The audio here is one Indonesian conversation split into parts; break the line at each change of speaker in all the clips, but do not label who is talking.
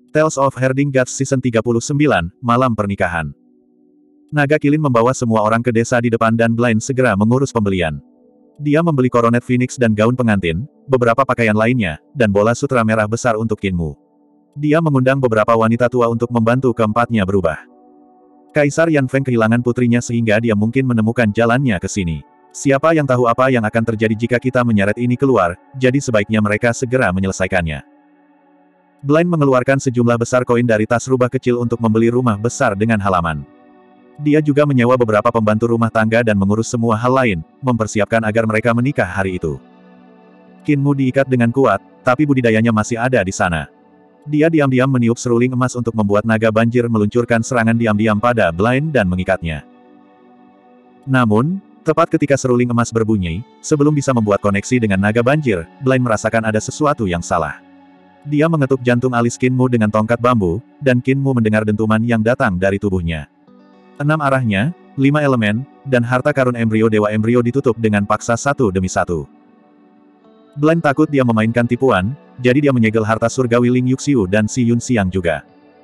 Tales of Herding Gods Season 39, Malam Pernikahan. Naga Kilin membawa semua orang ke desa di depan dan Blind segera mengurus pembelian. Dia membeli koronet Phoenix dan gaun pengantin, beberapa pakaian lainnya, dan bola sutra merah besar untuk Kinmu. Dia mengundang beberapa wanita tua untuk membantu keempatnya berubah. Kaisar Yan Feng kehilangan putrinya sehingga dia mungkin menemukan jalannya ke sini. Siapa yang tahu apa yang akan terjadi jika kita menyeret ini keluar, jadi sebaiknya mereka segera menyelesaikannya. Blind mengeluarkan sejumlah besar koin dari tas rubah kecil untuk membeli rumah besar dengan halaman. Dia juga menyewa beberapa pembantu rumah tangga dan mengurus semua hal lain, mempersiapkan agar mereka menikah hari itu. Kinmu diikat dengan kuat, tapi budidayanya masih ada di sana. Dia diam-diam meniup seruling emas untuk membuat naga banjir meluncurkan serangan diam-diam pada Blind dan mengikatnya. Namun, tepat ketika seruling emas berbunyi, sebelum bisa membuat koneksi dengan naga banjir, Blind merasakan ada sesuatu yang salah. Dia mengetuk jantung alis Kinmu dengan tongkat bambu, dan Kinmu mendengar dentuman yang datang dari tubuhnya. 6 arahnya, 5 elemen, dan harta karun embrio dewa embrio ditutup dengan paksa satu demi satu. Blind takut dia memainkan tipuan, jadi dia menyegel harta surgawi Ling Yuxiu dan Si Yun Xiang juga.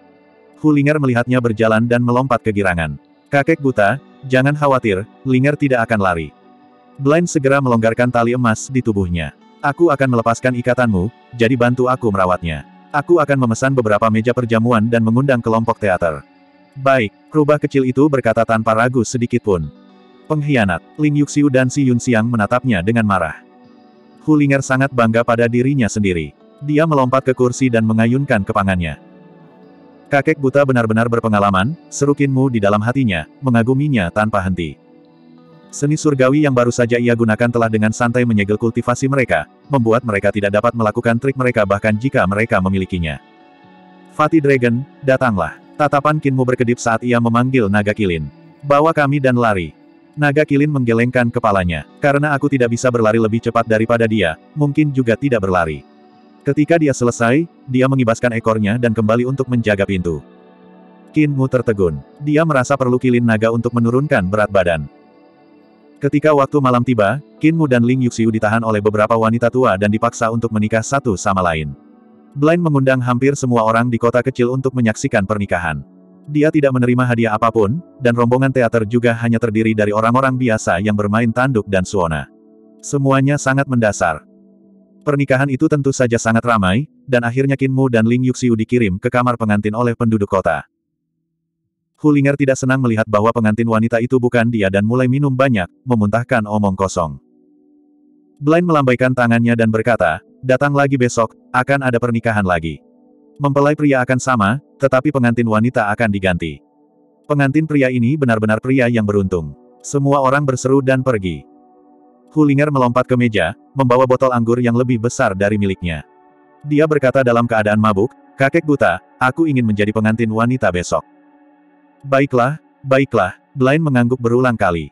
Hu Linger melihatnya berjalan dan melompat kegirangan. Kakek buta, jangan khawatir, Linger tidak akan lari. Blind segera melonggarkan tali emas di tubuhnya. Aku akan melepaskan ikatanmu, jadi bantu aku merawatnya. Aku akan memesan beberapa meja perjamuan dan mengundang kelompok teater. Baik, rubah kecil itu berkata tanpa ragu sedikitpun. Pengkhianat, Ling Yuxiu dan Si Yun Xiang menatapnya dengan marah. Hu Linger sangat bangga pada dirinya sendiri. Dia melompat ke kursi dan mengayunkan kepangannya. Kakek buta benar-benar berpengalaman, seru Kinmu di dalam hatinya, mengaguminya tanpa henti. Seni surgawi yang baru saja ia gunakan telah dengan santai menyegel kultivasi mereka, membuat mereka tidak dapat melakukan trik mereka bahkan jika mereka memilikinya. Fatih Dragon, datanglah. Tatapan Kinmu berkedip saat ia memanggil Naga Kilin. Bawa kami dan lari. Naga Kilin menggelengkan kepalanya. Karena aku tidak bisa berlari lebih cepat daripada dia, mungkin juga tidak berlari. Ketika dia selesai, dia mengibaskan ekornya dan kembali untuk menjaga pintu. Kinmu tertegun. Dia merasa perlu Kilin Naga untuk menurunkan berat badan. Ketika waktu malam tiba, Kinmu dan Ling Yuxiu ditahan oleh beberapa wanita tua dan dipaksa untuk menikah satu sama lain. Blind mengundang hampir semua orang di kota kecil untuk menyaksikan pernikahan. Dia tidak menerima hadiah apapun, dan rombongan teater juga hanya terdiri dari orang-orang biasa yang bermain tanduk dan suona. Semuanya sangat mendasar. Pernikahan itu tentu saja sangat ramai, dan akhirnya Kinmu dan Ling Yuxiu dikirim ke kamar pengantin oleh penduduk kota. Hu Linger tidak senang melihat bahwa pengantin wanita itu bukan dia dan mulai minum banyak, memuntahkan omong kosong. Blind melambaikan tangannya dan berkata, datang lagi besok, akan ada pernikahan lagi. Mempelai pria akan sama, tetapi pengantin wanita akan diganti. Pengantin pria ini benar-benar pria yang beruntung. Semua orang berseru dan pergi. Hu Linger melompat ke meja, membawa botol anggur yang lebih besar dari miliknya. Dia berkata dalam keadaan mabuk, kakek buta, aku ingin menjadi pengantin wanita besok. Baiklah, baiklah, Blind mengangguk berulang kali.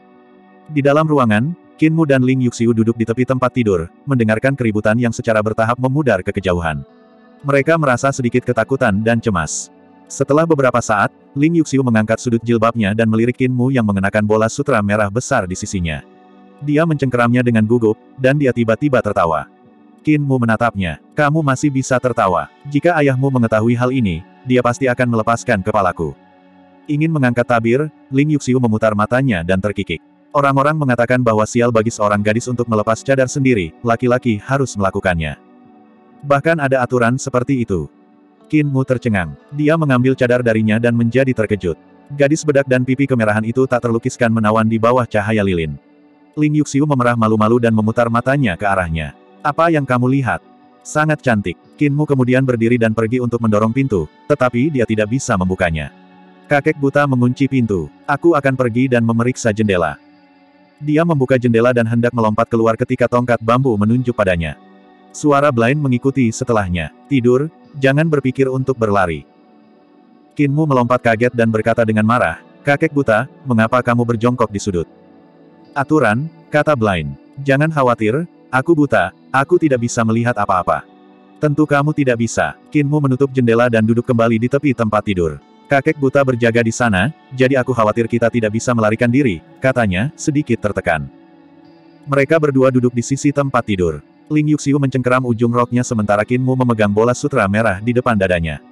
Di dalam ruangan, Kinmu dan Ling Yuxiu duduk di tepi tempat tidur, mendengarkan keributan yang secara bertahap memudar ke kejauhan. Mereka merasa sedikit ketakutan dan cemas. Setelah beberapa saat, Ling Yuxiu mengangkat sudut jilbabnya dan melirik Kinmu yang mengenakan bola sutra merah besar di sisinya. Dia mencengkeramnya dengan gugup, dan dia tiba-tiba tertawa. Kinmu menatapnya. Kamu masih bisa tertawa. Jika ayahmu mengetahui hal ini, dia pasti akan melepaskan kepalaku. Ingin mengangkat tabir, Ling Yuxiu memutar matanya dan terkikik. Orang-orang mengatakan bahwa sial bagi seorang gadis untuk melepas cadar sendiri, laki-laki harus melakukannya. Bahkan ada aturan seperti itu. Kinmu tercengang. Dia mengambil cadar darinya dan menjadi terkejut. Gadis bedak dan pipi kemerahan itu tak terlukiskan menawan di bawah cahaya lilin. Ling Yuxiu memerah malu-malu dan memutar matanya ke arahnya. Apa yang kamu lihat? Sangat cantik. Kinmu kemudian berdiri dan pergi untuk mendorong pintu, tetapi dia tidak bisa membukanya. Kakek buta mengunci pintu. Aku akan pergi dan memeriksa jendela. Dia membuka jendela dan hendak melompat keluar ketika tongkat bambu menunjuk padanya. Suara Blind mengikuti setelahnya. Tidur, jangan berpikir untuk berlari. Kinmu melompat kaget dan berkata dengan marah, kakek buta, mengapa kamu berjongkok di sudut? Aturan, kata Blind. Jangan khawatir, aku buta, aku tidak bisa melihat apa-apa. Tentu kamu tidak bisa. Kinmu menutup jendela dan duduk kembali di tepi tempat tidur. Kakek buta berjaga di sana, jadi aku khawatir kita tidak bisa melarikan diri, katanya, sedikit tertekan. Mereka berdua duduk di sisi tempat tidur. Ling Yuxiu mencengkeram ujung roknya sementara Kinmu memegang bola sutra merah di depan dadanya.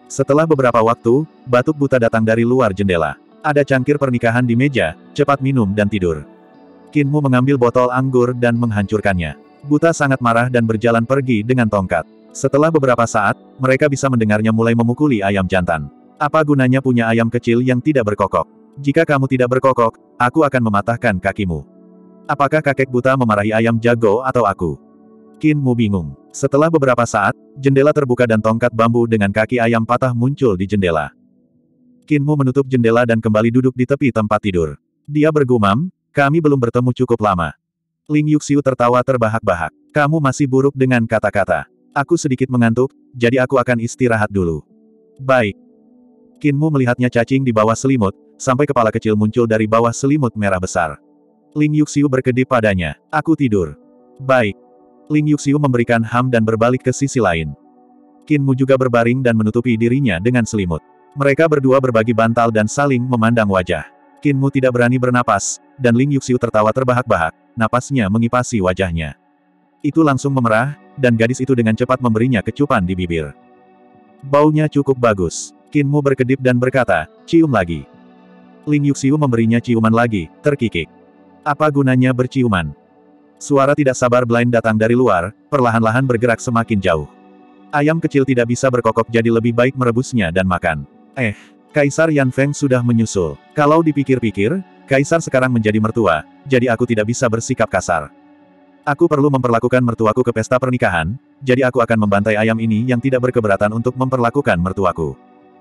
Setelah beberapa waktu, batuk buta datang dari luar jendela. Ada cangkir pernikahan di meja, cepat minum dan tidur. Qin Mu mengambil botol anggur dan menghancurkannya. Buta sangat marah dan berjalan pergi dengan tongkat. Setelah beberapa saat, mereka bisa mendengarnya mulai memukuli ayam jantan. Apa gunanya punya ayam kecil yang tidak berkokok? Jika kamu tidak berkokok, aku akan mematahkan kakimu. Apakah kakek buta memarahi ayam jago atau aku? Qin Mu bingung. Setelah beberapa saat, jendela terbuka dan tongkat bambu dengan kaki ayam patah muncul di jendela. Qin Mu menutup jendela dan kembali duduk di tepi tempat tidur. Dia bergumam, kami belum bertemu cukup lama. Ling Yuxiu tertawa terbahak-bahak. Kamu masih buruk dengan kata-kata. Aku sedikit mengantuk, jadi aku akan istirahat dulu. Baik. Qin Mu melihatnya cacing di bawah selimut, sampai kepala kecil muncul dari bawah selimut merah besar. Ling Yuxiu berkedip padanya. Aku tidur. Baik. Ling Yuxiu memberikan ham dan berbalik ke sisi lain. Qin Mu juga berbaring dan menutupi dirinya dengan selimut. Mereka berdua berbagi bantal dan saling memandang wajah. Qin Mu tidak berani bernapas, dan Ling Yuxiu tertawa terbahak-bahak, napasnya mengipasi wajahnya. Itu langsung memerah, dan gadis itu dengan cepat memberinya kecupan di bibir. Baunya cukup bagus. Qin Mu berkedip dan berkata, cium lagi. Ling Yuxiu memberinya ciuman lagi, terkikik. Apa gunanya berciuman? Suara tidak sabar Blind datang dari luar, perlahan-lahan bergerak semakin jauh. Ayam kecil tidak bisa berkokok jadi lebih baik merebusnya dan makan. Kaisar Yan Feng sudah menyusul. Kalau dipikir-pikir, Kaisar sekarang menjadi mertua, jadi aku tidak bisa bersikap kasar. Aku perlu memperlakukan mertuaku ke pesta pernikahan, jadi aku akan membantai ayam ini yang tidak berkeberatan untuk memperlakukan mertuaku.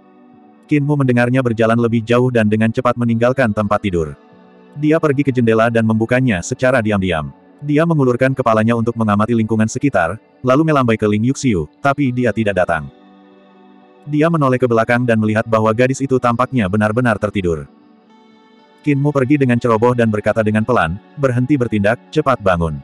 Qin Mu mendengarnya berjalan lebih jauh dan dengan cepat meninggalkan tempat tidur. Dia pergi ke jendela dan membukanya secara diam-diam. Dia mengulurkan kepalanya untuk mengamati lingkungan sekitar, lalu melambai ke Ling Yuxiu, tapi dia tidak datang. Dia menoleh ke belakang dan melihat bahwa gadis itu tampaknya benar-benar tertidur. Qin Mu pergi dengan ceroboh dan berkata dengan pelan, berhenti bertindak, cepat bangun.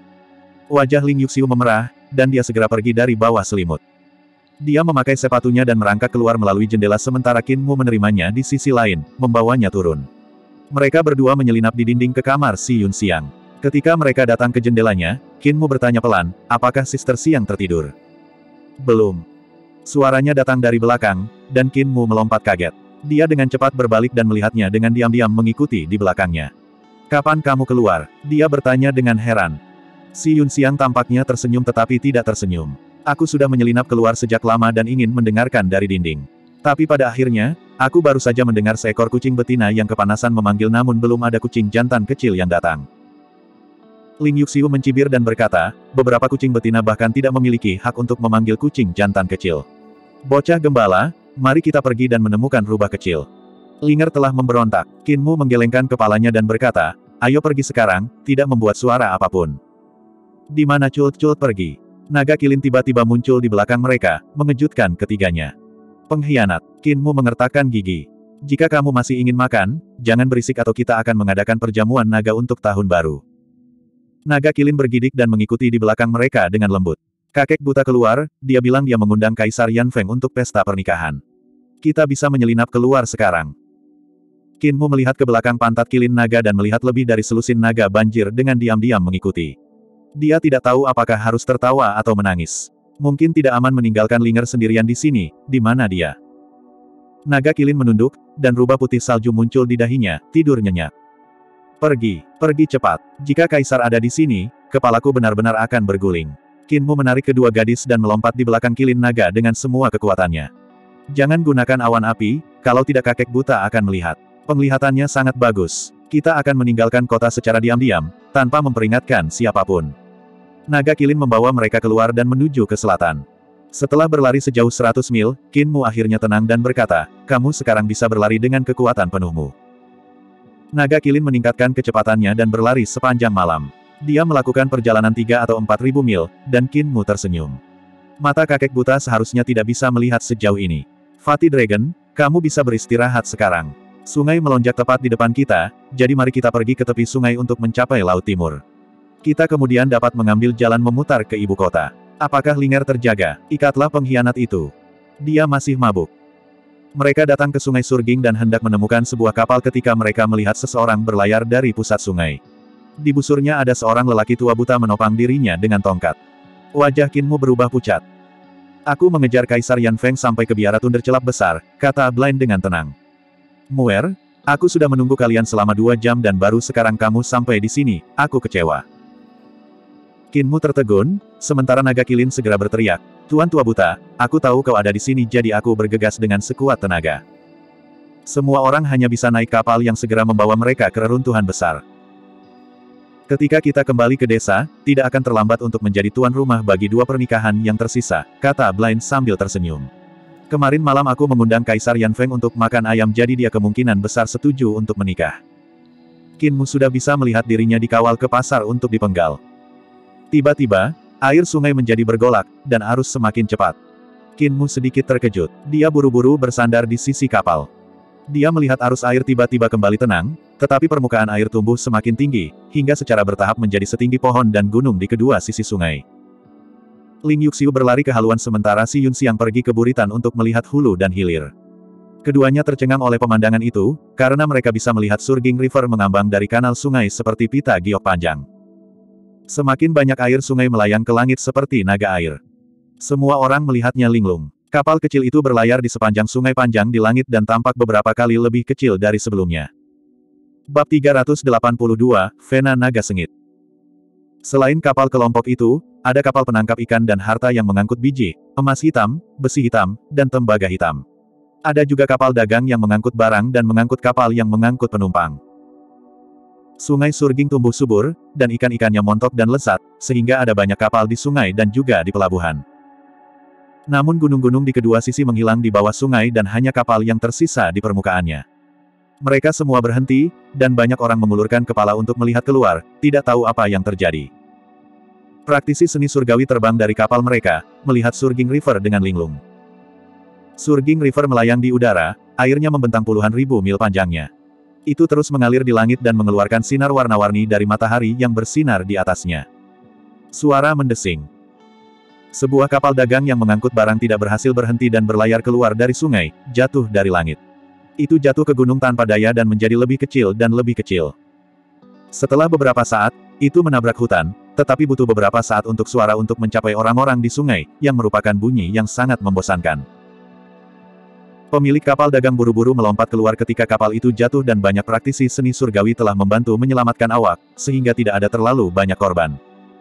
Wajah Ling Yuxiu memerah, dan dia segera pergi dari bawah selimut. Dia memakai sepatunya dan merangkak keluar melalui jendela sementara Qin Mu menerimanya di sisi lain, membawanya turun. Mereka berdua menyelinap di dinding ke kamar Si Yun Xiang. Ketika mereka datang ke jendelanya, Qin Mu bertanya pelan, apakah Sister Xiang tertidur? Belum. Suaranya datang dari belakang, dan Qin Mu melompat kaget. Dia dengan cepat berbalik dan melihatnya dengan diam-diam mengikuti di belakangnya. Kapan kamu keluar? Dia bertanya dengan heran. Si Yun Xiang tampaknya tersenyum tetapi tidak tersenyum. Aku sudah menyelinap keluar sejak lama dan ingin mendengarkan dari dinding. Tapi pada akhirnya, aku baru saja mendengar seekor kucing betina yang kepanasan memanggil namun belum ada kucing jantan kecil yang datang. Ling Yuxiu mencibir dan berkata, beberapa kucing betina bahkan tidak memiliki hak untuk memanggil kucing jantan kecil. Bocah gembala, mari kita pergi dan menemukan rubah kecil. Linger telah memberontak. Qin Mu menggelengkan kepalanya dan berkata, ayo pergi sekarang, tidak membuat suara apapun. Di mana Cult-Cult pergi? Naga kilin tiba-tiba muncul di belakang mereka, mengejutkan ketiganya. Pengkhianat. Qin Mu mengertakkan gigi. Jika kamu masih ingin makan, jangan berisik atau kita akan mengadakan perjamuan naga untuk tahun baru. Naga kilin bergidik dan mengikuti di belakang mereka dengan lembut. Kakek buta keluar, dia bilang dia mengundang Kaisar Yan Feng untuk pesta pernikahan. Kita bisa menyelinap keluar sekarang. Qin Mu melihat ke belakang pantat kilin naga dan melihat lebih dari selusin naga banjir dengan diam-diam mengikuti. Dia tidak tahu apakah harus tertawa atau menangis. Mungkin tidak aman meninggalkan Linger sendirian di sini, di mana dia. Naga kilin menunduk, dan rubah putih salju muncul di dahinya, tidur nyenyak. Pergi cepat. Jika Kaisar ada di sini, kepalaku benar-benar akan berguling. Qin Mu menarik kedua gadis dan melompat di belakang kilin naga dengan semua kekuatannya. Jangan gunakan awan api, kalau tidak kakek buta akan melihat. Penglihatannya sangat bagus. Kita akan meninggalkan kota secara diam-diam, tanpa memperingatkan siapapun. Naga kilin membawa mereka keluar dan menuju ke selatan. Setelah berlari sejauh 100 mil, Qin Mu akhirnya tenang dan berkata, kamu sekarang bisa berlari dengan kekuatan penuhmu. Naga kilin meningkatkan kecepatannya dan berlari sepanjang malam. Dia melakukan perjalanan 3 atau 4.000 mil, dan Qin Mu tersenyum. Mata kakek buta seharusnya tidak bisa melihat sejauh ini. Fatih Dragon, kamu bisa beristirahat sekarang. Sungai melonjak tepat di depan kita, jadi mari kita pergi ke tepi sungai untuk mencapai Laut Timur. Kita kemudian dapat mengambil jalan memutar ke ibu kota. Apakah Linger terjaga? Ikatlah pengkhianat itu. Dia masih mabuk. Mereka datang ke Sungai Surging dan hendak menemukan sebuah kapal ketika mereka melihat seseorang berlayar dari pusat sungai. Di busurnya ada seorang lelaki tua buta menopang dirinya dengan tongkat. Wajah Qin Mu berubah pucat. Aku mengejar Kaisar Yan Feng sampai ke biara Thunder celap besar, kata Blind dengan tenang. Muer, aku sudah menunggu kalian selama 2 jam dan baru sekarang kamu sampai di sini, aku kecewa. Qinmu tertegun, sementara naga kilin segera berteriak, Tuan Tua Buta, aku tahu kau ada di sini jadi aku bergegas dengan sekuat tenaga. Semua orang hanya bisa naik kapal yang segera membawa mereka ke reruntuhan besar. Ketika kita kembali ke desa, tidak akan terlambat untuk menjadi tuan rumah bagi 2 pernikahan yang tersisa, kata Blind sambil tersenyum. Kemarin malam aku mengundang Kaisar Yan Feng untuk makan ayam jadi dia kemungkinan besar setuju untuk menikah. Qinmu sudah bisa melihat dirinya dikawal ke pasar untuk dipenggal. Tiba-tiba, air sungai menjadi bergolak, dan arus semakin cepat. Qinmu sedikit terkejut. Dia buru-buru bersandar di sisi kapal. Dia melihat arus air tiba-tiba kembali tenang, tetapi permukaan air tumbuh semakin tinggi, hingga secara bertahap menjadi setinggi pohon dan gunung di kedua sisi sungai. Ling Yuxiu berlari ke haluan sementara Si Yunxiang pergi ke buritan untuk melihat hulu dan hilir. Keduanya tercengang oleh pemandangan itu, karena mereka bisa melihat Surging River mengambang dari kanal sungai seperti pita giok panjang. Semakin banyak air sungai melayang ke langit seperti naga air. Semua orang melihatnya linglung. Kapal kecil itu berlayar di sepanjang sungai panjang di langit dan tampak beberapa kali lebih kecil dari sebelumnya. Bab 382, Vena Naga Sengit. Selain kapal kelompok itu, ada kapal penangkap ikan dan harta yang mengangkut biji, emas hitam, besi hitam, dan tembaga hitam. Ada juga kapal dagang yang mengangkut barang dan mengangkut kapal yang mengangkut penumpang. Sungai Surging tumbuh subur, dan ikan-ikannya montok dan lezat, sehingga ada banyak kapal di sungai dan juga di pelabuhan. Namun gunung-gunung di kedua sisi menghilang di bawah sungai dan hanya kapal yang tersisa di permukaannya. Mereka semua berhenti, dan banyak orang mengulurkan kepala untuk melihat keluar, tidak tahu apa yang terjadi. Praktisi seni surgawi terbang dari kapal mereka, melihat Surging River dengan linglung. Surging River melayang di udara, airnya membentang puluhan ribu mil panjangnya. Itu terus mengalir di langit dan mengeluarkan sinar warna-warni dari matahari yang bersinar di atasnya. Suara mendesing. Sebuah kapal dagang yang mengangkut barang tidak berhasil berhenti dan berlayar keluar dari sungai, jatuh dari langit. Itu jatuh ke gunung tanpa daya dan menjadi lebih kecil dan lebih kecil. Setelah beberapa saat, itu menabrak hutan, tetapi butuh beberapa saat untuk suara untuk mencapai orang-orang di sungai, yang merupakan bunyi yang sangat membosankan. Pemilik kapal dagang buru-buru melompat keluar ketika kapal itu jatuh dan banyak praktisi seni surgawi telah membantu menyelamatkan awak, sehingga tidak ada terlalu banyak korban.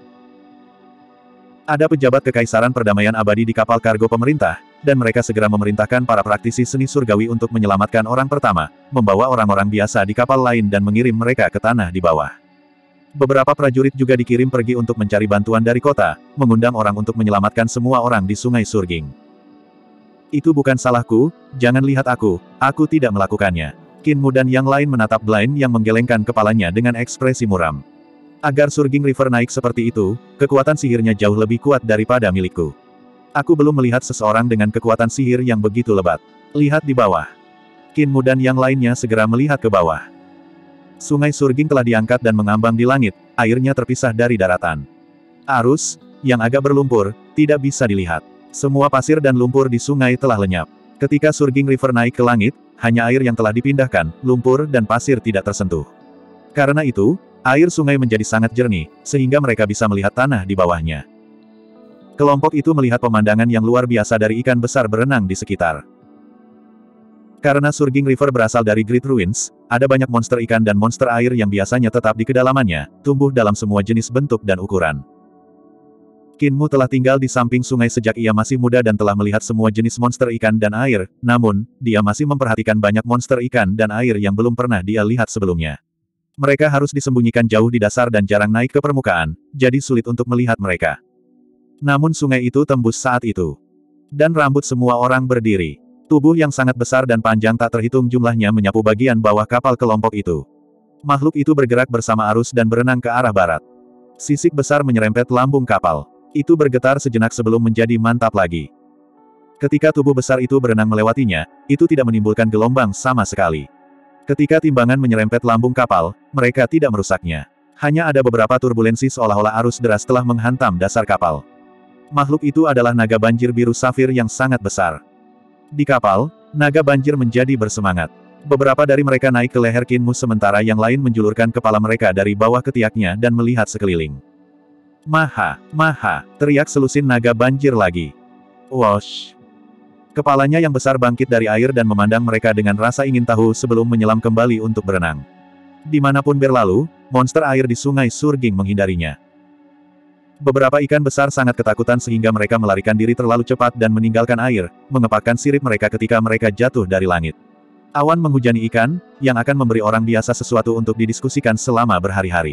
Ada pejabat kekaisaran perdamaian abadi di kapal kargo pemerintah, dan mereka segera memerintahkan para praktisi seni surgawi untuk menyelamatkan orang pertama, membawa orang-orang biasa di kapal lain dan mengirim mereka ke tanah di bawah. Beberapa prajurit juga dikirim pergi untuk mencari bantuan dari kota, mengundang orang untuk menyelamatkan semua orang di sungai Surging. Itu bukan salahku, jangan lihat aku tidak melakukannya. Qinmu dan yang lain menatap Blind yang menggelengkan kepalanya dengan ekspresi muram. Agar Surging River naik seperti itu, kekuatan sihirnya jauh lebih kuat daripada milikku. Aku belum melihat seseorang dengan kekuatan sihir yang begitu lebat. Lihat di bawah. Qinmu dan yang lainnya segera melihat ke bawah. Sungai Surging telah diangkat dan mengambang di langit, airnya terpisah dari daratan. Arus, yang agak berlumpur, tidak bisa dilihat. Semua pasir dan lumpur di sungai telah lenyap. Ketika Surging River naik ke langit, hanya air yang telah dipindahkan, lumpur dan pasir tidak tersentuh. Karena itu, air sungai menjadi sangat jernih, sehingga mereka bisa melihat tanah di bawahnya. Kelompok itu melihat pemandangan yang luar biasa dari ikan besar berenang di sekitar. Karena Surging River berasal dari Great Ruins, ada banyak monster ikan dan monster air yang biasanya tetap di kedalamannya, tumbuh dalam semua jenis bentuk dan ukuran. Qinmu telah tinggal di samping sungai sejak ia masih muda dan telah melihat semua jenis monster ikan dan air, namun, dia masih memperhatikan banyak monster ikan dan air yang belum pernah dia lihat sebelumnya. Mereka harus disembunyikan jauh di dasar dan jarang naik ke permukaan, jadi sulit untuk melihat mereka. Namun sungai itu tembus saat itu. Dan rambut semua orang berdiri. Tubuh yang sangat besar dan panjang tak terhitung jumlahnya menyapu bagian bawah kapal kelompok itu. Makhluk itu bergerak bersama arus dan berenang ke arah barat. Sisik besar menyerempet lambung kapal. Itu bergetar sejenak sebelum menjadi mantap lagi. Ketika tubuh besar itu berenang melewatinya, itu tidak menimbulkan gelombang sama sekali. Ketika timbangan menyerempet lambung kapal, mereka tidak merusaknya. Hanya ada beberapa turbulensi seolah-olah arus deras telah menghantam dasar kapal. Makhluk itu adalah naga banjir biru safir yang sangat besar. Di kapal, naga banjir menjadi bersemangat. Beberapa dari mereka naik ke leher Qinmu sementara yang lain menjulurkan kepala mereka dari bawah ketiaknya dan melihat sekeliling. Maha, maha, teriak selusin naga banjir lagi. Wosh! Kepalanya yang besar bangkit dari air dan memandang mereka dengan rasa ingin tahu sebelum menyelam kembali untuk berenang. Dimanapun berlalu, monster air di sungai Surging menghindarinya. Beberapa ikan besar sangat ketakutan sehingga mereka melarikan diri terlalu cepat dan meninggalkan air, mengepakkan sirip mereka ketika mereka jatuh dari langit. Awan menghujani ikan, yang akan memberi orang biasa sesuatu untuk didiskusikan selama berhari-hari.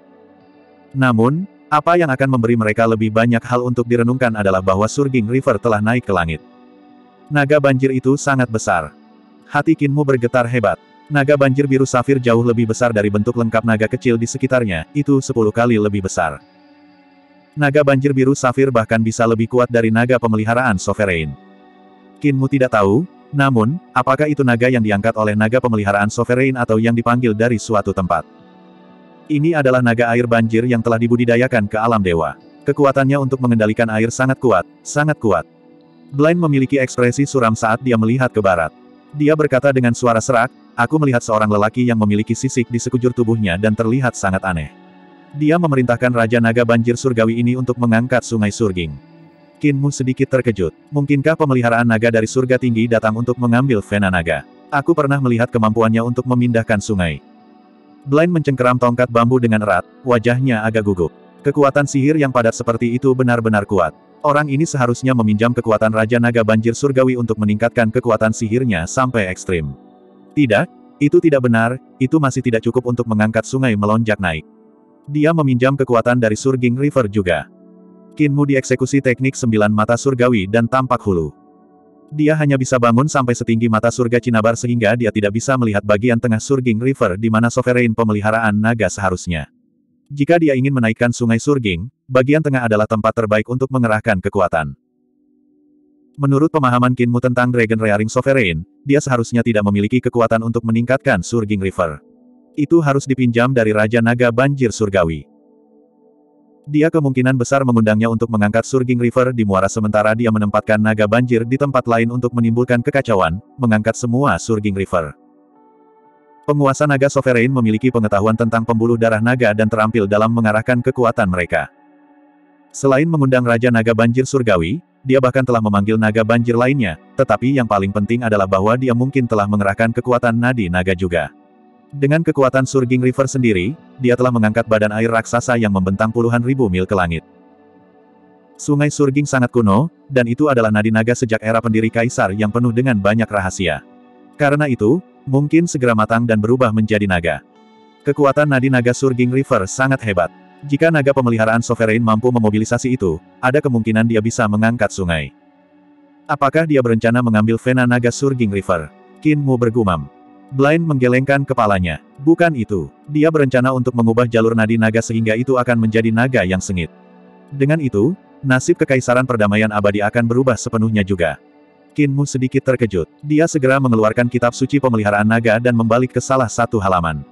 Namun, apa yang akan memberi mereka lebih banyak hal untuk direnungkan adalah bahwa Surging River telah naik ke langit. Naga banjir itu sangat besar. Hati Qinmu bergetar hebat. Naga banjir biru safir jauh lebih besar dari bentuk lengkap naga kecil di sekitarnya, itu 10 kali lebih besar. Naga banjir biru safir bahkan bisa lebih kuat dari naga pemeliharaan Sovereign. Qinmu tidak tahu, namun, apakah itu naga yang diangkat oleh naga pemeliharaan Sovereign atau yang dipanggil dari suatu tempat. Ini adalah naga air banjir yang telah dibudidayakan ke alam dewa. Kekuatannya untuk mengendalikan air sangat kuat, sangat kuat. Blind memiliki ekspresi suram saat dia melihat ke barat. Dia berkata dengan suara serak, "Aku melihat seorang lelaki yang memiliki sisik di sekujur tubuhnya dan terlihat sangat aneh." Dia memerintahkan Raja Naga Banjir Surgawi ini untuk mengangkat sungai Surging. Qinmu sedikit terkejut. Mungkinkah pemeliharaan naga dari surga tinggi datang untuk mengambil Vena Naga? Aku pernah melihat kemampuannya untuk memindahkan sungai. Blind mencengkeram tongkat bambu dengan erat, wajahnya agak gugup. Kekuatan sihir yang padat seperti itu benar-benar kuat. Orang ini seharusnya meminjam kekuatan Raja Naga Banjir Surgawi untuk meningkatkan kekuatan sihirnya sampai ekstrim. Tidak, itu tidak benar, itu masih tidak cukup untuk mengangkat sungai melonjak naik. Dia meminjam kekuatan dari Surging River juga. Qinmu dieksekusi teknik 9 mata surgawi dan tampak hulu. Dia hanya bisa bangun sampai setinggi mata surga Cinnabar sehingga dia tidak bisa melihat bagian tengah Surging River di mana Sovereign pemeliharaan naga seharusnya. Jika dia ingin menaikkan sungai Surging, bagian tengah adalah tempat terbaik untuk mengerahkan kekuatan. Menurut pemahaman Qinmu tentang Dragon Rearing Sovereign, dia seharusnya tidak memiliki kekuatan untuk meningkatkan Surging River. Itu harus dipinjam dari Raja Naga Banjir Surgawi. Dia kemungkinan besar mengundangnya untuk mengangkat Surging River di muara sementara dia menempatkan naga banjir di tempat lain untuk menimbulkan kekacauan, mengangkat semua Surging River. Penguasa naga Sovereign memiliki pengetahuan tentang pembuluh darah naga dan terampil dalam mengarahkan kekuatan mereka. Selain mengundang Raja Naga Banjir Surgawi, dia bahkan telah memanggil naga banjir lainnya, tetapi yang paling penting adalah bahwa dia mungkin telah mengerahkan kekuatan nadi naga juga. Dengan kekuatan Surging River sendiri, dia telah mengangkat badan air raksasa yang membentang puluhan ribu mil ke langit. Sungai Surging sangat kuno, dan itu adalah nadi naga sejak era pendiri kaisar yang penuh dengan banyak rahasia. Karena itu, mungkin segera matang dan berubah menjadi naga. Kekuatan nadi naga Surging River sangat hebat. Jika naga pemeliharaan Sovereign mampu memobilisasi itu, ada kemungkinan dia bisa mengangkat sungai. Apakah dia berencana mengambil Vena Naga Surging River? Qinmu bergumam. Blind menggelengkan kepalanya. Bukan itu. Dia berencana untuk mengubah jalur nadi naga sehingga itu akan menjadi naga yang sengit. Dengan itu, nasib kekaisaran perdamaian abadi akan berubah sepenuhnya juga. Qinmu sedikit terkejut. Dia segera mengeluarkan kitab suci pemeliharaan naga dan membalik ke salah satu halaman.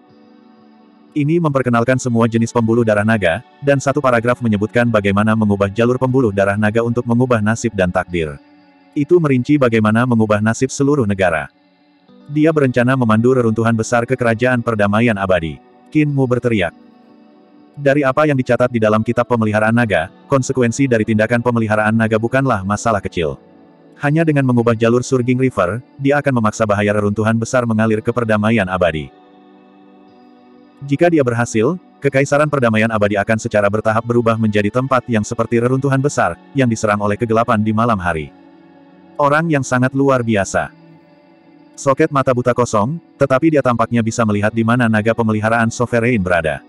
Ini memperkenalkan semua jenis pembuluh darah naga, dan satu paragraf menyebutkan bagaimana mengubah jalur pembuluh darah naga untuk mengubah nasib dan takdir. Itu merinci bagaimana mengubah nasib seluruh negara. Dia berencana memandu reruntuhan besar ke kerajaan perdamaian abadi. Qinmu berteriak. Dari apa yang dicatat di dalam kitab pemeliharaan naga, konsekuensi dari tindakan pemeliharaan naga bukanlah masalah kecil. Hanya dengan mengubah jalur Surging River, dia akan memaksa bahaya reruntuhan besar mengalir ke perdamaian abadi. Jika dia berhasil, kekaisaran perdamaian abadi akan secara bertahap berubah menjadi tempat yang seperti reruntuhan besar, yang diserang oleh kegelapan di malam hari. Orang yang sangat luar biasa. Soket mata buta kosong, tetapi dia tampaknya bisa melihat di mana naga pemeliharaan Sovereign berada.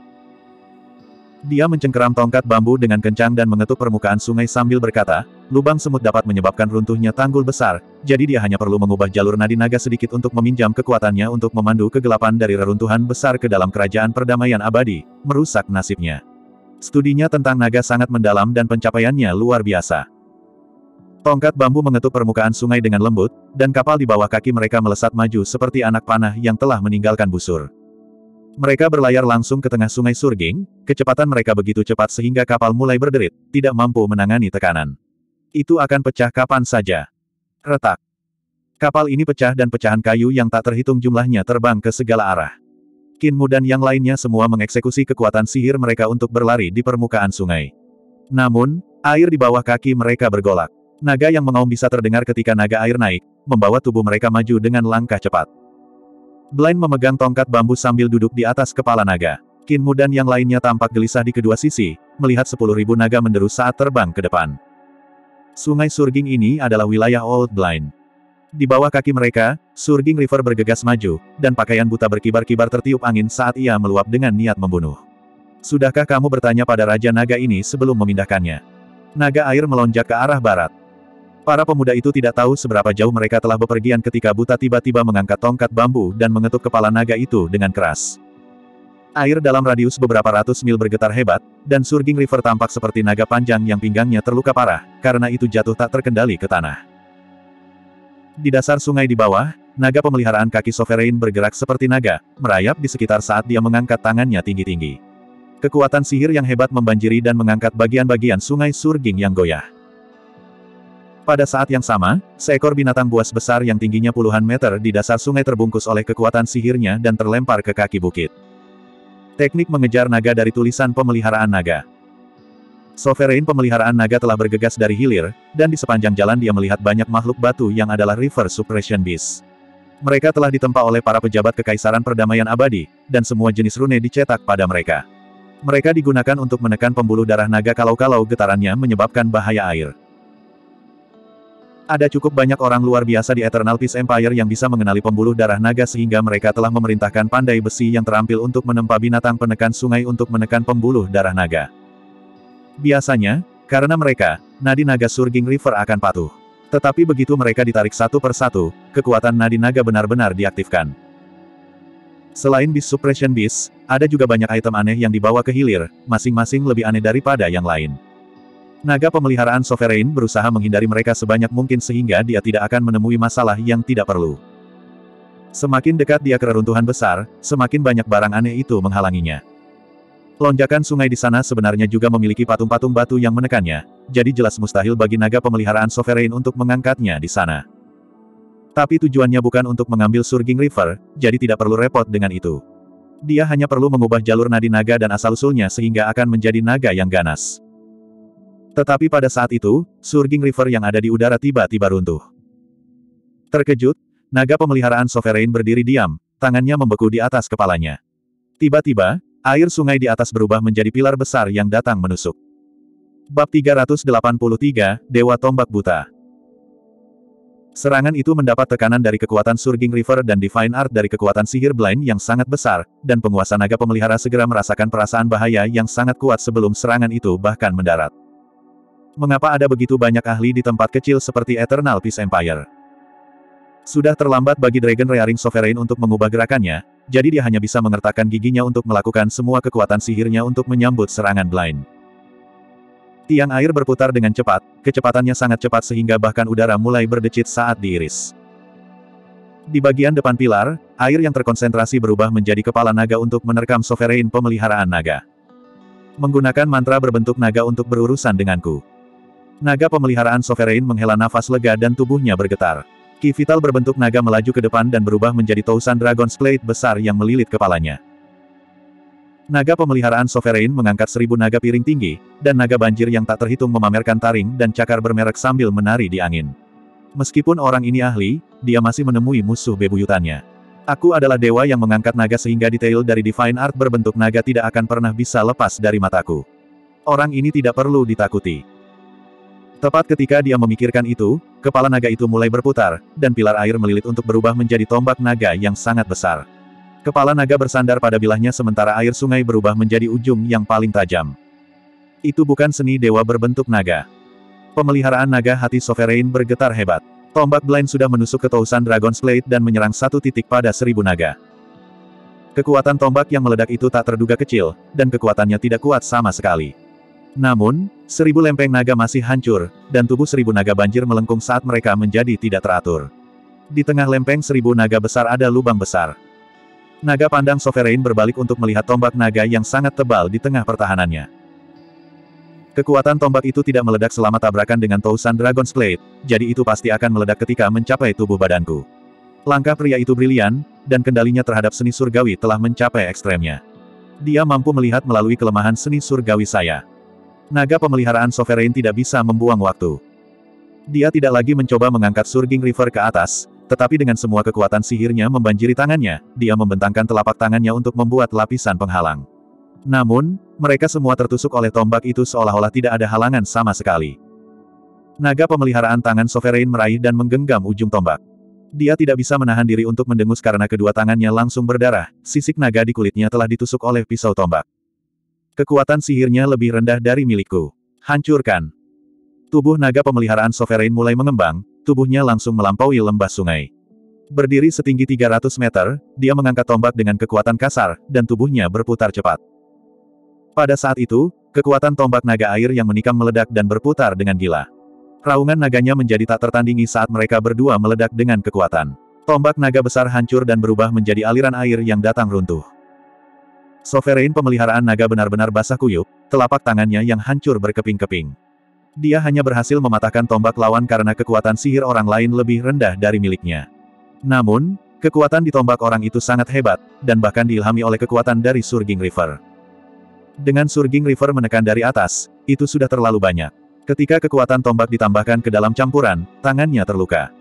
Dia mencengkeram tongkat bambu dengan kencang dan mengetuk permukaan sungai sambil berkata, lubang semut dapat menyebabkan runtuhnya tanggul besar, jadi dia hanya perlu mengubah jalur nadi naga sedikit untuk meminjam kekuatannya untuk memandu kegelapan dari reruntuhan besar ke dalam kerajaan perdamaian abadi, merusak nasibnya. Studinya tentang naga sangat mendalam dan pencapaiannya luar biasa. Tongkat bambu mengetuk permukaan sungai dengan lembut, dan kapal di bawah kaki mereka melesat maju seperti anak panah yang telah meninggalkan busur. Mereka berlayar langsung ke tengah sungai Surging, kecepatan mereka begitu cepat sehingga kapal mulai berderit, tidak mampu menangani tekanan. Itu akan pecah kapan saja. Retak. Kapal ini pecah dan pecahan kayu yang tak terhitung jumlahnya terbang ke segala arah. Qinmu dan yang lainnya semua mengeksekusi kekuatan sihir mereka untuk berlari di permukaan sungai. Namun, air di bawah kaki mereka bergolak. Naga yang mengaum bisa terdengar ketika naga air naik, membawa tubuh mereka maju dengan langkah cepat. Blind memegang tongkat bambu sambil duduk di atas kepala naga. Kinmu dan yang lainnya tampak gelisah di kedua sisi, melihat 10.000 naga menderu saat terbang ke depan. Sungai Surging ini adalah wilayah Old Blind. Di bawah kaki mereka, Surging River bergegas maju, dan pakaian buta berkibar-kibar tertiup angin saat ia meluap dengan niat membunuh. Sudahkah kamu bertanya pada Raja Naga ini sebelum memindahkannya? Naga air melonjak ke arah barat. Para pemuda itu tidak tahu seberapa jauh mereka telah bepergian ketika buta tiba-tiba mengangkat tongkat bambu dan mengetuk kepala naga itu dengan keras. Air dalam radius beberapa ratus mil bergetar hebat, dan Surging River tampak seperti naga panjang yang pinggangnya terluka parah, karena itu jatuh tak terkendali ke tanah. Di dasar sungai di bawah, naga pemeliharaan kaki Sovereign bergerak seperti naga, merayap di sekitar saat dia mengangkat tangannya tinggi-tinggi. Kekuatan sihir yang hebat membanjiri dan mengangkat bagian-bagian sungai Surging yang goyah. Pada saat yang sama, seekor binatang buas besar yang tingginya puluhan meter di dasar sungai terbungkus oleh kekuatan sihirnya dan terlempar ke kaki bukit. Teknik mengejar naga dari tulisan pemeliharaan naga. Sovereign pemeliharaan naga telah bergegas dari hilir, dan di sepanjang jalan dia melihat banyak makhluk batu yang adalah River Suppression Beast. Mereka telah ditempa oleh para pejabat kekaisaran perdamaian abadi, dan semua jenis rune dicetak pada mereka. Mereka digunakan untuk menekan pembuluh darah naga kalau-kalau getarannya menyebabkan bahaya air. Ada cukup banyak orang luar biasa di Eternal Peace Empire yang bisa mengenali pembuluh darah naga sehingga mereka telah memerintahkan pandai besi yang terampil untuk menempa binatang penekan sungai untuk menekan pembuluh darah naga. Biasanya, karena mereka, nadi naga Surging River akan patuh. Tetapi begitu mereka ditarik satu per satu, kekuatan nadi naga benar-benar diaktifkan. Selain Beast Suppression Beast, ada juga banyak item aneh yang dibawa ke hilir, masing-masing lebih aneh daripada yang lain. Naga pemeliharaan Sovereign berusaha menghindari mereka sebanyak mungkin sehingga dia tidak akan menemui masalah yang tidak perlu. Semakin dekat dia ke reruntuhan besar, semakin banyak barang aneh itu menghalanginya. Lonjakan sungai di sana sebenarnya juga memiliki patung-patung batu yang menekannya, jadi jelas mustahil bagi naga pemeliharaan Sovereign untuk mengangkatnya di sana. Tapi tujuannya bukan untuk mengambil Surging River, jadi tidak perlu repot dengan itu. Dia hanya perlu mengubah jalur nadi naga dan asal-usulnya sehingga akan menjadi naga yang ganas. Tetapi pada saat itu, Surging River yang ada di udara tiba-tiba runtuh. Terkejut, naga pemeliharaan Sovereign berdiri diam, tangannya membeku di atas kepalanya. Tiba-tiba, air sungai di atas berubah menjadi pilar besar yang datang menusuk. Bab 383, Dewa Tombak Buta. Serangan itu mendapat tekanan dari kekuatan Surging River dan Divine Art dari kekuatan sihir Blind yang sangat besar, dan penguasa naga pemelihara segera merasakan perasaan bahaya yang sangat kuat sebelum serangan itu bahkan mendarat. Mengapa ada begitu banyak ahli di tempat kecil seperti Eternal Peace Empire? Sudah terlambat bagi Dragon Rearing Sovereign untuk mengubah gerakannya, jadi dia hanya bisa mengertakkan giginya untuk melakukan semua kekuatan sihirnya untuk menyambut serangan Blind. Tiang air berputar dengan cepat, kecepatannya sangat cepat sehingga bahkan udara mulai berdecit saat diiris. Di bagian depan pilar, air yang terkonsentrasi berubah menjadi kepala naga untuk menerkam Sovereign pemeliharaan naga. Menggunakan mantra berbentuk naga untuk berurusan denganku. Naga pemeliharaan Sovereign menghela nafas lega dan tubuhnya bergetar. Ki vital berbentuk naga melaju ke depan dan berubah menjadi Thousand Dragon's Blade besar yang melilit kepalanya. Naga pemeliharaan Sovereign mengangkat 1000 naga piring tinggi, dan naga banjir yang tak terhitung memamerkan taring dan cakar bermerek sambil menari di angin. Meskipun orang ini ahli, dia masih menemui musuh bebuyutannya. Aku adalah dewa yang mengangkat naga sehingga detail dari Divine Art berbentuk naga tidak akan pernah bisa lepas dari mataku. Orang ini tidak perlu ditakuti. Tepat ketika dia memikirkan itu, kepala naga itu mulai berputar, dan pilar air melilit untuk berubah menjadi tombak naga yang sangat besar. Kepala naga bersandar pada bilahnya sementara air sungai berubah menjadi ujung yang paling tajam. Itu bukan seni dewa berbentuk naga. Pemeliharaan naga hati Sovereign bergetar hebat. Tombak Blind sudah menusuk ke Thousand Dragon's Blade dan menyerang satu titik pada 1000 naga. Kekuatan tombak yang meledak itu tak terduga kecil, dan kekuatannya tidak kuat sama sekali. Namun, 1000 lempeng naga masih hancur, dan tubuh 1000 naga banjir melengkung saat mereka menjadi tidak teratur. Di tengah lempeng 1000 naga besar ada lubang besar. Naga pandang Sovereign berbalik untuk melihat tombak naga yang sangat tebal di tengah pertahanannya. Kekuatan tombak itu tidak meledak selama tabrakan dengan Thousand Dragon's Blade, jadi itu pasti akan meledak ketika mencapai tubuh badanku. Langkah pria itu brilian, dan kendalinya terhadap seni surgawi telah mencapai ekstremnya. Dia mampu melihat melalui kelemahan seni surgawi saya. Naga pemeliharaan Sovereign tidak bisa membuang waktu. Dia tidak lagi mencoba mengangkat Surging River ke atas, tetapi dengan semua kekuatan sihirnya membanjiri tangannya, dia membentangkan telapak tangannya untuk membuat lapisan penghalang. Namun, mereka semua tertusuk oleh tombak itu seolah-olah tidak ada halangan sama sekali. Naga pemeliharaan tangan Sovereign meraih dan menggenggam ujung tombak. Dia tidak bisa menahan diri untuk mendengus karena kedua tangannya langsung berdarah, sisik naga di kulitnya telah ditusuk oleh pisau tombak. Kekuatan sihirnya lebih rendah dari milikku. Hancurkan. Tubuh naga pemeliharaan Sovereign mulai mengembang, tubuhnya langsung melampaui lembah sungai. Berdiri setinggi 300 meter, dia mengangkat tombak dengan kekuatan kasar, dan tubuhnya berputar cepat. Pada saat itu, kekuatan tombak naga air yang menikam meledak dan berputar dengan gila. Raungan naganya menjadi tak tertandingi saat mereka berdua meledak dengan kekuatan. Tombak naga besar hancur dan berubah menjadi aliran air yang datang runtuh. Sovereign pemeliharaan naga benar-benar basah kuyup, telapak tangannya yang hancur berkeping-keping. Dia hanya berhasil mematahkan tombak lawan karena kekuatan sihir orang lain lebih rendah dari miliknya. Namun, kekuatan di tombak orang itu sangat hebat, dan bahkan diilhami oleh kekuatan dari Surging River. Dengan Surging River menekan dari atas, itu sudah terlalu banyak. Ketika kekuatan tombak ditambahkan ke dalam campuran, tangannya terluka.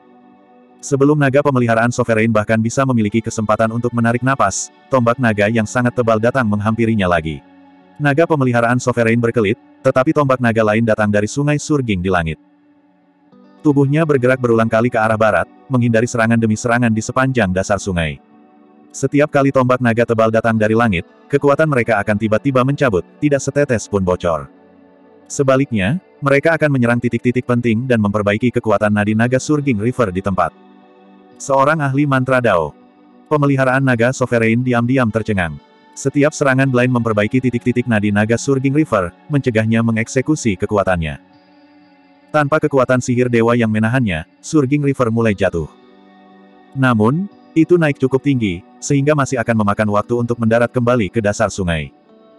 Sebelum naga pemeliharaan Sovereign bahkan bisa memiliki kesempatan untuk menarik napas, tombak naga yang sangat tebal datang menghampirinya lagi. Naga pemeliharaan Sovereign berkelit, tetapi tombak naga lain datang dari sungai Surging di langit. Tubuhnya bergerak berulang kali ke arah barat, menghindari serangan demi serangan di sepanjang dasar sungai. Setiap kali tombak naga tebal datang dari langit, kekuatan mereka akan tiba-tiba mencabut, tidak setetes pun bocor. Sebaliknya, mereka akan menyerang titik-titik penting dan memperbaiki kekuatan nadi naga Surging River di tempat. Seorang ahli mantra Dao. Pemeliharaan naga Sovereign diam-diam tercengang. Setiap serangan Blind memperbaiki titik-titik nadi naga Surging River, mencegahnya mengeksekusi kekuatannya. Tanpa kekuatan sihir dewa yang menahannya, Surging River mulai jatuh. Namun, itu naik cukup tinggi, sehingga masih akan memakan waktu untuk mendarat kembali ke dasar sungai.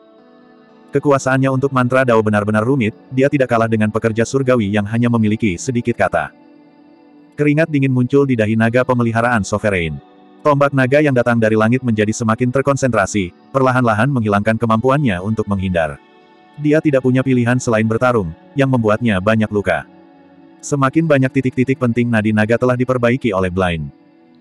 Kekuasaannya untuk mantra Dao benar-benar rumit, dia tidak kalah dengan pekerja surgawi yang hanya memiliki sedikit kata. Keringat dingin muncul di dahi naga pemeliharaan Sovereign. Tombak naga yang datang dari langit menjadi semakin terkonsentrasi, perlahan-lahan menghilangkan kemampuannya untuk menghindar. Dia tidak punya pilihan selain bertarung, yang membuatnya banyak luka. Semakin banyak titik-titik penting nadi naga telah diperbaiki oleh Blind.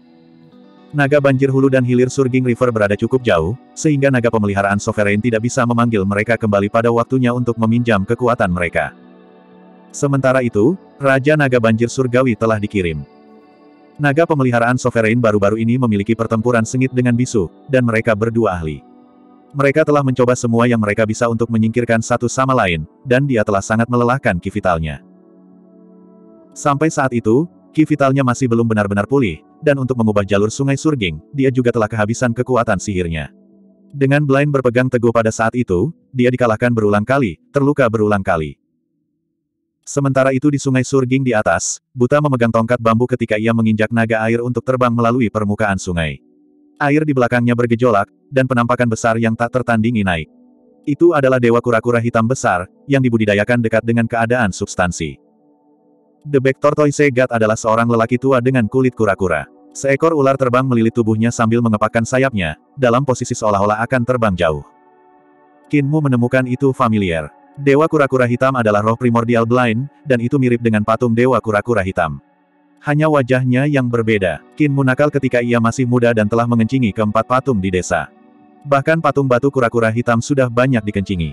Naga banjir hulu dan hilir Surging River berada cukup jauh, sehingga naga pemeliharaan Sovereign tidak bisa memanggil mereka kembali pada waktunya untuk meminjam kekuatan mereka. Sementara itu, Raja Naga Banjir Surgawi telah dikirim. Naga pemeliharaan Sovereign baru-baru ini memiliki pertempuran sengit dengan bisu, dan mereka berdua ahli. Mereka telah mencoba semua yang mereka bisa untuk menyingkirkan satu sama lain, dan dia telah sangat melelahkan ki vitalnya. Sampai saat itu, ki vitalnya masih belum benar-benar pulih, dan untuk mengubah jalur sungai Surging, dia juga telah kehabisan kekuatan sihirnya. Dengan Blind berpegang teguh pada saat itu, dia dikalahkan berulang kali, terluka berulang kali. Sementara itu di sungai Surging di atas, Buta memegang tongkat bambu ketika ia menginjak naga air untuk terbang melalui permukaan sungai. Air di belakangnya bergejolak, dan penampakan besar yang tak tertandingi naik. Itu adalah dewa kura-kura hitam besar, yang dibudidayakan dekat dengan keadaan substansi. The Black Tortoise God adalah seorang lelaki tua dengan kulit kura-kura. Seekor ular terbang melilit tubuhnya sambil mengepakkan sayapnya, dalam posisi seolah-olah akan terbang jauh. Kinmu menemukan itu familiar. Dewa kura-kura hitam adalah roh primordial Blind, dan itu mirip dengan patung dewa kura-kura hitam. Hanya wajahnya yang berbeda. Kinmu nakal ketika ia masih muda dan telah mengencingi keempat patung di desa. Bahkan patung batu kura-kura hitam sudah banyak dikencingi.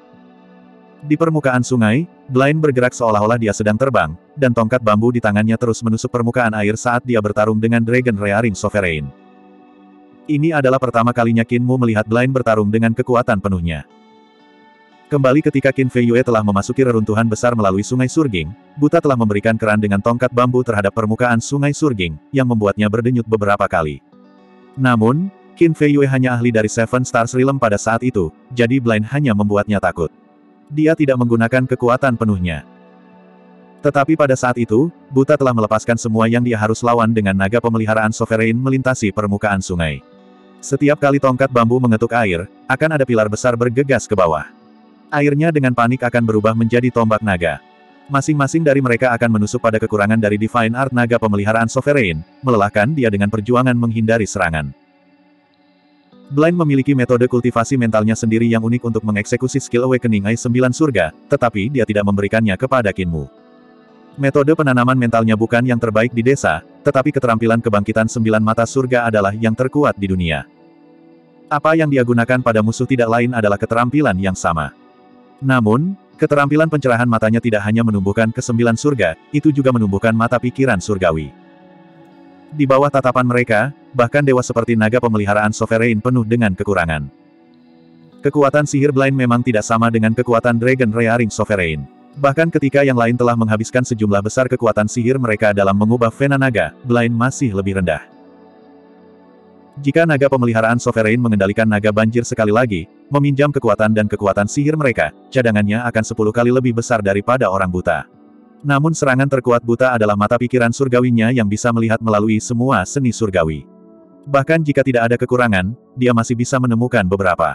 Di permukaan sungai, Blind bergerak seolah-olah dia sedang terbang, dan tongkat bambu di tangannya terus menusuk permukaan air saat dia bertarung dengan Dragon Rearing Sovereign. Ini adalah pertama kalinya Kinmu melihat Blind bertarung dengan kekuatan penuhnya. Kembali ketika Qin Fei Yue telah memasuki reruntuhan besar melalui sungai Surging, Buta telah memberikan keran dengan tongkat bambu terhadap permukaan sungai Surging, yang membuatnya berdenyut beberapa kali. Namun, Qin Fei Yue hanya ahli dari Seven Stars Realm pada saat itu, jadi Blind hanya membuatnya takut. Dia tidak menggunakan kekuatan penuhnya. Tetapi pada saat itu, Buta telah melepaskan semua yang dia harus lawan dengan naga pemeliharaan Sovereign melintasi permukaan sungai. Setiap kali tongkat bambu mengetuk air, akan ada pilar besar bergegas ke bawah. Airnya dengan panik akan berubah menjadi tombak naga. Masing-masing dari mereka akan menusuk pada kekurangan dari Divine Art naga pemeliharaan Sovereign, melelahkan dia dengan perjuangan menghindari serangan. Blind memiliki metode kultivasi mentalnya sendiri yang unik untuk mengeksekusi skill Awakening Eye 9 Surga, tetapi dia tidak memberikannya kepada Kinmu. Metode penanaman mentalnya bukan yang terbaik di desa, tetapi keterampilan kebangkitan 9 mata surga adalah yang terkuat di dunia. Apa yang dia gunakan pada musuh tidak lain adalah keterampilan yang sama. Namun, keterampilan pencerahan matanya tidak hanya menumbuhkan ke-9 surga, itu juga menumbuhkan mata pikiran surgawi. Di bawah tatapan mereka, bahkan dewa seperti naga pemeliharaan Sovereign penuh dengan kekurangan. Kekuatan sihir Blind memang tidak sama dengan kekuatan Dragon Rearing Sovereign. Bahkan ketika yang lain telah menghabiskan sejumlah besar kekuatan sihir mereka dalam mengubah Vena Naga, Blind masih lebih rendah. Jika naga pemeliharaan Sovereign mengendalikan naga banjir sekali lagi, meminjam kekuatan dan kekuatan sihir mereka, cadangannya akan 10 kali lebih besar daripada orang buta. Namun serangan terkuat buta adalah mata pikiran surgawinya yang bisa melihat melalui semua seni surgawi. Bahkan jika tidak ada kekurangan, dia masih bisa menemukan beberapa.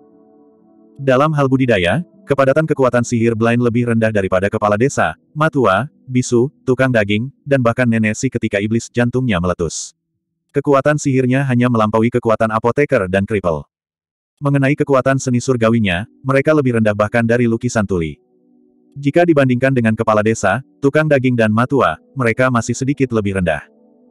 Dalam hal budidaya, kepadatan kekuatan sihir Blind lebih rendah daripada kepala desa, matua, bisu, tukang daging, dan bahkan nenek si ketika iblis jantungnya meletus. Kekuatan sihirnya hanya melampaui kekuatan apoteker dan kripel. Mengenai kekuatan seni surgawinya, mereka lebih rendah bahkan dari lukisan tuli. Jika dibandingkan dengan kepala desa, tukang daging dan matua, mereka masih sedikit lebih rendah.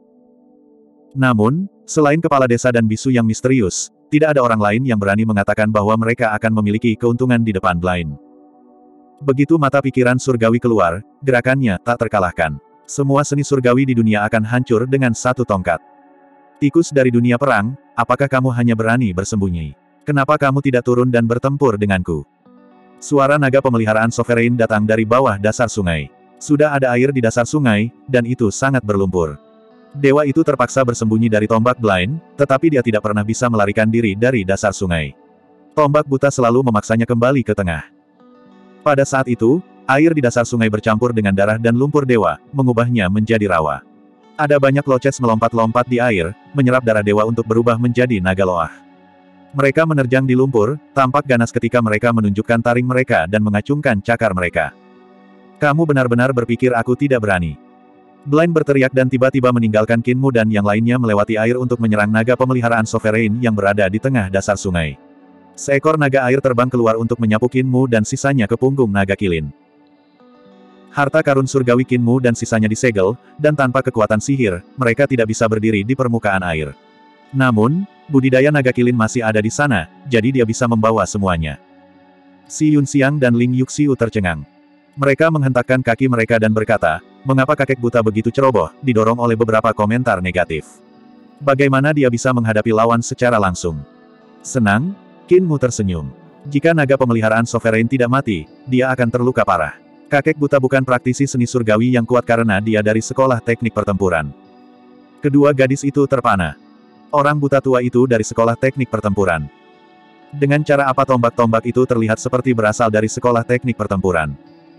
Namun, selain kepala desa dan bisu yang misterius, tidak ada orang lain yang berani mengatakan bahwa mereka akan memiliki keuntungan di depan Blind. Begitu mata pikiran surgawi keluar, gerakannya tak terkalahkan. Semua seni surgawi di dunia akan hancur dengan satu tongkat. Tikus dari dunia perang, apakah kamu hanya berani bersembunyi? Kenapa kamu tidak turun dan bertempur denganku? Suara naga pemeliharaan Sovereign datang dari bawah dasar sungai. Sudah ada air di dasar sungai, dan itu sangat berlumpur. Dewa itu terpaksa bersembunyi dari tombak Blind, tetapi dia tidak pernah bisa melarikan diri dari dasar sungai. Tombak buta selalu memaksanya kembali ke tengah. Pada saat itu, air di dasar sungai bercampur dengan darah dan lumpur dewa, mengubahnya menjadi rawa. Ada banyak loches melompat-lompat di air, menyerap darah dewa untuk berubah menjadi naga loah. Mereka menerjang di lumpur, tampak ganas ketika mereka menunjukkan taring mereka dan mengacungkan cakar mereka. Kamu benar-benar berpikir aku tidak berani? Blind berteriak dan tiba-tiba meninggalkan Kinmu dan yang lainnya melewati air untuk menyerang naga pemeliharaan Sovereign yang berada di tengah dasar sungai. Seekor naga air terbang keluar untuk menyapu Kinmu dan sisanya ke punggung naga kilin. Harta karun surgawi Kinmu dan sisanya disegel, dan tanpa kekuatan sihir, mereka tidak bisa berdiri di permukaan air. Namun, budidaya naga kilin masih ada di sana, jadi dia bisa membawa semuanya. Si Yunxiang dan Ling Yuxiu tercengang. Mereka menghentakkan kaki mereka dan berkata, mengapa kakek buta begitu ceroboh, didorong oleh beberapa komentar negatif. Bagaimana dia bisa menghadapi lawan secara langsung? Senang? Kinmu tersenyum. Jika naga pemeliharaan Sovereign tidak mati, dia akan terluka parah. Kakek buta bukan praktisi seni surgawi yang kuat karena dia dari sekolah teknik pertempuran. Kedua gadis itu terpana. Orang buta tua itu dari sekolah teknik pertempuran. Dengan cara apa tombak-tombak itu terlihat seperti berasal dari sekolah teknik pertempuran?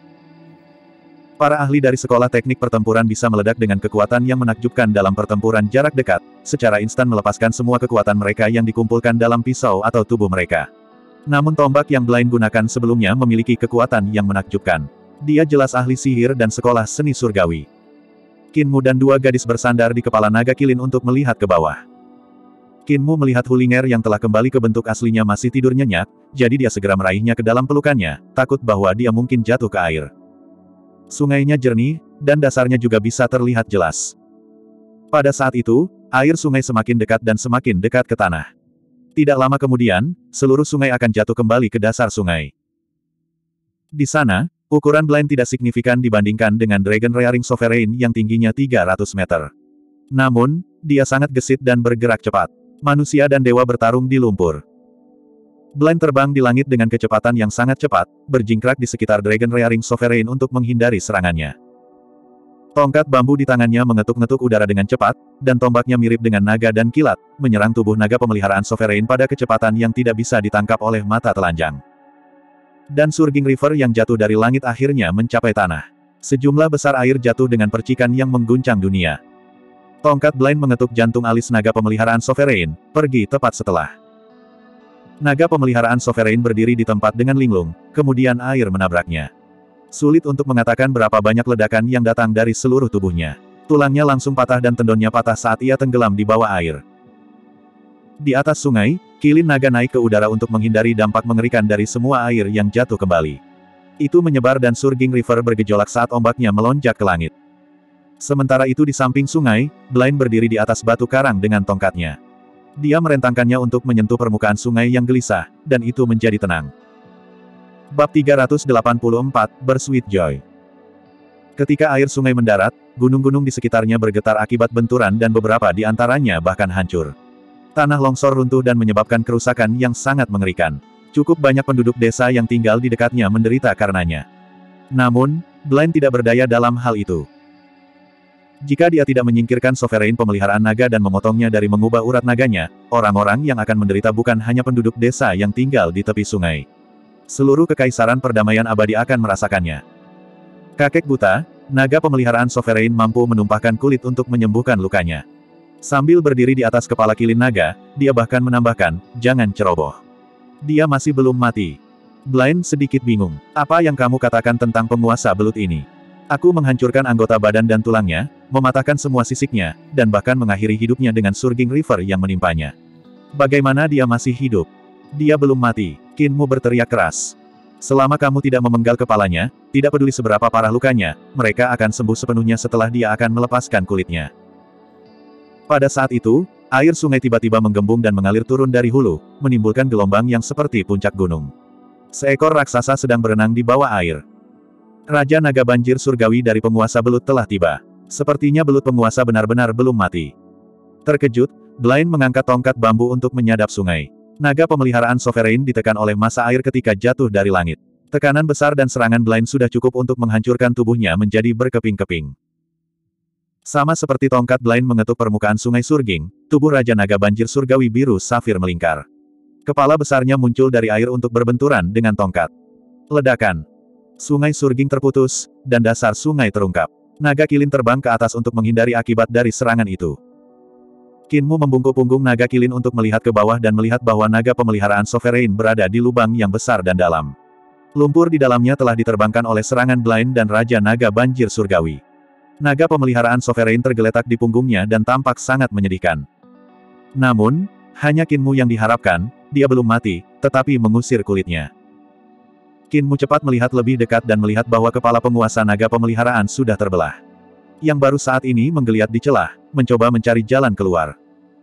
Para ahli dari sekolah teknik pertempuran bisa meledak dengan kekuatan yang menakjubkan dalam pertempuran jarak dekat, secara instan melepaskan semua kekuatan mereka yang dikumpulkan dalam pisau atau tubuh mereka. Namun tombak yang Blind gunakan sebelumnya memiliki kekuatan yang menakjubkan. Dia jelas ahli sihir dan sekolah seni surgawi. Kinmu dan dua gadis bersandar di kepala naga kilin untuk melihat ke bawah. Kinmu melihat Hulinger yang telah kembali ke bentuk aslinya masih tidur nyenyak, jadi dia segera meraihnya ke dalam pelukannya, takut bahwa dia mungkin jatuh ke air. Sungainya jernih, dan dasarnya juga bisa terlihat jelas. Pada saat itu, air sungai semakin dekat dan semakin dekat ke tanah. Tidak lama kemudian, seluruh sungai akan jatuh kembali ke dasar sungai. Di sana, ukuran Blind tidak signifikan dibandingkan dengan Dragon Rearing Sovereign yang tingginya 300 meter. Namun, dia sangat gesit dan bergerak cepat. Manusia dan dewa bertarung di lumpur. Blind terbang di langit dengan kecepatan yang sangat cepat, berjingkrak di sekitar Dragon Rearing Sovereign untuk menghindari serangannya. Tongkat bambu di tangannya mengetuk-ngetuk udara dengan cepat, dan tombaknya mirip dengan naga dan kilat, menyerang tubuh naga pemeliharaan Sovereign pada kecepatan yang tidak bisa ditangkap oleh mata telanjang. Dan Surging River yang jatuh dari langit akhirnya mencapai tanah. Sejumlah besar air jatuh dengan percikan yang mengguncang dunia. Tongkat Blind mengetuk jantung alis naga pemeliharaan Sovereign, pergi tepat setelah. Naga pemeliharaan Sovereign berdiri di tempat dengan linglung, kemudian air menabraknya. Sulit untuk mengatakan berapa banyak ledakan yang datang dari seluruh tubuhnya. Tulangnya langsung patah dan tendonnya patah saat ia tenggelam di bawah air. Di atas sungai, kilin naga naik ke udara untuk menghindari dampak mengerikan dari semua air yang jatuh kembali. Itu menyebar dan Surging River bergejolak saat ombaknya melonjak ke langit. Sementara itu di samping sungai, Blind berdiri di atas batu karang dengan tongkatnya. Dia merentangkannya untuk menyentuh permukaan sungai yang gelisah, dan itu menjadi tenang. Bab 384, Bersuit Joy. Ketika air sungai mendarat, gunung-gunung di sekitarnya bergetar akibat benturan dan beberapa di antaranya bahkan hancur. Tanah longsor runtuh dan menyebabkan kerusakan yang sangat mengerikan. Cukup banyak penduduk desa yang tinggal di dekatnya menderita karenanya. Namun, Blind tidak berdaya dalam hal itu. Jika dia tidak menyingkirkan sovereign pemeliharaan naga dan memotongnya dari mengubah urat naganya, orang-orang yang akan menderita bukan hanya penduduk desa yang tinggal di tepi sungai. Seluruh kekaisaran perdamaian abadi akan merasakannya. Kakek buta, naga pemeliharaan sovereign mampu menumpahkan kulit untuk menyembuhkan lukanya. Sambil berdiri di atas kepala kilin naga, dia bahkan menambahkan, jangan ceroboh. Dia masih belum mati. Blind sedikit bingung. Apa yang kamu katakan tentang penguasa belut ini? Aku menghancurkan anggota badan dan tulangnya, mematahkan semua sisiknya, dan bahkan mengakhiri hidupnya dengan Surging River yang menimpanya. Bagaimana dia masih hidup? Dia belum mati. Kinmu berteriak keras. Selama kamu tidak memenggal kepalanya, tidak peduli seberapa parah lukanya, mereka akan sembuh sepenuhnya setelah dia akan melepaskan kulitnya. Pada saat itu, air sungai tiba-tiba menggembung dan mengalir turun dari hulu, menimbulkan gelombang yang seperti puncak gunung. Seekor raksasa sedang berenang di bawah air. Raja Naga Banjir Surgawi dari penguasa belut telah tiba. Sepertinya belut penguasa benar-benar belum mati. Terkejut, Blind mengangkat tongkat bambu untuk menyadap sungai. Naga pemeliharaan sovereign ditekan oleh massa air ketika jatuh dari langit. Tekanan besar dan serangan Blind sudah cukup untuk menghancurkan tubuhnya menjadi berkeping-keping. Sama seperti tongkat Blind mengetuk permukaan sungai Surging, tubuh Raja Naga Banjir Surgawi biru safir melingkar. Kepala besarnya muncul dari air untuk berbenturan dengan tongkat. Ledakan. Sungai Surging terputus, dan dasar sungai terungkap. Naga kilin terbang ke atas untuk menghindari akibat dari serangan itu. Kinmu membungkuk punggung naga kilin untuk melihat ke bawah dan melihat bahwa naga pemeliharaan sovereign berada di lubang yang besar dan dalam. Lumpur di dalamnya telah diterbangkan oleh serangan Blind dan Raja Naga Banjir Surgawi. Naga pemeliharaan sovereign tergeletak di punggungnya dan tampak sangat menyedihkan. Namun, hanya Kinmu yang diharapkan, dia belum mati, tetapi mengusir kulitnya. Kinmu cepat melihat lebih dekat dan melihat bahwa kepala penguasa naga pemeliharaan sudah terbelah. Yang baru saat ini menggeliat di celah, mencoba mencari jalan keluar.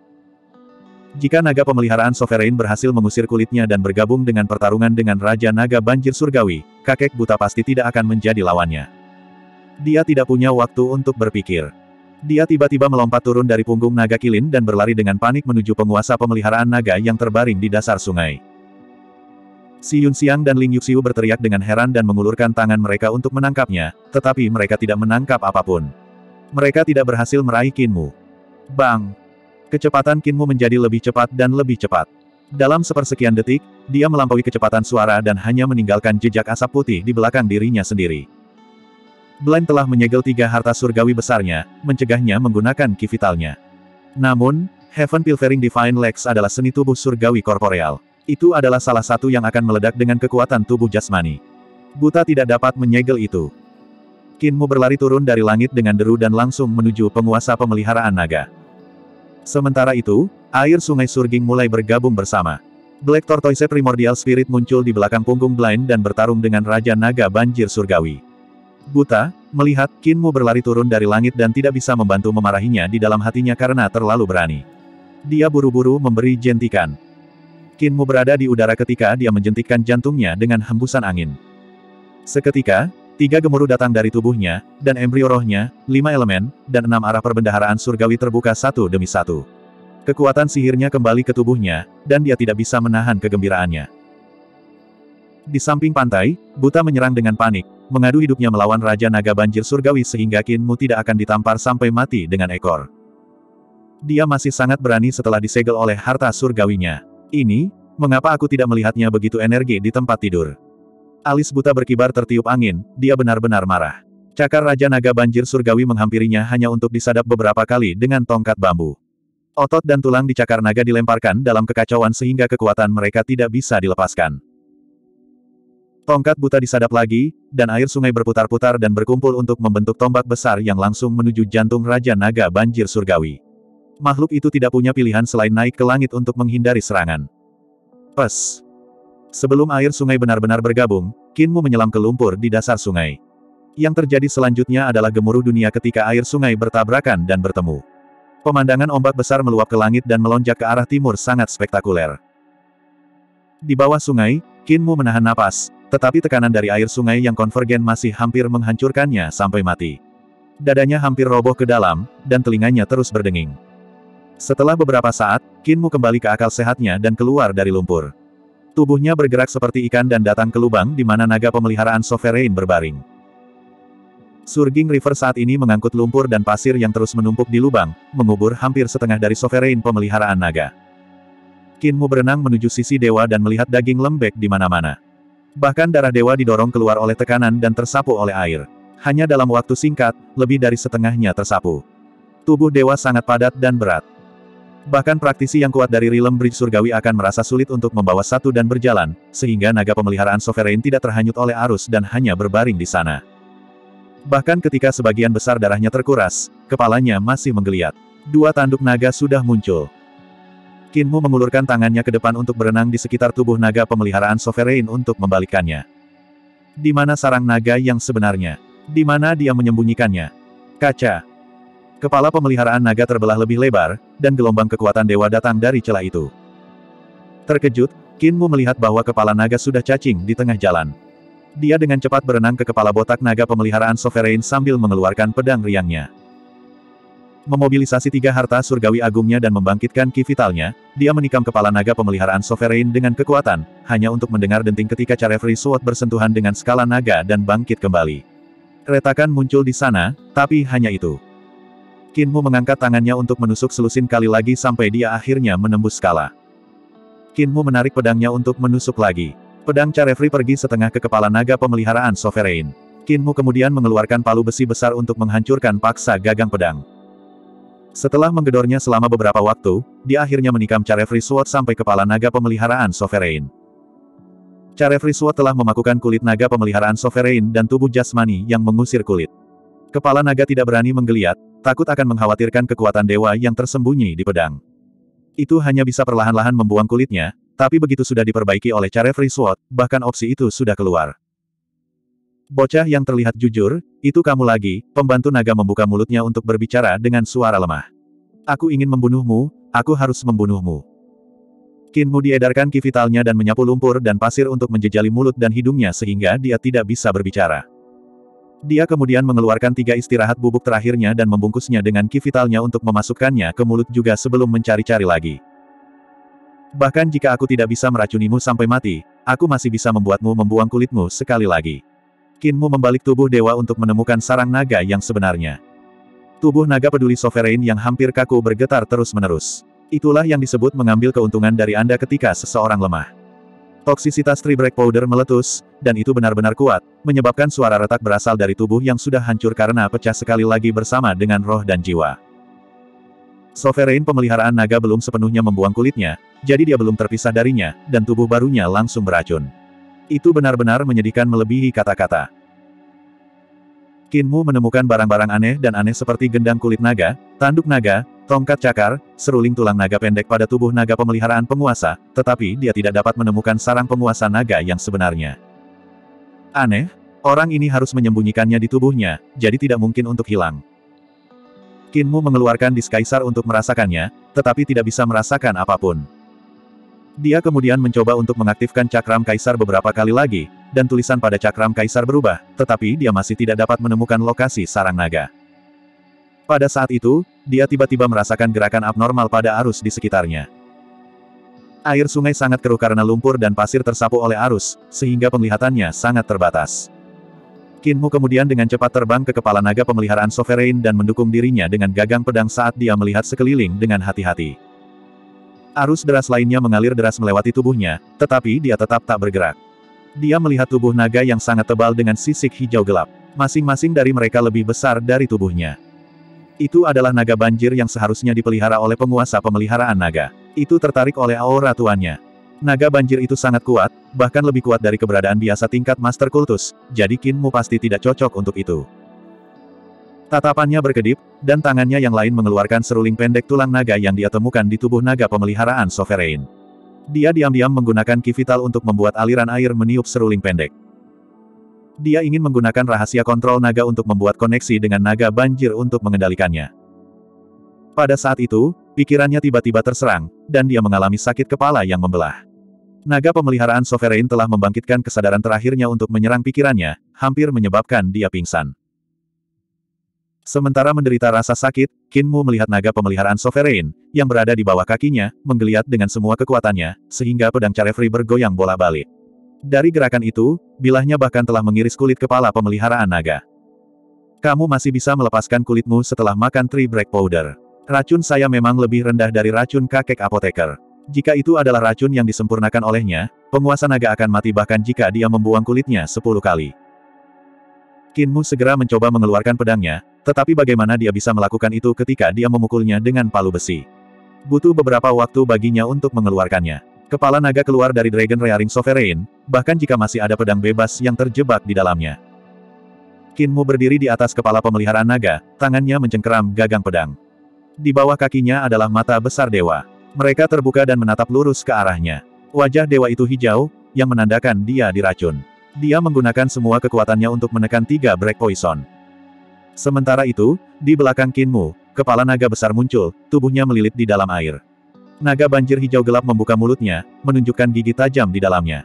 Jika naga pemeliharaan sovereign berhasil mengusir kulitnya dan bergabung dengan pertarungan dengan Raja Naga Banjir Surgawi, kakek buta pasti tidak akan menjadi lawannya. Dia tidak punya waktu untuk berpikir. Dia tiba-tiba melompat turun dari punggung naga kilin dan berlari dengan panik menuju penguasa pemeliharaan naga yang terbaring di dasar sungai. Si Yunxiang dan Ling Yuxiu berteriak dengan heran dan mengulurkan tangan mereka untuk menangkapnya, tetapi mereka tidak menangkap apapun. Mereka tidak berhasil meraih Kinmu. Bang! Kecepatan Kinmu menjadi lebih cepat dan lebih cepat. Dalam sepersekian detik, dia melampaui kecepatan suara dan hanya meninggalkan jejak asap putih di belakang dirinya sendiri. Blind telah menyegel 3 harta surgawi besarnya, mencegahnya menggunakan ki vitalnya. Namun, Heaven Pilfering Divine Lex adalah seni tubuh surgawi korporeal. Itu adalah salah satu yang akan meledak dengan kekuatan tubuh jasmani. Buta tidak dapat menyegel itu. Kinmu berlari turun dari langit dengan deru dan langsung menuju penguasa pemeliharaan naga. Sementara itu, air sungai Surging mulai bergabung bersama. Black Tortoise Primordial Spirit muncul di belakang punggung Blind dan bertarung dengan Raja Naga Banjir Surgawi. Buta, melihat Kinmu berlari turun dari langit dan tidak bisa membantu memarahinya di dalam hatinya karena terlalu berani. Dia buru-buru memberi jentikan. Kinmu berada di udara ketika dia menjentikkan jantungnya dengan hembusan angin. Seketika, 3 gemuruh datang dari tubuhnya, dan embrio rohnya, 5 elemen, dan 6 arah perbendaharaan surgawi terbuka satu demi satu. Kekuatan sihirnya kembali ke tubuhnya, dan dia tidak bisa menahan kegembiraannya. Di samping pantai, Buta menyerang dengan panik, mengadu hidupnya melawan Raja Naga Banjir Surgawi sehingga Kinmu tidak akan ditampar sampai mati dengan ekor. Dia masih sangat berani setelah disegel oleh harta surgawinya. Ini, mengapa aku tidak melihatnya begitu energi di tempat tidur? Alis Buta berkibar tertiup angin, dia benar-benar marah. Cakar Raja Naga Banjir Surgawi menghampirinya hanya untuk disadap beberapa kali dengan tongkat bambu. Otot dan tulang di cakar naga dilemparkan dalam kekacauan sehingga kekuatan mereka tidak bisa dilepaskan. Tongkat Buta disadap lagi, dan air sungai berputar-putar dan berkumpul untuk membentuk tombak besar yang langsung menuju jantung Raja Naga Banjir Surgawi. Makhluk itu tidak punya pilihan selain naik ke langit untuk menghindari serangan. Pes! Sebelum air sungai benar-benar bergabung, Qin Mu menyelam ke lumpur di dasar sungai. Yang terjadi selanjutnya adalah gemuruh dunia ketika air sungai bertabrakan dan bertemu. Pemandangan ombak besar meluap ke langit dan melonjak ke arah timur sangat spektakuler. Di bawah sungai, Qin Mu menahan napas, tetapi tekanan dari air sungai yang konvergen masih hampir menghancurkannya sampai mati. Dadanya hampir roboh ke dalam, dan telinganya terus berdenging. Setelah beberapa saat, Qin Mu kembali ke akal sehatnya dan keluar dari lumpur. Tubuhnya bergerak seperti ikan dan datang ke lubang di mana naga pemeliharaan Sovereign berbaring. Surging River saat ini mengangkut lumpur dan pasir yang terus menumpuk di lubang, mengubur hampir setengah dari Sovereign pemeliharaan naga. Qin Mu berenang menuju sisi dewa dan melihat daging lembek di mana-mana. Bahkan darah dewa didorong keluar oleh tekanan dan tersapu oleh air. Hanya dalam waktu singkat, lebih dari setengahnya tersapu. Tubuh dewa sangat padat dan berat. Bahkan praktisi yang kuat dari Realm Bridge Surgawi akan merasa sulit untuk membawa satu dan berjalan, sehingga naga pemeliharaan Sovereign tidak terhanyut oleh arus dan hanya berbaring di sana. Bahkan ketika sebagian besar darahnya terkuras, kepalanya masih menggeliat. Dua tanduk naga sudah muncul. Qin Mu mengulurkan tangannya ke depan untuk berenang di sekitar tubuh naga pemeliharaan Sovereign untuk membalikkannya. Di mana sarang naga yang sebenarnya? Di mana dia menyembunyikannya? Kaca. Kepala pemeliharaan naga terbelah lebih lebar, dan gelombang kekuatan dewa datang dari celah itu. Terkejut, Qin Mu melihat bahwa kepala naga sudah cacing di tengah jalan. Dia dengan cepat berenang ke kepala botak naga pemeliharaan Sovereign sambil mengeluarkan pedang riangnya. Memobilisasi 3 harta surgawi agungnya dan membangkitkan ki vitalnya, dia menikam kepala naga pemeliharaan Sovereign dengan kekuatan, hanya untuk mendengar denting ketika Carefree Sword bersentuhan dengan skala naga dan bangkit kembali. Retakan muncul di sana, tapi hanya itu. Qin Mu mengangkat tangannya untuk menusuk selusin kali lagi sampai dia akhirnya menembus skala. Qin Mu menarik pedangnya untuk menusuk lagi. Pedang Carefree pergi setengah ke kepala naga pemeliharaan Sovereign. Qin Mu kemudian mengeluarkan palu besi besar untuk menghancurkan paksa gagang pedang. Setelah menggedornya selama beberapa waktu, dia akhirnya menikam Carefree Sword sampai kepala naga pemeliharaan Sovereign. Carefree Sword telah memakukan kulit naga pemeliharaan Sovereign dan tubuh jasmani yang mengusir kulit. Kepala naga tidak berani menggeliat, takut akan mengkhawatirkan kekuatan dewa yang tersembunyi di pedang. Itu hanya bisa perlahan-lahan membuang kulitnya, tapi begitu sudah diperbaiki oleh Carefree Sword, bahkan opsi itu sudah keluar. Bocah yang terlihat jujur, itu kamu lagi, pembantu naga membuka mulutnya untuk berbicara dengan suara lemah. Aku ingin membunuhmu, aku harus membunuhmu. Qin Mu diedarkan ki vitalnya dan menyapu lumpur dan pasir untuk menjejali mulut dan hidungnya sehingga dia tidak bisa berbicara. Dia kemudian mengeluarkan 3 istirahat bubuk terakhirnya dan membungkusnya dengan ki vitalnya untuk memasukkannya ke mulut juga sebelum mencari-cari lagi. Bahkan jika aku tidak bisa meracunimu sampai mati, aku masih bisa membuatmu membuang kulitmu sekali lagi. Qin Mu membalik tubuh dewa untuk menemukan sarang naga yang sebenarnya. Tubuh naga peduli Sovereign yang hampir kaku bergetar terus-menerus. Itulah yang disebut mengambil keuntungan dari Anda ketika seseorang lemah. Toksisitas Tribrack Powder meletus, dan itu benar-benar kuat, menyebabkan suara retak berasal dari tubuh yang sudah hancur karena pecah sekali lagi bersama dengan roh dan jiwa. Sovereign pemeliharaan naga belum sepenuhnya membuang kulitnya, jadi dia belum terpisah darinya, dan tubuh barunya langsung beracun. Itu benar-benar menyedihkan melebihi kata-kata. Qin Mu menemukan barang-barang aneh dan aneh seperti gendang kulit naga, tanduk naga, tongkat cakar, seruling tulang naga pendek pada tubuh naga pemeliharaan penguasa, tetapi dia tidak dapat menemukan sarang penguasa naga yang sebenarnya. Aneh, orang ini harus menyembunyikannya di tubuhnya, jadi tidak mungkin untuk hilang. Qin Mu mengeluarkan dis kaisar untuk merasakannya, tetapi tidak bisa merasakan apapun. Dia kemudian mencoba untuk mengaktifkan cakram kaisar beberapa kali lagi, dan tulisan pada cakram kaisar berubah, tetapi dia masih tidak dapat menemukan lokasi sarang naga. Pada saat itu, dia tiba-tiba merasakan gerakan abnormal pada arus di sekitarnya. Air sungai sangat keruh karena lumpur dan pasir tersapu oleh arus, sehingga penglihatannya sangat terbatas. Qin Mu kemudian dengan cepat terbang ke kepala naga pemeliharaan Sovereign dan mendukung dirinya dengan gagang pedang saat dia melihat sekeliling dengan hati-hati. Arus deras lainnya mengalir deras melewati tubuhnya, tetapi dia tetap tak bergerak. Dia melihat tubuh naga yang sangat tebal dengan sisik hijau gelap. Masing-masing dari mereka lebih besar dari tubuhnya. Itu adalah naga banjir yang seharusnya dipelihara oleh penguasa pemeliharaan naga. Itu tertarik oleh aura tuannya. Naga banjir itu sangat kuat, bahkan lebih kuat dari keberadaan biasa tingkat Master Kultus, jadi Qin Mu pasti tidak cocok untuk itu. Tatapannya berkedip, dan tangannya yang lain mengeluarkan seruling pendek tulang naga yang dia temukan di tubuh naga pemeliharaan Sovereign. Dia diam-diam menggunakan ki vital untuk membuat aliran air meniup seruling pendek. Dia ingin menggunakan rahasia kontrol naga untuk membuat koneksi dengan naga banjir untuk mengendalikannya. Pada saat itu, pikirannya tiba-tiba terserang, dan dia mengalami sakit kepala yang membelah. Naga pemeliharaan Sovereign telah membangkitkan kesadaran terakhirnya untuk menyerang pikirannya, hampir menyebabkan dia pingsan. Sementara menderita rasa sakit, Qin Mu melihat naga pemeliharaan Sovereign, yang berada di bawah kakinya, menggeliat dengan semua kekuatannya, sehingga pedang Carefree bergoyang bolak-balik. Dari gerakan itu, bilahnya bahkan telah mengiris kulit kepala pemeliharaan naga. Kamu masih bisa melepaskan kulitmu setelah makan Tree Break Powder. Racun saya memang lebih rendah dari racun kakek apoteker. Jika itu adalah racun yang disempurnakan olehnya, penguasa naga akan mati bahkan jika dia membuang kulitnya 10 kali. Qin Mu segera mencoba mengeluarkan pedangnya, tetapi bagaimana dia bisa melakukan itu ketika dia memukulnya dengan palu besi? Butuh beberapa waktu baginya untuk mengeluarkannya. Kepala naga keluar dari Dragon Rearing Sovereign, bahkan jika masih ada pedang bebas yang terjebak di dalamnya. Qin Mu berdiri di atas kepala pemeliharaan naga, tangannya mencengkeram gagang pedang. Di bawah kakinya adalah mata besar dewa. Mereka terbuka dan menatap lurus ke arahnya. Wajah dewa itu hijau, yang menandakan dia diracun. Dia menggunakan semua kekuatannya untuk menekan 3 Break Poison. Sementara itu, di belakang Qin Mu, kepala naga besar muncul, tubuhnya melilit di dalam air. Naga banjir hijau gelap membuka mulutnya, menunjukkan gigi tajam di dalamnya.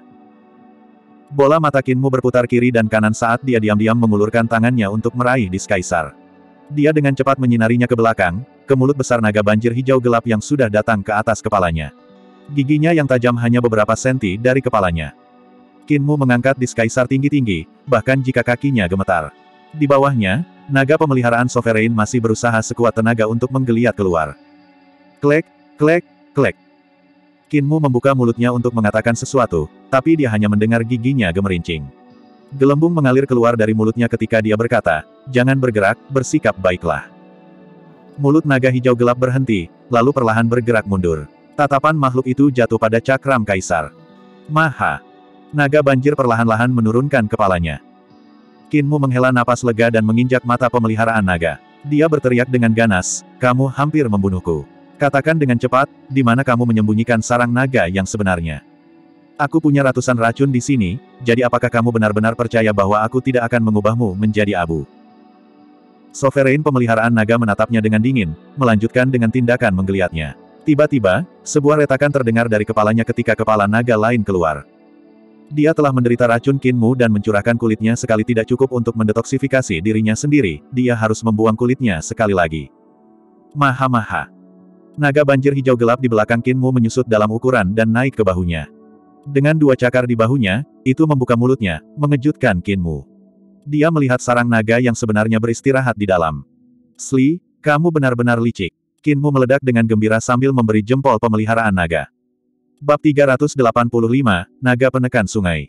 Bola mata Qin Mu berputar kiri dan kanan saat dia diam-diam mengulurkan tangannya untuk meraih Disc Kaisar. Dia dengan cepat menyinarinya ke belakang, ke mulut besar naga banjir hijau gelap yang sudah datang ke atas kepalanya. Giginya yang tajam hanya beberapa senti dari kepalanya. Qin Mu mengangkat Disc Kaisar tinggi-tinggi, bahkan jika kakinya gemetar. Di bawahnya, naga pemeliharaan Sovereign masih berusaha sekuat tenaga untuk menggeliat keluar. Klek, klek, klek. Qin Mu membuka mulutnya untuk mengatakan sesuatu, tapi dia hanya mendengar giginya gemerincing. Gelembung mengalir keluar dari mulutnya ketika dia berkata, "Jangan bergerak, bersikap baiklah." Mulut naga hijau gelap berhenti, lalu perlahan bergerak mundur. Tatapan makhluk itu jatuh pada cakram kaisar. Maha. Naga banjir perlahan-lahan menurunkan kepalanya. Qin Mu menghela napas lega dan menginjak mata pemeliharaan naga. Dia berteriak dengan ganas, "Kamu hampir membunuhku. Katakan dengan cepat, di mana kamu menyembunyikan sarang naga yang sebenarnya? Aku punya ratusan racun di sini, jadi apakah kamu benar-benar percaya bahwa aku tidak akan mengubahmu menjadi abu?" Sovereign pemeliharaan naga menatapnya dengan dingin, melanjutkan dengan tindakan menggeliatnya. Tiba-tiba, sebuah retakan terdengar dari kepalanya ketika kepala naga lain keluar. Dia telah menderita racun Qin Mu dan mencurahkan kulitnya sekali tidak cukup untuk mendetoksifikasi dirinya sendiri, dia harus membuang kulitnya sekali lagi. Maha-maha. Naga banjir hijau gelap di belakang Qin Mu menyusut dalam ukuran dan naik ke bahunya. Dengan 2 cakar di bahunya, itu membuka mulutnya, mengejutkan Qin Mu. Dia melihat sarang naga yang sebenarnya beristirahat di dalam. "Sli, kamu benar-benar licik." Qin Mu meledak dengan gembira sambil memberi jempol pemeliharaan naga. Bab 385, Naga Penekan Sungai.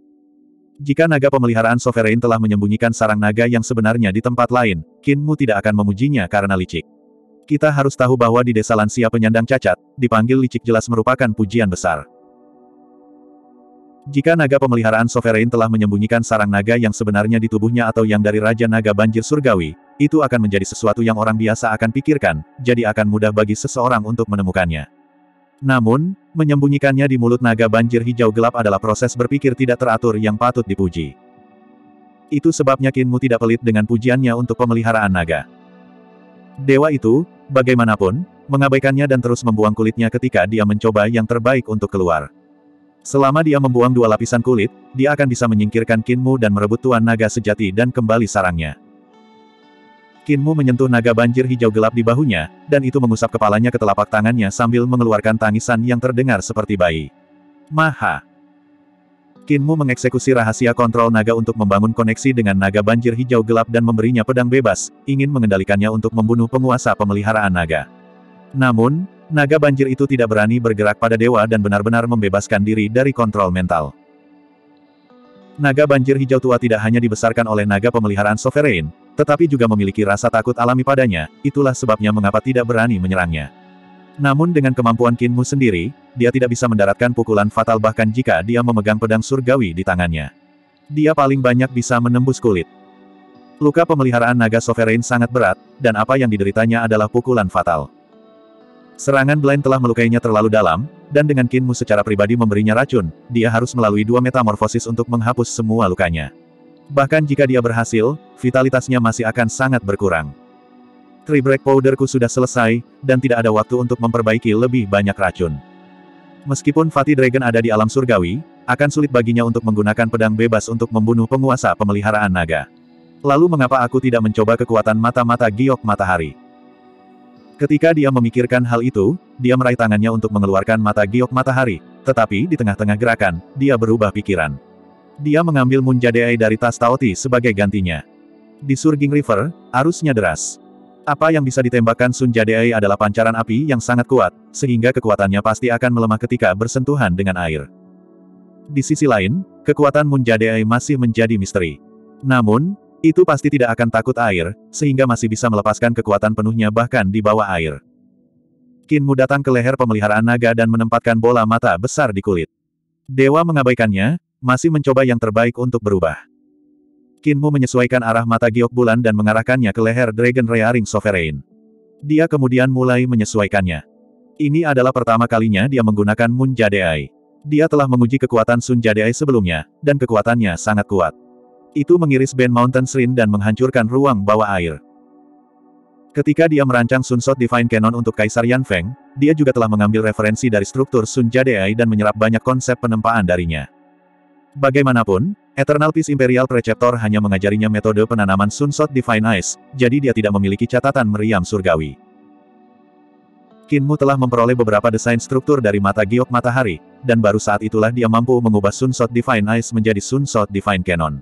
Jika naga pemeliharaan Sovereign telah menyembunyikan sarang naga yang sebenarnya di tempat lain, Qin Mu tidak akan memujinya karena licik. Kita harus tahu bahwa di desa lansia penyandang cacat, dipanggil licik jelas merupakan pujian besar. Jika naga pemeliharaan Sovereign telah menyembunyikan sarang naga yang sebenarnya di tubuhnya atau yang dari Raja Naga Banjir Surgawi, itu akan menjadi sesuatu yang orang biasa akan pikirkan, jadi akan mudah bagi seseorang untuk menemukannya. Namun, menyembunyikannya di mulut naga banjir hijau gelap adalah proses berpikir tidak teratur yang patut dipuji. Itu sebabnya Qin Mu tidak pelit dengan pujiannya untuk pemeliharaan naga. Dewa itu, bagaimanapun, mengabaikannya dan terus membuang kulitnya ketika dia mencoba yang terbaik untuk keluar. Selama dia membuang 2 lapisan kulit, dia akan bisa menyingkirkan Qin Mu dan merebut Tuan Naga Sejati dan kembali sarangnya. Qin Mu menyentuh naga banjir hijau gelap di bahunya, dan itu mengusap kepalanya ke telapak tangannya sambil mengeluarkan tangisan yang terdengar seperti bayi. Maha. Qin Mu mengeksekusi rahasia kontrol naga untuk membangun koneksi dengan naga banjir hijau gelap dan memberinya pedang bebas, ingin mengendalikannya untuk membunuh penguasa pemeliharaan naga. Namun, naga banjir itu tidak berani bergerak pada dewa dan benar-benar membebaskan diri dari kontrol mental. Naga banjir hijau tua tidak hanya dibesarkan oleh naga pemeliharaan Sovereign, tetapi juga memiliki rasa takut alami padanya, itulah sebabnya mengapa tidak berani menyerangnya. Namun dengan kemampuan Qin Mu sendiri, dia tidak bisa mendaratkan pukulan fatal bahkan jika dia memegang pedang surgawi di tangannya. Dia paling banyak bisa menembus kulit. Luka pemeliharaan naga Sovereign sangat berat, dan apa yang dideritanya adalah pukulan fatal. Serangan Blind telah melukainya terlalu dalam, dan dengan Qin Mu secara pribadi memberinya racun, dia harus melalui 2 metamorfosis untuk menghapus semua lukanya. Bahkan jika dia berhasil, vitalitasnya masih akan sangat berkurang. Tri-Break Powderku sudah selesai, dan tidak ada waktu untuk memperbaiki lebih banyak racun. Meskipun Fatih Dragon ada di alam surgawi, akan sulit baginya untuk menggunakan pedang bebas untuk membunuh penguasa pemeliharaan naga. Lalu mengapa aku tidak mencoba kekuatan mata-mata giok matahari? Ketika dia memikirkan hal itu, dia meraih tangannya untuk mengeluarkan mata giok matahari, tetapi di tengah-tengah gerakan, dia berubah pikiran. Dia mengambil Moon Jade dari tas Taoti sebagai gantinya. Di Surging River, arusnya deras. Apa yang bisa ditembakkan Sun Jade adalah pancaran api yang sangat kuat, sehingga kekuatannya pasti akan melemah ketika bersentuhan dengan air. Di sisi lain, kekuatan Moon Jade masih menjadi misteri. Namun, itu pasti tidak akan takut air, sehingga masih bisa melepaskan kekuatan penuhnya bahkan di bawah air. Qin Mu datang ke leher pemeliharaan naga dan menempatkan bola mata besar di kulit. Dewa mengabaikannya, masih mencoba yang terbaik untuk berubah. Qin Mu menyesuaikan arah mata giok bulan dan mengarahkannya ke leher Dragon Rearing Sovereign. Dia kemudian mulai menyesuaikannya. Ini adalah pertama kalinya dia menggunakan Moon Jade. Dia telah menguji kekuatan Sun Jade sebelumnya, dan kekuatannya sangat kuat. Itu mengiris band Mountain Shrine dan menghancurkan ruang bawah air. Ketika dia merancang Sun Sot Divine Cannon untuk Kaisar Yan Feng, dia juga telah mengambil referensi dari struktur Sun Jade dan menyerap banyak konsep penempaan darinya. Bagaimanapun, Eternal Peace Imperial Preceptor hanya mengajarinya metode penanaman Sun Sot Divine Ice, jadi dia tidak memiliki catatan meriam surgawi. Qin Mu telah memperoleh beberapa desain struktur dari mata giok matahari, dan baru saat itulah dia mampu mengubah Sun Sot Divine Ice menjadi Sun Sot Divine Cannon.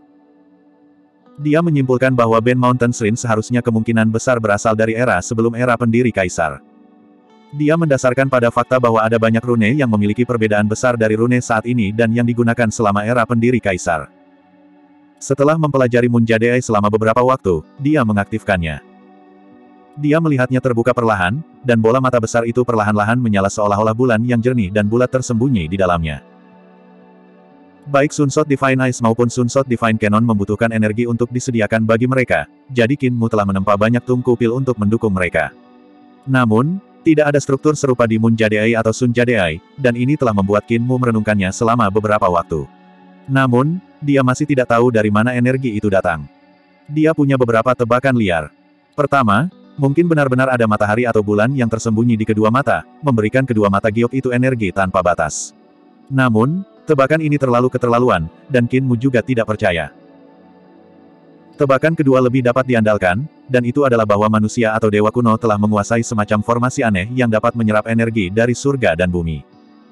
Dia menyimpulkan bahwa band Mountain Shrine seharusnya kemungkinan besar berasal dari era sebelum era pendiri Kaisar. Dia mendasarkan pada fakta bahwa ada banyak rune yang memiliki perbedaan besar dari rune saat ini dan yang digunakan selama era pendiri Kaisar. Setelah mempelajari Moon Jade selama beberapa waktu, dia mengaktifkannya. Dia melihatnya terbuka perlahan, dan bola mata besar itu perlahan-lahan menyala seolah-olah bulan yang jernih dan bulat tersembunyi di dalamnya. Baik Sun Sot Divine Ice maupun Sun Sot Divine Cannon membutuhkan energi untuk disediakan bagi mereka, jadi Qin Mu telah menempa banyak tungku pil untuk mendukung mereka. Namun, tidak ada struktur serupa di Moon Jade atau Sun Jade, dan ini telah membuat Qin Mu merenungkannya selama beberapa waktu. Namun, dia masih tidak tahu dari mana energi itu datang. Dia punya beberapa tebakan liar. Pertama, mungkin benar-benar ada matahari atau bulan yang tersembunyi di kedua mata, memberikan kedua mata giok itu energi tanpa batas. Namun, tebakan ini terlalu keterlaluan, dan Qin Mu juga tidak percaya. Tebakan kedua lebih dapat diandalkan, dan itu adalah bahwa manusia atau dewa kuno telah menguasai semacam formasi aneh yang dapat menyerap energi dari surga dan bumi.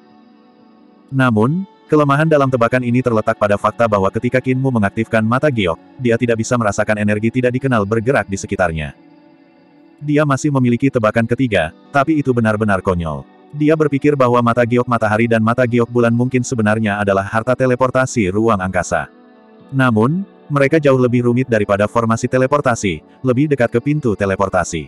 Namun, kelemahan dalam tebakan ini terletak pada fakta bahwa ketika Qin Mu mengaktifkan mata giok, dia tidak bisa merasakan energi tidak dikenal bergerak di sekitarnya. Dia masih memiliki tebakan ketiga, tapi itu benar-benar konyol. Dia berpikir bahwa mata giok matahari dan mata giok bulan mungkin sebenarnya adalah harta teleportasi ruang angkasa. Namun, mereka jauh lebih rumit daripada formasi teleportasi, lebih dekat ke pintu teleportasi.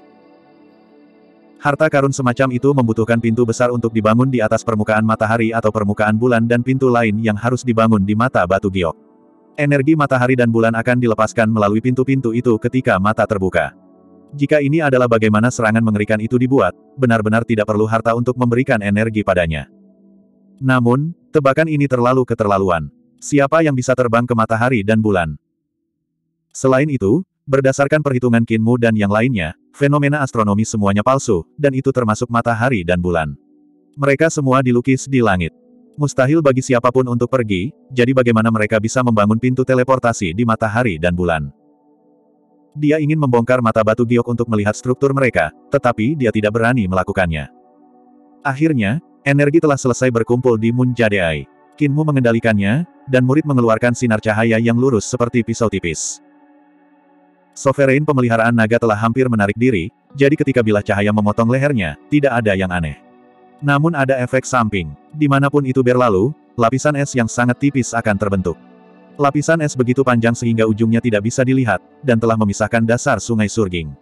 Harta karun semacam itu membutuhkan pintu besar untuk dibangun di atas permukaan matahari atau permukaan bulan dan pintu lain yang harus dibangun di mata batu giok. Energi matahari dan bulan akan dilepaskan melalui pintu-pintu itu ketika mata terbuka. Jika ini adalah bagaimana serangan mengerikan itu dibuat, benar-benar tidak perlu harta untuk memberikan energi padanya. Namun, tebakan ini terlalu keterlaluan. Siapa yang bisa terbang ke matahari dan bulan? Selain itu, berdasarkan perhitungan Qin Mu dan yang lainnya, fenomena astronomi semuanya palsu, dan itu termasuk matahari dan bulan. Mereka semua dilukis di langit. Mustahil bagi siapapun untuk pergi, jadi bagaimana mereka bisa membangun pintu teleportasi di matahari dan bulan? Dia ingin membongkar mata batu giok untuk melihat struktur mereka, tetapi dia tidak berani melakukannya. Akhirnya, energi telah selesai berkumpul di Moon Jade. Qin Mu mengendalikannya, dan murid mengeluarkan sinar cahaya yang lurus seperti pisau tipis. Sovereign pemeliharaan naga telah hampir menarik diri, jadi ketika bilah cahaya memotong lehernya, tidak ada yang aneh. Namun ada efek samping. Dimanapun itu berlalu, lapisan es yang sangat tipis akan terbentuk. Lapisan es begitu panjang sehingga ujungnya tidak bisa dilihat, dan telah memisahkan dasar sungai Surging.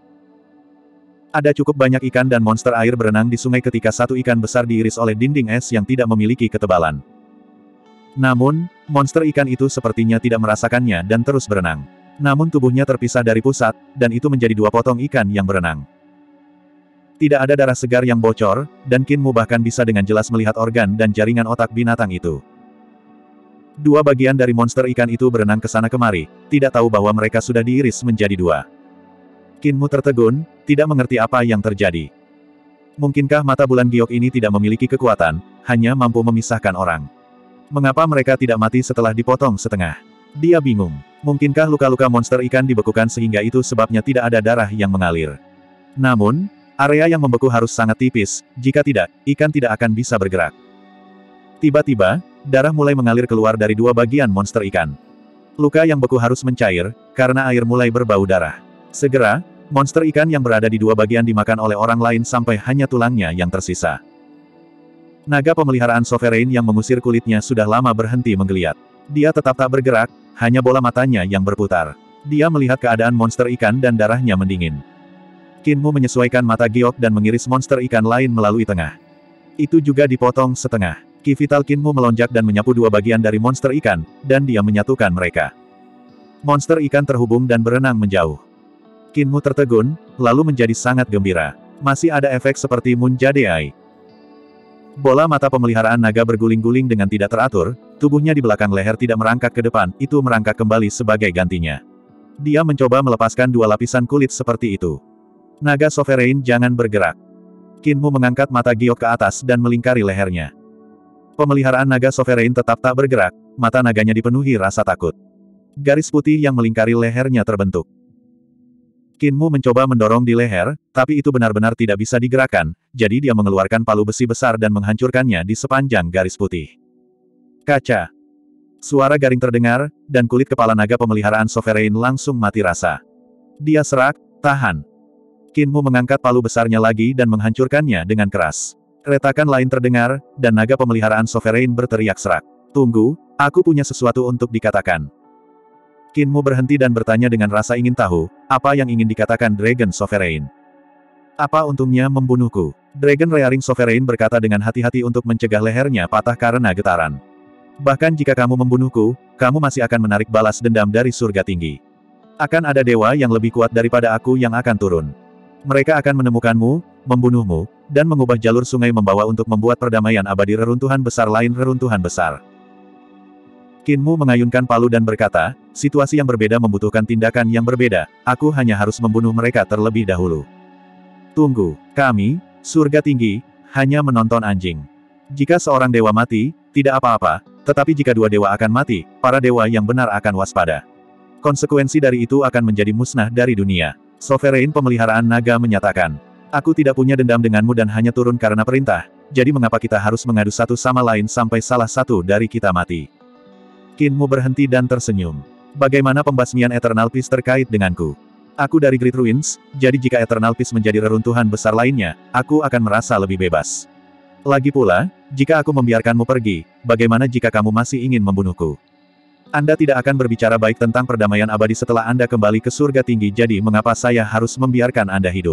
Ada cukup banyak ikan dan monster air berenang di sungai ketika satu ikan besar diiris oleh dinding es yang tidak memiliki ketebalan. Namun, monster ikan itu sepertinya tidak merasakannya dan terus berenang. Namun tubuhnya terpisah dari pusat, dan itu menjadi dua potong ikan yang berenang. Tidak ada darah segar yang bocor, dan Qin Mu bahkan bisa dengan jelas melihat organ dan jaringan otak binatang itu. Dua bagian dari monster ikan itu berenang ke sana kemari, tidak tahu bahwa mereka sudah diiris menjadi dua. Qin Mu tertegun, tidak mengerti apa yang terjadi. Mungkinkah mata bulan giok ini tidak memiliki kekuatan, hanya mampu memisahkan orang? Mengapa mereka tidak mati setelah dipotong setengah? Dia bingung. Mungkinkah luka-luka monster ikan dibekukan sehingga itu sebabnya tidak ada darah yang mengalir? Namun, area yang membeku harus sangat tipis, jika tidak, ikan tidak akan bisa bergerak. Tiba-tiba, darah mulai mengalir keluar dari dua bagian monster ikan. Luka yang beku harus mencair, karena air mulai berbau darah. Segera, monster ikan yang berada di dua bagian dimakan oleh orang lain sampai hanya tulangnya yang tersisa. Naga pemeliharaan Sovereign yang mengusir kulitnya sudah lama berhenti menggeliat. Dia tetap tak bergerak, hanya bola matanya yang berputar. Dia melihat keadaan monster ikan dan darahnya mendingin. Qin Mu menyesuaikan mata giok dan mengiris monster ikan lain melalui tengah. Itu juga dipotong setengah. Ki vital Qin Mu melonjak dan menyapu dua bagian dari monster ikan, dan dia menyatukan mereka. Monster ikan terhubung dan berenang menjauh. Qin Mu tertegun, lalu menjadi sangat gembira. Masih ada efek seperti Moon Jadeai. Bola mata pemeliharaan naga berguling-guling dengan tidak teratur, tubuhnya di belakang leher tidak merangkak ke depan, itu merangkak kembali sebagai gantinya. Dia mencoba melepaskan dua lapisan kulit seperti itu. Naga Sovereign jangan bergerak. Qin Mu mengangkat mata giok ke atas dan melingkari lehernya. Pemeliharaan naga Sovereign tetap tak bergerak, mata naganya dipenuhi rasa takut. Garis putih yang melingkari lehernya terbentuk. Qin Mu mencoba mendorong di leher, tapi itu benar-benar tidak bisa digerakkan, jadi dia mengeluarkan palu besi besar dan menghancurkannya di sepanjang garis putih. Kaca. Suara garing terdengar, dan kulit kepala naga pemeliharaan Sovereign langsung mati rasa. Dia serak, tahan. Qin Mu mengangkat palu besarnya lagi dan menghancurkannya dengan keras. Retakan lain terdengar, dan naga pemeliharaan Sovereign berteriak serak. Tunggu, aku punya sesuatu untuk dikatakan. Qin Mu berhenti dan bertanya dengan rasa ingin tahu, apa yang ingin dikatakan Dragon Sovereign. Apa untungnya membunuhku? Dragon Rearing Sovereign berkata dengan hati-hati untuk mencegah lehernya patah karena getaran. Bahkan jika kamu membunuhku, kamu masih akan menarik balas dendam dari surga tinggi. Akan ada dewa yang lebih kuat daripada aku yang akan turun. Mereka akan menemukanmu, membunuhmu, dan mengubah jalur sungai membawa untuk membuat perdamaian abadi reruntuhan besar lain reruntuhan besar. Qin Mu mengayunkan palu dan berkata, situasi yang berbeda membutuhkan tindakan yang berbeda, aku hanya harus membunuh mereka terlebih dahulu. Tunggu, kami, surga tinggi, hanya menonton anjing. Jika seorang dewa mati, tidak apa-apa, tetapi jika dua dewa akan mati, para dewa yang benar akan waspada. Konsekuensi dari itu akan menjadi musnah dari dunia. Sovereign pemeliharaan naga menyatakan, aku tidak punya dendam denganmu dan hanya turun karena perintah, jadi mengapa kita harus mengadu satu sama lain sampai salah satu dari kita mati? Qin Mu berhenti dan tersenyum. Bagaimana pembasmian Eternal Peace terkait denganku? Aku dari Great Ruins, jadi jika Eternal Peace menjadi reruntuhan besar lainnya, aku akan merasa lebih bebas. Lagi pula, jika aku membiarkanmu pergi, bagaimana jika kamu masih ingin membunuhku? Anda tidak akan berbicara baik tentang perdamaian abadi setelah Anda kembali ke surga tinggi, jadi mengapa saya harus membiarkan Anda hidup?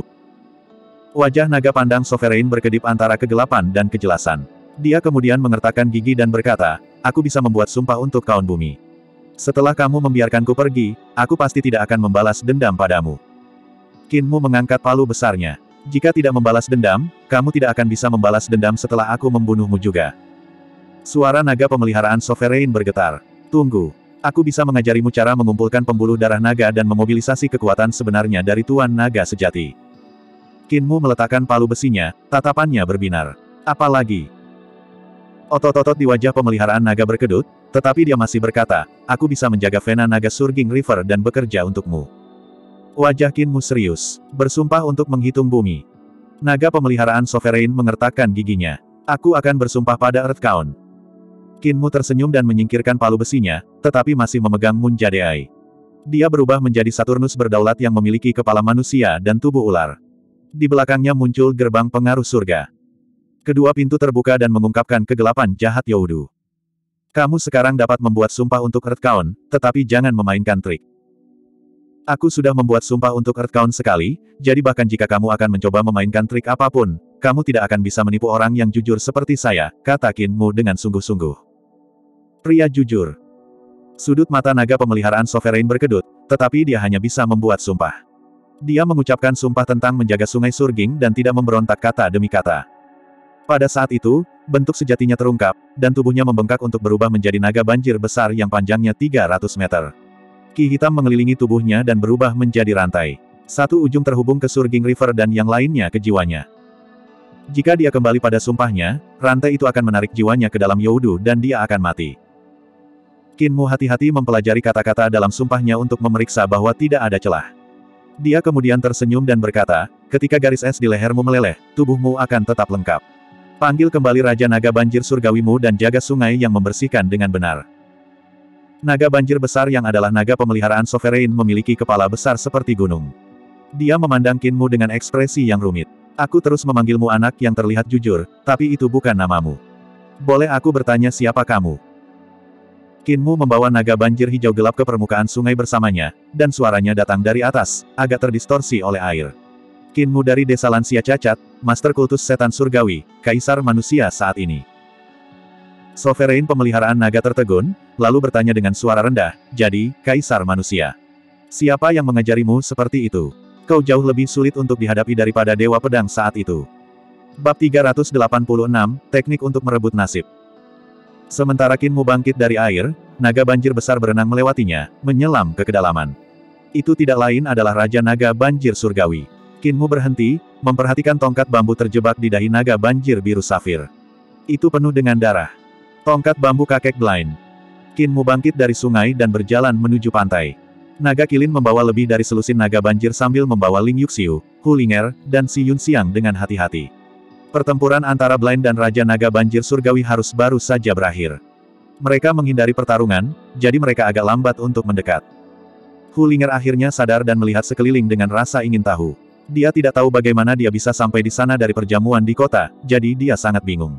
Wajah naga pandang Sovereign berkedip antara kegelapan dan kejelasan. Dia kemudian mengertakkan gigi dan berkata, aku bisa membuat sumpah untuk kaum bumi. Setelah kamu membiarkanku pergi, aku pasti tidak akan membalas dendam padamu. Qin Mu mengangkat palu besarnya. Jika tidak membalas dendam, kamu tidak akan bisa membalas dendam setelah aku membunuhmu juga. Suara naga pemeliharaan Sovereign bergetar. Tunggu. Aku bisa mengajarimu cara mengumpulkan pembuluh darah naga dan memobilisasi kekuatan sebenarnya dari Tuan Naga Sejati. Qin Mu meletakkan palu besinya, tatapannya berbinar. Apalagi? Otot-otot di wajah pemeliharaan naga berkedut, tetapi dia masih berkata, aku bisa menjaga Vena Naga Surging River dan bekerja untukmu. Wajah Qin Mu serius, bersumpah untuk menghitung bumi. Naga pemeliharaan Sovereign mengertakkan giginya. Aku akan bersumpah pada Earth Count. Qin Mu tersenyum dan menyingkirkan palu besinya, tetapi masih memegang Moon Jadeai. Dia berubah menjadi Saturnus berdaulat yang memiliki kepala manusia dan tubuh ular. Di belakangnya muncul gerbang pengaruh surga. Kedua pintu terbuka dan mengungkapkan kegelapan jahat Youdu. Kamu sekarang dapat membuat sumpah untuk Earth Count, tetapi jangan memainkan trik. Aku sudah membuat sumpah untuk Earth Count sekali, jadi bahkan jika kamu akan mencoba memainkan trik apapun, kamu tidak akan bisa menipu orang yang jujur seperti saya, kata Qin Mu dengan sungguh-sungguh. Pria jujur. Sudut mata naga pemeliharaan Sovereign berkedut, tetapi dia hanya bisa membuat sumpah. Dia mengucapkan sumpah tentang menjaga sungai Surging dan tidak memberontak kata demi kata. Pada saat itu, bentuk sejatinya terungkap, dan tubuhnya membengkak untuk berubah menjadi naga banjir besar yang panjangnya 300 meter. Ki hitam mengelilingi tubuhnya dan berubah menjadi rantai. Satu ujung terhubung ke Surging River dan yang lainnya ke jiwanya. Jika dia kembali pada sumpahnya, rantai itu akan menarik jiwanya ke dalam Youdu dan dia akan mati. Qin Mu hati-hati mempelajari kata-kata dalam sumpahnya untuk memeriksa bahwa tidak ada celah. Dia kemudian tersenyum dan berkata, ketika garis es di lehermu meleleh, tubuhmu akan tetap lengkap. Panggil kembali Raja Naga Banjir Surgawimu dan jaga sungai yang membersihkan dengan benar. Naga banjir besar yang adalah naga pemeliharaan Sovereign memiliki kepala besar seperti gunung. Dia memandang Qin Mu dengan ekspresi yang rumit. Aku terus memanggilmu anak yang terlihat jujur, tapi itu bukan namamu. Boleh aku bertanya siapa kamu? Qin Mu membawa naga banjir hijau gelap ke permukaan sungai bersamanya, dan suaranya datang dari atas, agak terdistorsi oleh air. Qin Mu dari desa Lansia Cacat, Master Kultus Setan Surgawi, Kaisar Manusia saat ini. Sovereign pemeliharaan naga tertegun, lalu bertanya dengan suara rendah, jadi, Kaisar Manusia. Siapa yang mengajarimu seperti itu? Kau jauh lebih sulit untuk dihadapi daripada Dewa Pedang saat itu. Bab 386, Teknik untuk Merebut Nasib. Sementara Qin Mu bangkit dari air, naga banjir besar berenang melewatinya, menyelam ke kedalaman. Itu tidak lain adalah Raja Naga Banjir Surgawi. Qin Mu berhenti, memperhatikan tongkat bambu terjebak di dahi naga banjir biru safir. Itu penuh dengan darah. Tongkat bambu kakek Blind. Qin Mu bangkit dari sungai dan berjalan menuju pantai. Naga kilin membawa lebih dari selusin naga banjir sambil membawa Ling Yuxiu, Hu Linger, dan Si Yun Xiang dengan hati-hati. Pertempuran antara Blind dan Raja Naga Banjir Surgawi harus baru saja berakhir. Mereka menghindari pertarungan, jadi mereka agak lambat untuk mendekat. Hu Linger akhirnya sadar dan melihat sekeliling dengan rasa ingin tahu. Dia tidak tahu bagaimana dia bisa sampai di sana dari perjamuan di kota, jadi dia sangat bingung.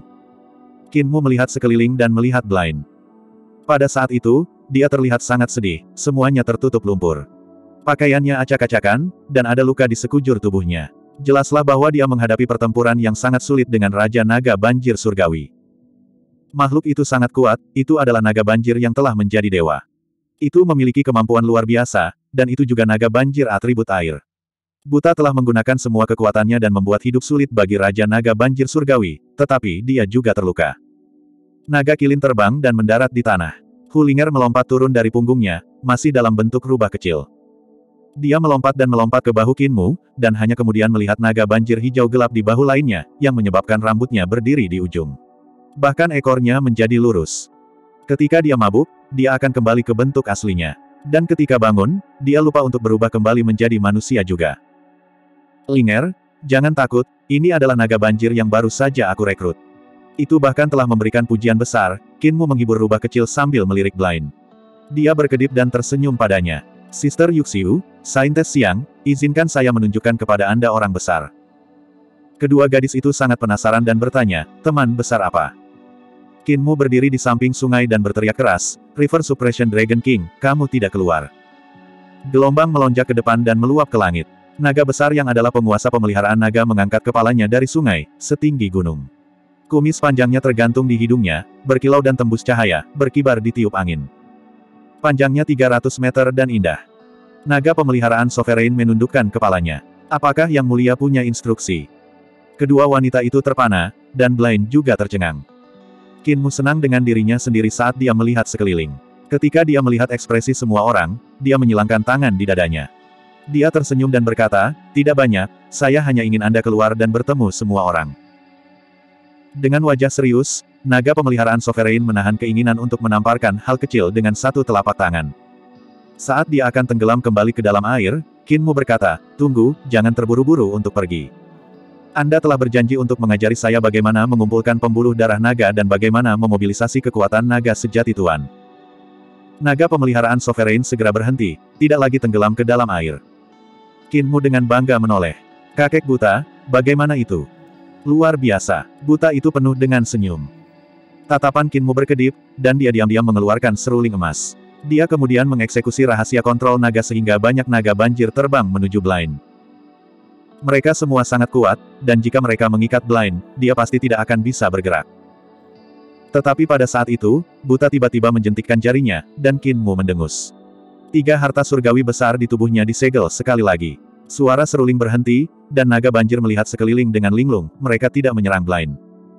Qin Mu melihat sekeliling dan melihat Blind. Pada saat itu, dia terlihat sangat sedih, semuanya tertutup lumpur. Pakaiannya acak-acakan, dan ada luka di sekujur tubuhnya. Jelaslah bahwa dia menghadapi pertempuran yang sangat sulit dengan Raja Naga Banjir Surgawi. Makhluk itu sangat kuat, itu adalah naga banjir yang telah menjadi dewa. Itu memiliki kemampuan luar biasa, dan itu juga naga banjir atribut air. Buta telah menggunakan semua kekuatannya dan membuat hidup sulit bagi Raja Naga Banjir Surgawi, tetapi dia juga terluka. Naga kilin terbang dan mendarat di tanah. Hu Linger melompat turun dari punggungnya, masih dalam bentuk rubah kecil. Dia melompat dan melompat ke bahu Qin Mu, dan hanya kemudian melihat naga banjir hijau gelap di bahu lainnya, yang menyebabkan rambutnya berdiri di ujung. Bahkan ekornya menjadi lurus. Ketika dia mabuk, dia akan kembali ke bentuk aslinya. Dan ketika bangun, dia lupa untuk berubah kembali menjadi manusia juga. Linger, jangan takut, ini adalah naga banjir yang baru saja aku rekrut. Itu bahkan telah memberikan pujian besar. Qin Mu menghibur rubah kecil sambil melirik Blind. Dia berkedip dan tersenyum padanya. Sister Yuxiu, Saintes Siang, izinkan saya menunjukkan kepada Anda orang besar. Kedua gadis itu sangat penasaran dan bertanya, teman besar apa? Qin Mu berdiri di samping sungai dan berteriak keras, River Suppression Dragon King, kamu tidak keluar. Gelombang melonjak ke depan dan meluap ke langit. Naga besar yang adalah penguasa pemeliharaan naga mengangkat kepalanya dari sungai, setinggi gunung. Kumis panjangnya tergantung di hidungnya, berkilau dan tembus cahaya, berkibar di tiup angin. Panjangnya 300 meter dan indah. Naga pemeliharaan Sovereign menundukkan kepalanya. Apakah Yang Mulia punya instruksi? Kedua wanita itu terpana, dan Blind juga tercengang. Qin Mu senang dengan dirinya sendiri saat dia melihat sekeliling. Ketika dia melihat ekspresi semua orang, dia menyilangkan tangan di dadanya. Dia tersenyum dan berkata, tidak banyak, saya hanya ingin Anda keluar dan bertemu semua orang. Dengan wajah serius, naga pemeliharaan Sovereign menahan keinginan untuk menamparkan hal kecil dengan satu telapak tangan. Saat dia akan tenggelam kembali ke dalam air, Qin Mu berkata, tunggu, jangan terburu-buru untuk pergi. Anda telah berjanji untuk mengajari saya bagaimana mengumpulkan pembuluh darah naga dan bagaimana memobilisasi kekuatan naga sejati Tuan. Naga pemeliharaan Sovereign segera berhenti, tidak lagi tenggelam ke dalam air. Qin Mu dengan bangga menoleh. Kakek buta, bagaimana itu? Luar biasa. Buta itu penuh dengan senyum. Tatapan Qin Mu berkedip, dan dia diam-diam mengeluarkan seruling emas. Dia kemudian mengeksekusi rahasia kontrol naga sehingga banyak naga banjir terbang menuju Blind. Mereka semua sangat kuat, dan jika mereka mengikat Blind, dia pasti tidak akan bisa bergerak. Tetapi pada saat itu, Buta tiba-tiba menjentikkan jarinya, dan Qin Mu mendengus. 3 harta surgawi besar di tubuhnya disegel sekali lagi. Suara seruling berhenti, dan naga banjir melihat sekeliling dengan linglung, mereka tidak menyerang Blind.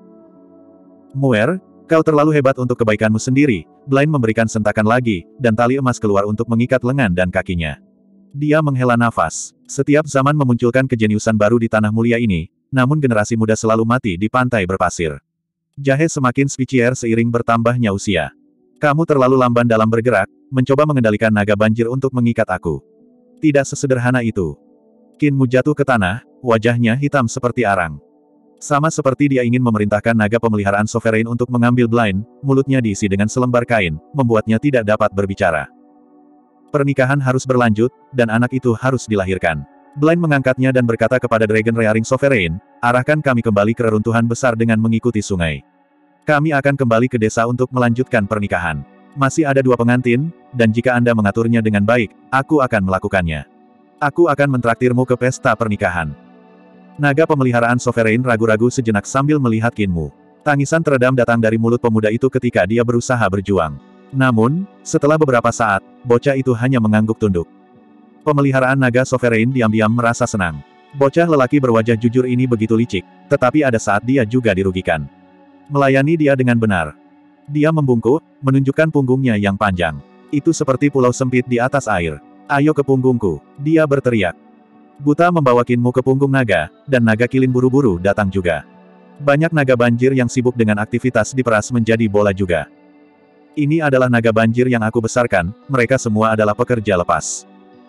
Muer, kau terlalu hebat untuk kebaikanmu sendiri. Blind memberikan sentakan lagi, dan tali emas keluar untuk mengikat lengan dan kakinya. Dia menghela nafas. Setiap zaman memunculkan kejeniusan baru di tanah mulia ini, namun generasi muda selalu mati di pantai berpasir. Jahe semakin spicier seiring bertambahnya usia. Kamu terlalu lamban dalam bergerak, mencoba mengendalikan naga banjir untuk mengikat aku. Tidak sesederhana itu. Qinmu jatuh ke tanah, wajahnya hitam seperti arang. Sama seperti dia ingin memerintahkan naga pemeliharaan Sovereign untuk mengambil Blind, mulutnya diisi dengan selembar kain, membuatnya tidak dapat berbicara. Pernikahan harus berlanjut, dan anak itu harus dilahirkan. Blind mengangkatnya dan berkata kepada Dragon Rearing Sovereign, arahkan kami kembali ke reruntuhan besar dengan mengikuti sungai. Kami akan kembali ke desa untuk melanjutkan pernikahan. Masih ada 2 pengantin, dan jika Anda mengaturnya dengan baik, aku akan melakukannya. Aku akan mentraktirmu ke pesta pernikahan. Naga pemeliharaan Sovereign ragu-ragu sejenak sambil melihat Qinmu. Tangisan teredam datang dari mulut pemuda itu ketika dia berusaha berjuang. Namun, setelah beberapa saat, bocah itu hanya mengangguk tunduk. Pemeliharaan naga Sovereign diam-diam merasa senang. Bocah lelaki berwajah jujur ini begitu licik, tetapi ada saat dia juga dirugikan. Melayani dia dengan benar. Dia membungkuk, menunjukkan punggungnya yang panjang. Itu seperti pulau sempit di atas air. Ayo ke punggungku, dia berteriak. Buta membawa Qinmu ke punggung naga, dan naga kilin buru-buru datang juga. Banyak naga banjir yang sibuk dengan aktivitas diperas menjadi bola juga. Ini adalah naga banjir yang aku besarkan, mereka semua adalah pekerja lepas.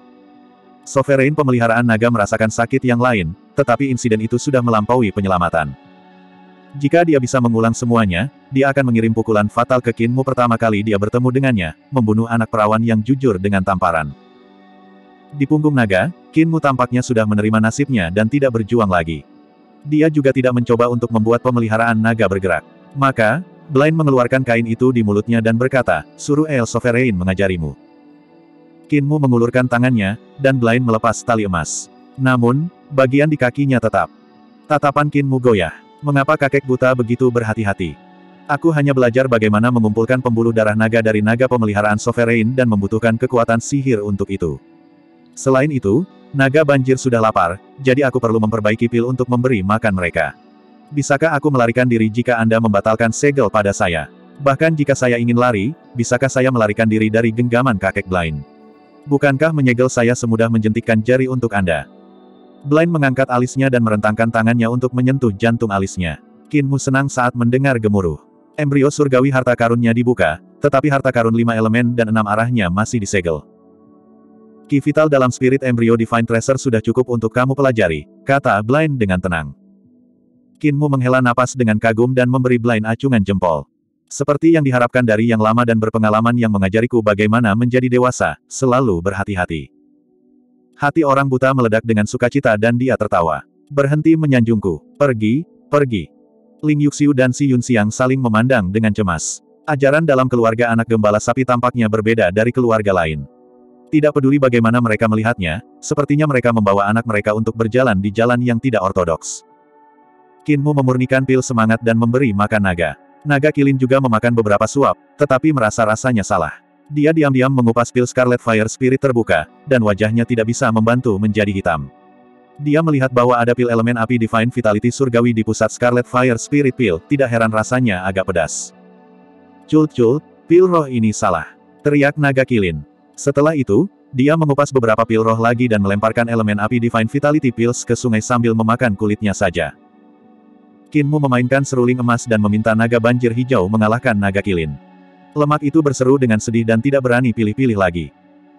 Sovereign pemeliharaan naga merasakan sakit yang lain, tetapi insiden itu sudah melampaui penyelamatan. Jika dia bisa mengulang semuanya, dia akan mengirim pukulan fatal ke Qinmu pertama kali dia bertemu dengannya, membunuh anak perawan yang jujur dengan tamparan. Di punggung naga, Qinmu tampaknya sudah menerima nasibnya dan tidak berjuang lagi. Dia juga tidak mencoba untuk membuat pemeliharaan naga bergerak. Maka, Blind mengeluarkan kain itu di mulutnya dan berkata, suruh El Sovereign mengajarimu. Qinmu mengulurkan tangannya, dan Blind melepas tali emas. Namun, bagian di kakinya tetap. Tatapan Qinmu goyah. Mengapa kakek buta begitu berhati-hati? Aku hanya belajar bagaimana mengumpulkan pembuluh darah naga dari naga pemeliharaan Sovereign dan membutuhkan kekuatan sihir untuk itu. Selain itu, naga banjir sudah lapar, jadi aku perlu memperbaiki pil untuk memberi makan mereka. Bisakah aku melarikan diri jika Anda membatalkan segel pada saya? Bahkan jika saya ingin lari, bisakah saya melarikan diri dari genggaman kakek Blind? Bukankah menyegel saya semudah menjentikkan jari untuk Anda? Blind mengangkat alisnya dan merentangkan tangannya untuk menyentuh jantung alisnya. Qinmu senang saat mendengar gemuruh. Embrio surgawi harta karunnya dibuka, tetapi harta karun 5 elemen dan 6 arahnya masih disegel. Ki vital dalam spirit embrio Divine Treasure sudah cukup untuk kamu pelajari, kata Blind dengan tenang. Qinmu menghela napas dengan kagum dan memberi Blind acungan jempol. Seperti yang diharapkan dari yang lama dan berpengalaman yang mengajariku bagaimana menjadi dewasa, selalu berhati-hati. Hati orang buta meledak dengan sukacita dan dia tertawa. Berhenti menyanjungku. Pergi, pergi. Ling Yuxiu dan Si Yunxiang saling memandang dengan cemas. Ajaran dalam keluarga anak gembala sapi tampaknya berbeda dari keluarga lain. Tidak peduli bagaimana mereka melihatnya, sepertinya mereka membawa anak mereka untuk berjalan di jalan yang tidak ortodoks. Qinmu memurnikan pil semangat dan memberi makan naga. Naga kilin juga memakan beberapa suap, tetapi merasa rasanya salah. Dia diam-diam mengupas pil Scarlet Fire Spirit terbuka, dan wajahnya tidak bisa membantu menjadi hitam. Dia melihat bahwa ada pil elemen api Divine Vitality Surgawi di pusat Scarlet Fire Spirit Pil, tidak heran rasanya agak pedas. Cult, pil roh ini salah. Teriak naga kilin. Setelah itu, dia mengupas beberapa pil roh lagi dan melemparkan elemen api Divine Vitality Pills ke sungai sambil memakan kulitnya saja. Qinmu memainkan seruling emas dan meminta naga banjir hijau mengalahkan naga kilin. Lemak itu berseru dengan sedih dan tidak berani pilih-pilih lagi.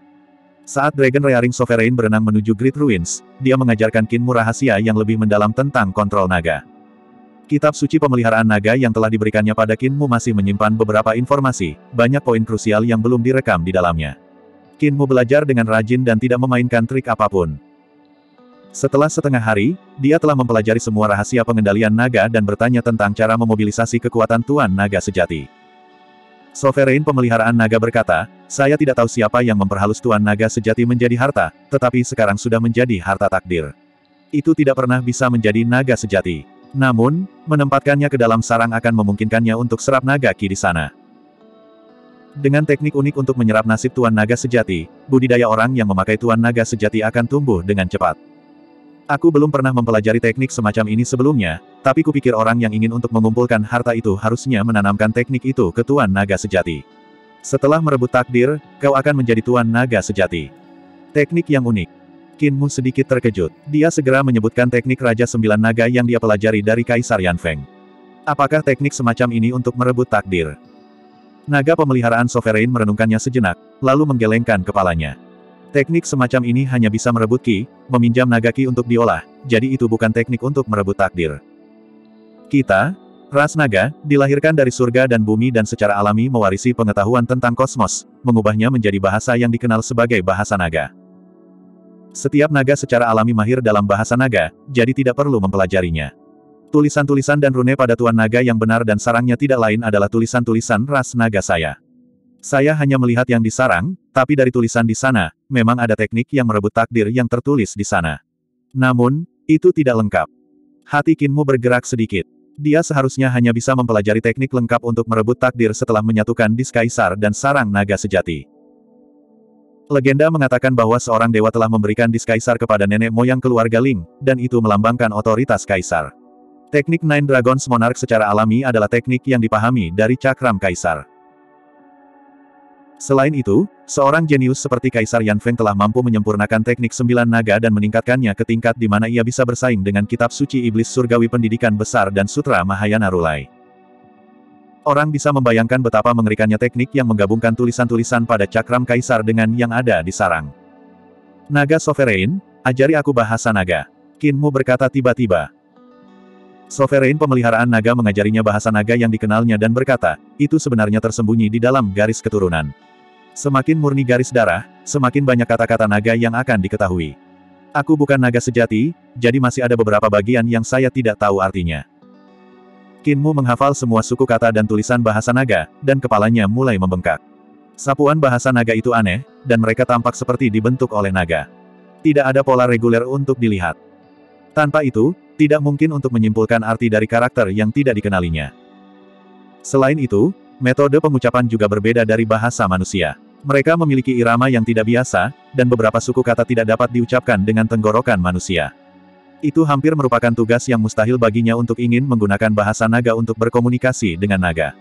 Saat Dragon Rearing Sovereign berenang menuju Great Ruins, dia mengajarkan Qinmu rahasia yang lebih mendalam tentang kontrol naga. Kitab suci pemeliharaan naga yang telah diberikannya pada Qinmu masih menyimpan beberapa informasi, banyak poin krusial yang belum direkam di dalamnya. Qinmu belajar dengan rajin dan tidak memainkan trik apapun. Setelah setengah hari, dia telah mempelajari semua rahasia pengendalian naga dan bertanya tentang cara memobilisasi kekuatan Tuan Naga sejati. Sovereign pemeliharaan naga berkata, saya tidak tahu siapa yang memperhalus Tuan Naga sejati menjadi harta, tetapi sekarang sudah menjadi harta takdir. Itu tidak pernah bisa menjadi naga sejati. Namun, menempatkannya ke dalam sarang akan memungkinkannya untuk serap naga ki di sana. Dengan teknik unik untuk menyerap nasib Tuan Naga sejati, budidaya orang yang memakai Tuan Naga sejati akan tumbuh dengan cepat. Aku belum pernah mempelajari teknik semacam ini sebelumnya, tapi kupikir orang yang ingin untuk mengumpulkan harta itu harusnya menanamkan teknik itu ke Tuan Naga Sejati. Setelah merebut takdir, kau akan menjadi Tuan Naga Sejati. Teknik yang unik. Qin Mu sedikit terkejut. Dia segera menyebutkan teknik Raja Sembilan Naga yang dia pelajari dari Kaisar Yan Feng. Apakah teknik semacam ini untuk merebut takdir? Naga pemeliharaan Sovereign merenungkannya sejenak, lalu menggelengkan kepalanya. Teknik semacam ini hanya bisa merebut ki, meminjam naga ki untuk diolah, jadi itu bukan teknik untuk merebut takdir. Kita, ras naga, dilahirkan dari surga dan bumi dan secara alami mewarisi pengetahuan tentang kosmos, mengubahnya menjadi bahasa yang dikenal sebagai bahasa naga. Setiap naga secara alami mahir dalam bahasa naga, jadi tidak perlu mempelajarinya. Tulisan-tulisan dan rune pada Tuan Naga yang benar dan sarangnya tidak lain adalah tulisan-tulisan ras naga saya. Saya hanya melihat yang disarang, tapi dari tulisan di sana, memang ada teknik yang merebut takdir yang tertulis di sana. Namun, itu tidak lengkap. Hati Qin Mu bergerak sedikit. Dia seharusnya hanya bisa mempelajari teknik lengkap untuk merebut takdir setelah menyatukan dis kaisar dan sarang naga sejati. Legenda mengatakan bahwa seorang dewa telah memberikan dis kaisar kepada nenek moyang keluarga Ling, dan itu melambangkan otoritas kaisar. Teknik Nine Dragons Monarch secara alami adalah teknik yang dipahami dari cakram kaisar. Selain itu, seorang jenius seperti Kaisar Yan Feng telah mampu menyempurnakan teknik sembilan naga dan meningkatkannya ke tingkat di mana ia bisa bersaing dengan kitab suci iblis surgawi pendidikan besar dan sutra Mahayana Rulai. Orang bisa membayangkan betapa mengerikannya teknik yang menggabungkan tulisan-tulisan pada cakram kaisar dengan yang ada di sarang. Naga Sovereign, ajari aku bahasa naga. Qin Mu berkata tiba-tiba. Sovereign pemeliharaan naga mengajarinya bahasa naga yang dikenalnya dan berkata, itu sebenarnya tersembunyi di dalam garis keturunan. Semakin murni garis darah, semakin banyak kata-kata naga yang akan diketahui. Aku bukan naga sejati, jadi masih ada beberapa bagian yang saya tidak tahu artinya. Qin Mu menghafal semua suku kata dan tulisan bahasa naga, dan kepalanya mulai membengkak. Sapuan bahasa naga itu aneh, dan mereka tampak seperti dibentuk oleh naga. Tidak ada pola reguler untuk dilihat. Tanpa itu, tidak mungkin untuk menyimpulkan arti dari karakter yang tidak dikenalinya. Selain itu, metode pengucapan juga berbeda dari bahasa manusia. Mereka memiliki irama yang tidak biasa, dan beberapa suku kata tidak dapat diucapkan dengan tenggorokan manusia. Itu hampir merupakan tugas yang mustahil baginya untuk ingin menggunakan bahasa naga untuk berkomunikasi dengan naga.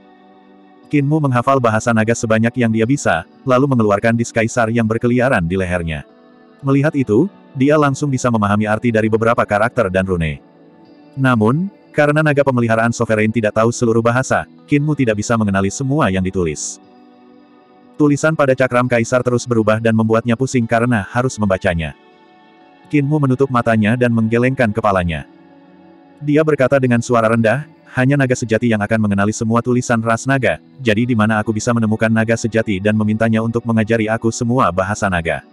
Qin Mu menghafal bahasa naga sebanyak yang dia bisa, lalu mengeluarkan dis kaisar yang berkeliaran di lehernya. Melihat itu, dia langsung bisa memahami arti dari beberapa karakter dan rune. Namun, karena naga pemeliharaan Sovereign tidak tahu seluruh bahasa, Qin Mu tidak bisa mengenali semua yang ditulis. Tulisan pada cakram kaisar terus berubah dan membuatnya pusing karena harus membacanya. Qin Mu menutup matanya dan menggelengkan kepalanya. Dia berkata dengan suara rendah, hanya naga sejati yang akan mengenali semua tulisan ras naga, jadi di mana aku bisa menemukan naga sejati dan memintanya untuk mengajari aku semua bahasa naga.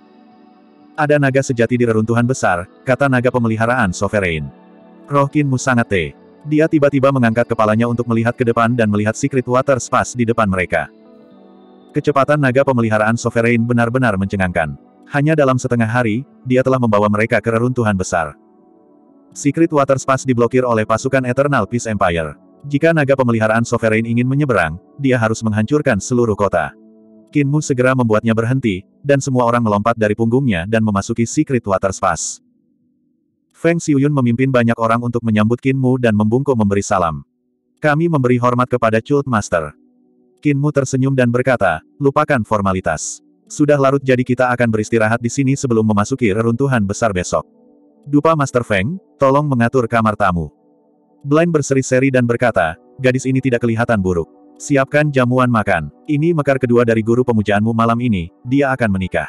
Ada naga sejati di reruntuhan besar, kata naga pemeliharaan Sovereign. Roh Qin Mu sangat Dia tiba-tiba mengangkat kepalanya untuk melihat ke depan dan melihat Secret Water Spas di depan mereka. Kecepatan naga pemeliharaan Sovereign benar-benar mencengangkan. Hanya dalam setengah hari, dia telah membawa mereka ke reruntuhan besar. Secret Water Spas diblokir oleh pasukan Eternal Peace Empire. Jika naga pemeliharaan Sovereign ingin menyeberang, dia harus menghancurkan seluruh kota. Qin Mu segera membuatnya berhenti, dan semua orang melompat dari punggungnya dan memasuki Secret Water Spas. Feng Xiuyun memimpin banyak orang untuk menyambut Qin Mu dan membungkuk memberi salam. Kami memberi hormat kepada Cult Master. Qin Mu tersenyum dan berkata, lupakan formalitas. Sudah larut jadi kita akan beristirahat di sini sebelum memasuki reruntuhan besar besok. Dupa Master Feng, tolong mengatur kamar tamu. Blind berseri-seri dan berkata, gadis ini tidak kelihatan buruk. Siapkan jamuan makan. Ini mekar kedua dari guru pemujaanmu malam ini, dia akan menikah.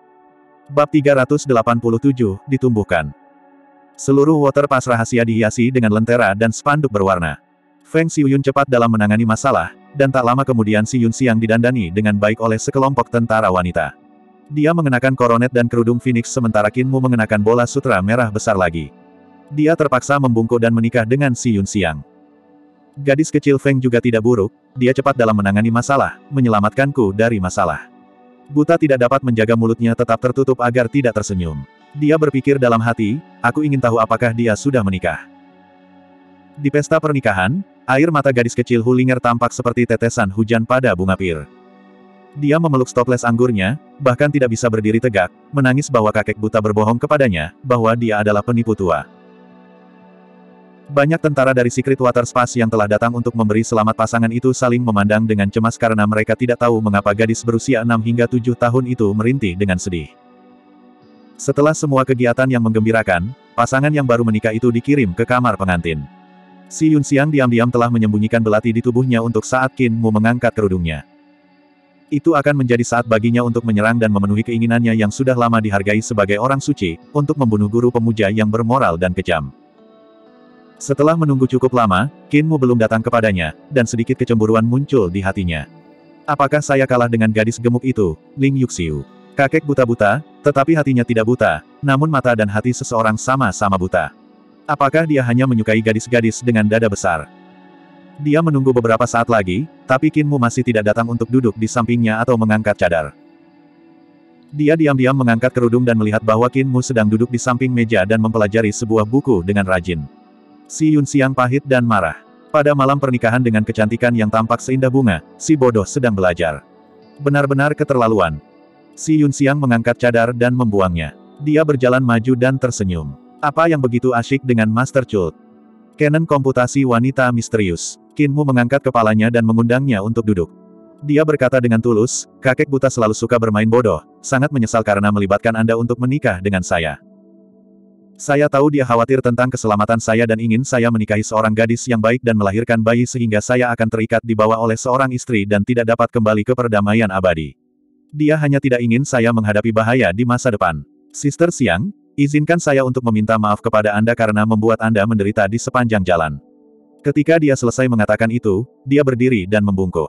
Bab 387, ditumbuhkan. Seluruh water pass rahasia dihiasi dengan lentera dan spanduk berwarna. Feng Xiuyun cepat dalam menangani masalah, dan tak lama kemudian Si Yun Xiang didandani dengan baik oleh sekelompok tentara wanita. Dia mengenakan koronet dan kerudung Phoenix sementara Qin Mu mengenakan bola sutra merah besar lagi. Dia terpaksa membungkuk dan menikah dengan Si Yun Xiang. Gadis kecil Feng juga tidak buruk, dia cepat dalam menangani masalah, menyelamatkanku dari masalah. Buta tidak dapat menjaga mulutnya tetap tertutup agar tidak tersenyum. Dia berpikir dalam hati, aku ingin tahu apakah dia sudah menikah. Di pesta pernikahan, air mata gadis kecil Hulinger tampak seperti tetesan hujan pada bunga pir. Dia memeluk stoples anggurnya, bahkan tidak bisa berdiri tegak, menangis bahwa kakek buta berbohong kepadanya, bahwa dia adalah penipu tua. Banyak tentara dari Secret Water Space yang telah datang untuk memberi selamat pasangan itu saling memandang dengan cemas karena mereka tidak tahu mengapa gadis berusia 6 hingga 7 tahun itu merintih dengan sedih. Setelah semua kegiatan yang menggembirakan, pasangan yang baru menikah itu dikirim ke kamar pengantin. Si Yunxiang diam-diam telah menyembunyikan belati di tubuhnya untuk saat Qin Mu mengangkat kerudungnya. Itu akan menjadi saat baginya untuk menyerang dan memenuhi keinginannya yang sudah lama dihargai sebagai orang suci, untuk membunuh guru pemuja yang bermoral dan kejam. Setelah menunggu cukup lama, Qin Mu belum datang kepadanya, dan sedikit kecemburuan muncul di hatinya. Apakah saya kalah dengan gadis gemuk itu, Ling Yuxiu? Kakek buta-buta, tetapi hatinya tidak buta, namun mata dan hati seseorang sama-sama buta. Apakah dia hanya menyukai gadis-gadis dengan dada besar? Dia menunggu beberapa saat lagi, tapi Qin Mu masih tidak datang untuk duduk di sampingnya atau mengangkat cadar. Dia diam-diam mengangkat kerudung dan melihat bahwa Qin Mu sedang duduk di samping meja dan mempelajari sebuah buku dengan rajin. Si Yunxiang pahit dan marah. Pada malam pernikahan dengan kecantikan yang tampak seindah bunga, si bodoh sedang belajar. Benar-benar keterlaluan. Si Yunxiang mengangkat cadar dan membuangnya. Dia berjalan maju dan tersenyum. Apa yang begitu asyik dengan Master Chult? Canon komputasi wanita misterius. Qin Mu mengangkat kepalanya dan mengundangnya untuk duduk. Dia berkata dengan tulus, kakek buta selalu suka bermain bodoh, sangat menyesal karena melibatkan Anda untuk menikah dengan saya. Saya tahu dia khawatir tentang keselamatan saya dan ingin saya menikahi seorang gadis yang baik dan melahirkan bayi sehingga saya akan terikat dibawa oleh seorang istri dan tidak dapat kembali ke perdamaian abadi. Dia hanya tidak ingin saya menghadapi bahaya di masa depan. Sister Xiang, izinkan saya untuk meminta maaf kepada Anda karena membuat Anda menderita di sepanjang jalan. Ketika dia selesai mengatakan itu, dia berdiri dan membungkuk.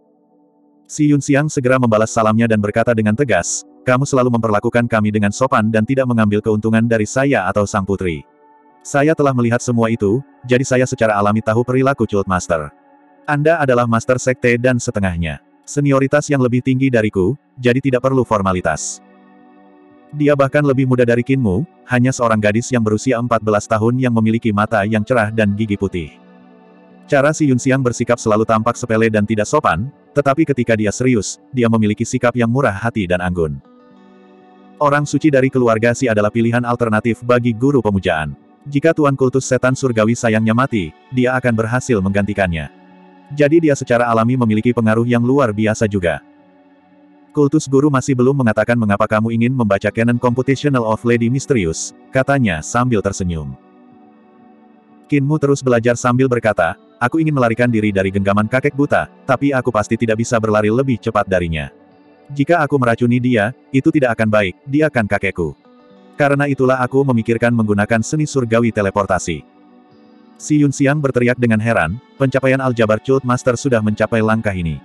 Si Yunxiang segera membalas salamnya dan berkata dengan tegas, kamu selalu memperlakukan kami dengan sopan dan tidak mengambil keuntungan dari saya atau sang putri. Saya telah melihat semua itu, jadi saya secara alami tahu perilaku Chult Master. Anda adalah Master Sekte dan setengahnya. Senioritas yang lebih tinggi dariku, jadi tidak perlu formalitas. Dia bahkan lebih muda dari Qin Mu, hanya seorang gadis yang berusia 14 tahun yang memiliki mata yang cerah dan gigi putih. Cara si Yunxiang bersikap selalu tampak sepele dan tidak sopan, tetapi ketika dia serius, dia memiliki sikap yang murah hati dan anggun. Orang suci dari keluarga Si adalah pilihan alternatif bagi guru pemujaan. Jika Tuan Kultus Setan Surgawi sayangnya mati, dia akan berhasil menggantikannya. Jadi dia secara alami memiliki pengaruh yang luar biasa juga. Kultus Guru masih belum mengatakan mengapa kamu ingin membaca Canon Computational of Lady Mysterious, katanya sambil tersenyum. Qin Mu terus belajar sambil berkata, aku ingin melarikan diri dari genggaman kakek buta, tapi aku pasti tidak bisa berlari lebih cepat darinya. Jika aku meracuni dia, itu tidak akan baik, dia kan kakekku. Karena itulah aku memikirkan menggunakan seni surgawi teleportasi. Si Yunxiang berteriak dengan heran, pencapaian aljabar Chult Master sudah mencapai langkah ini.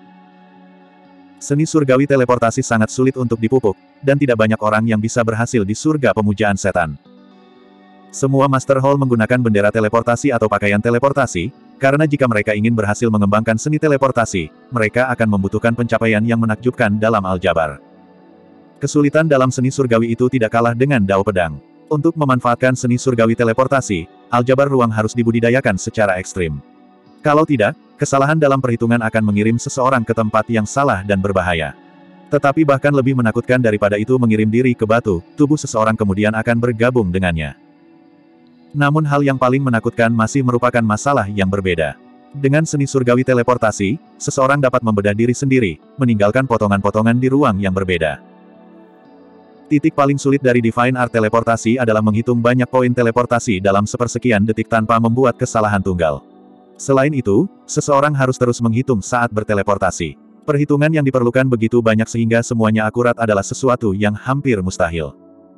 Seni surgawi teleportasi sangat sulit untuk dipupuk, dan tidak banyak orang yang bisa berhasil di surga pemujaan setan. Semua Master Hall menggunakan bendera teleportasi atau pakaian teleportasi, karena jika mereka ingin berhasil mengembangkan seni teleportasi, mereka akan membutuhkan pencapaian yang menakjubkan dalam aljabar. Kesulitan dalam seni surgawi itu tidak kalah dengan dao pedang. Untuk memanfaatkan seni surgawi teleportasi, aljabar ruang harus dibudidayakan secara ekstrim. Kalau tidak, kesalahan dalam perhitungan akan mengirim seseorang ke tempat yang salah dan berbahaya. Tetapi bahkan lebih menakutkan daripada itu mengirim diri ke batu, tubuh seseorang kemudian akan bergabung dengannya. Namun hal yang paling menakutkan masih merupakan masalah yang berbeda. Dengan seni surgawi teleportasi, seseorang dapat membedah diri sendiri, meninggalkan potongan-potongan di ruang yang berbeda. Titik paling sulit dari Divine Art teleportasi adalah menghitung banyak poin teleportasi dalam sepersekian detik tanpa membuat kesalahan tunggal. Selain itu, seseorang harus terus menghitung saat berteleportasi. Perhitungan yang diperlukan begitu banyak sehingga semuanya akurat adalah sesuatu yang hampir mustahil.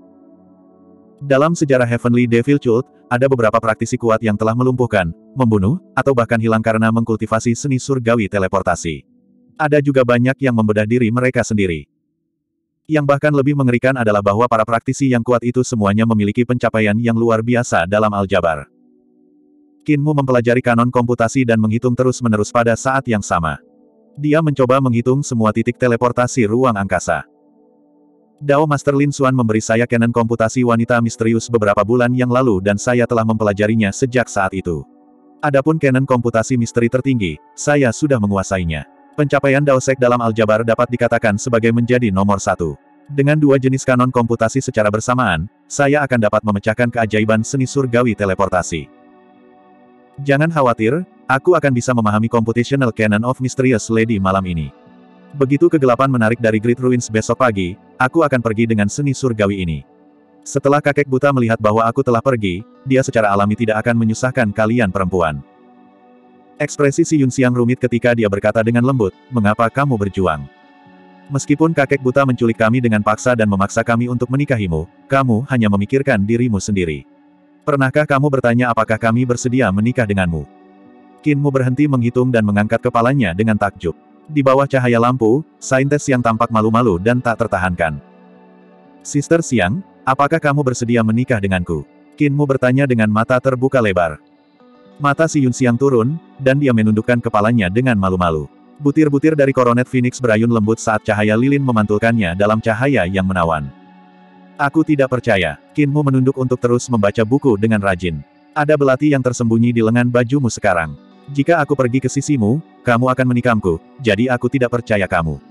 Dalam sejarah Heavenly Devil Chult, ada beberapa praktisi kuat yang telah melumpuhkan, membunuh, atau bahkan hilang karena mengkultivasi seni surgawi teleportasi. Ada juga banyak yang membedah diri mereka sendiri. Yang bahkan lebih mengerikan adalah bahwa para praktisi yang kuat itu semuanya memiliki pencapaian yang luar biasa dalam aljabar. Qin Mu mempelajari kanon komputasi dan menghitung terus-menerus pada saat yang sama. Dia mencoba menghitung semua titik teleportasi ruang angkasa. Dao Master Lin Xuan memberi saya Canon komputasi wanita misterius beberapa bulan yang lalu dan saya telah mempelajarinya sejak saat itu. Adapun Canon komputasi misteri tertinggi, saya sudah menguasainya. Pencapaian Daosek dalam aljabar dapat dikatakan sebagai menjadi nomor satu. Dengan dua jenis kanon komputasi secara bersamaan, saya akan dapat memecahkan keajaiban seni surgawi teleportasi. Jangan khawatir, aku akan bisa memahami Computational Canon of Mysterious Lady malam ini. Begitu kegelapan menarik dari Great Ruins besok pagi, aku akan pergi dengan seni surgawi ini. Setelah kakek buta melihat bahwa aku telah pergi, dia secara alami tidak akan menyusahkan kalian perempuan. Ekspresi Si Yunxiang rumit ketika dia berkata dengan lembut, mengapa kamu berjuang? Meskipun kakek buta menculik kami dengan paksa dan memaksa kami untuk menikahimu, kamu hanya memikirkan dirimu sendiri. Pernahkah kamu bertanya apakah kami bersedia menikah denganmu? Qin Mu berhenti menghitung dan mengangkat kepalanya dengan takjub. Di bawah cahaya lampu, saintes yang tampak malu-malu dan tak tertahankan. Sister Xiang, apakah kamu bersedia menikah denganku? Qin Mu bertanya dengan mata terbuka lebar. Mata Si Yunxiang turun, dan dia menundukkan kepalanya dengan malu-malu. Butir-butir dari koronet Phoenix berayun lembut saat cahaya lilin memantulkannya dalam cahaya yang menawan. Aku tidak percaya. Qin Mu menunduk untuk terus membaca buku dengan rajin. Ada belati yang tersembunyi di lengan bajumu sekarang. Jika aku pergi ke sisimu, kamu akan menikamku, jadi aku tidak percaya kamu.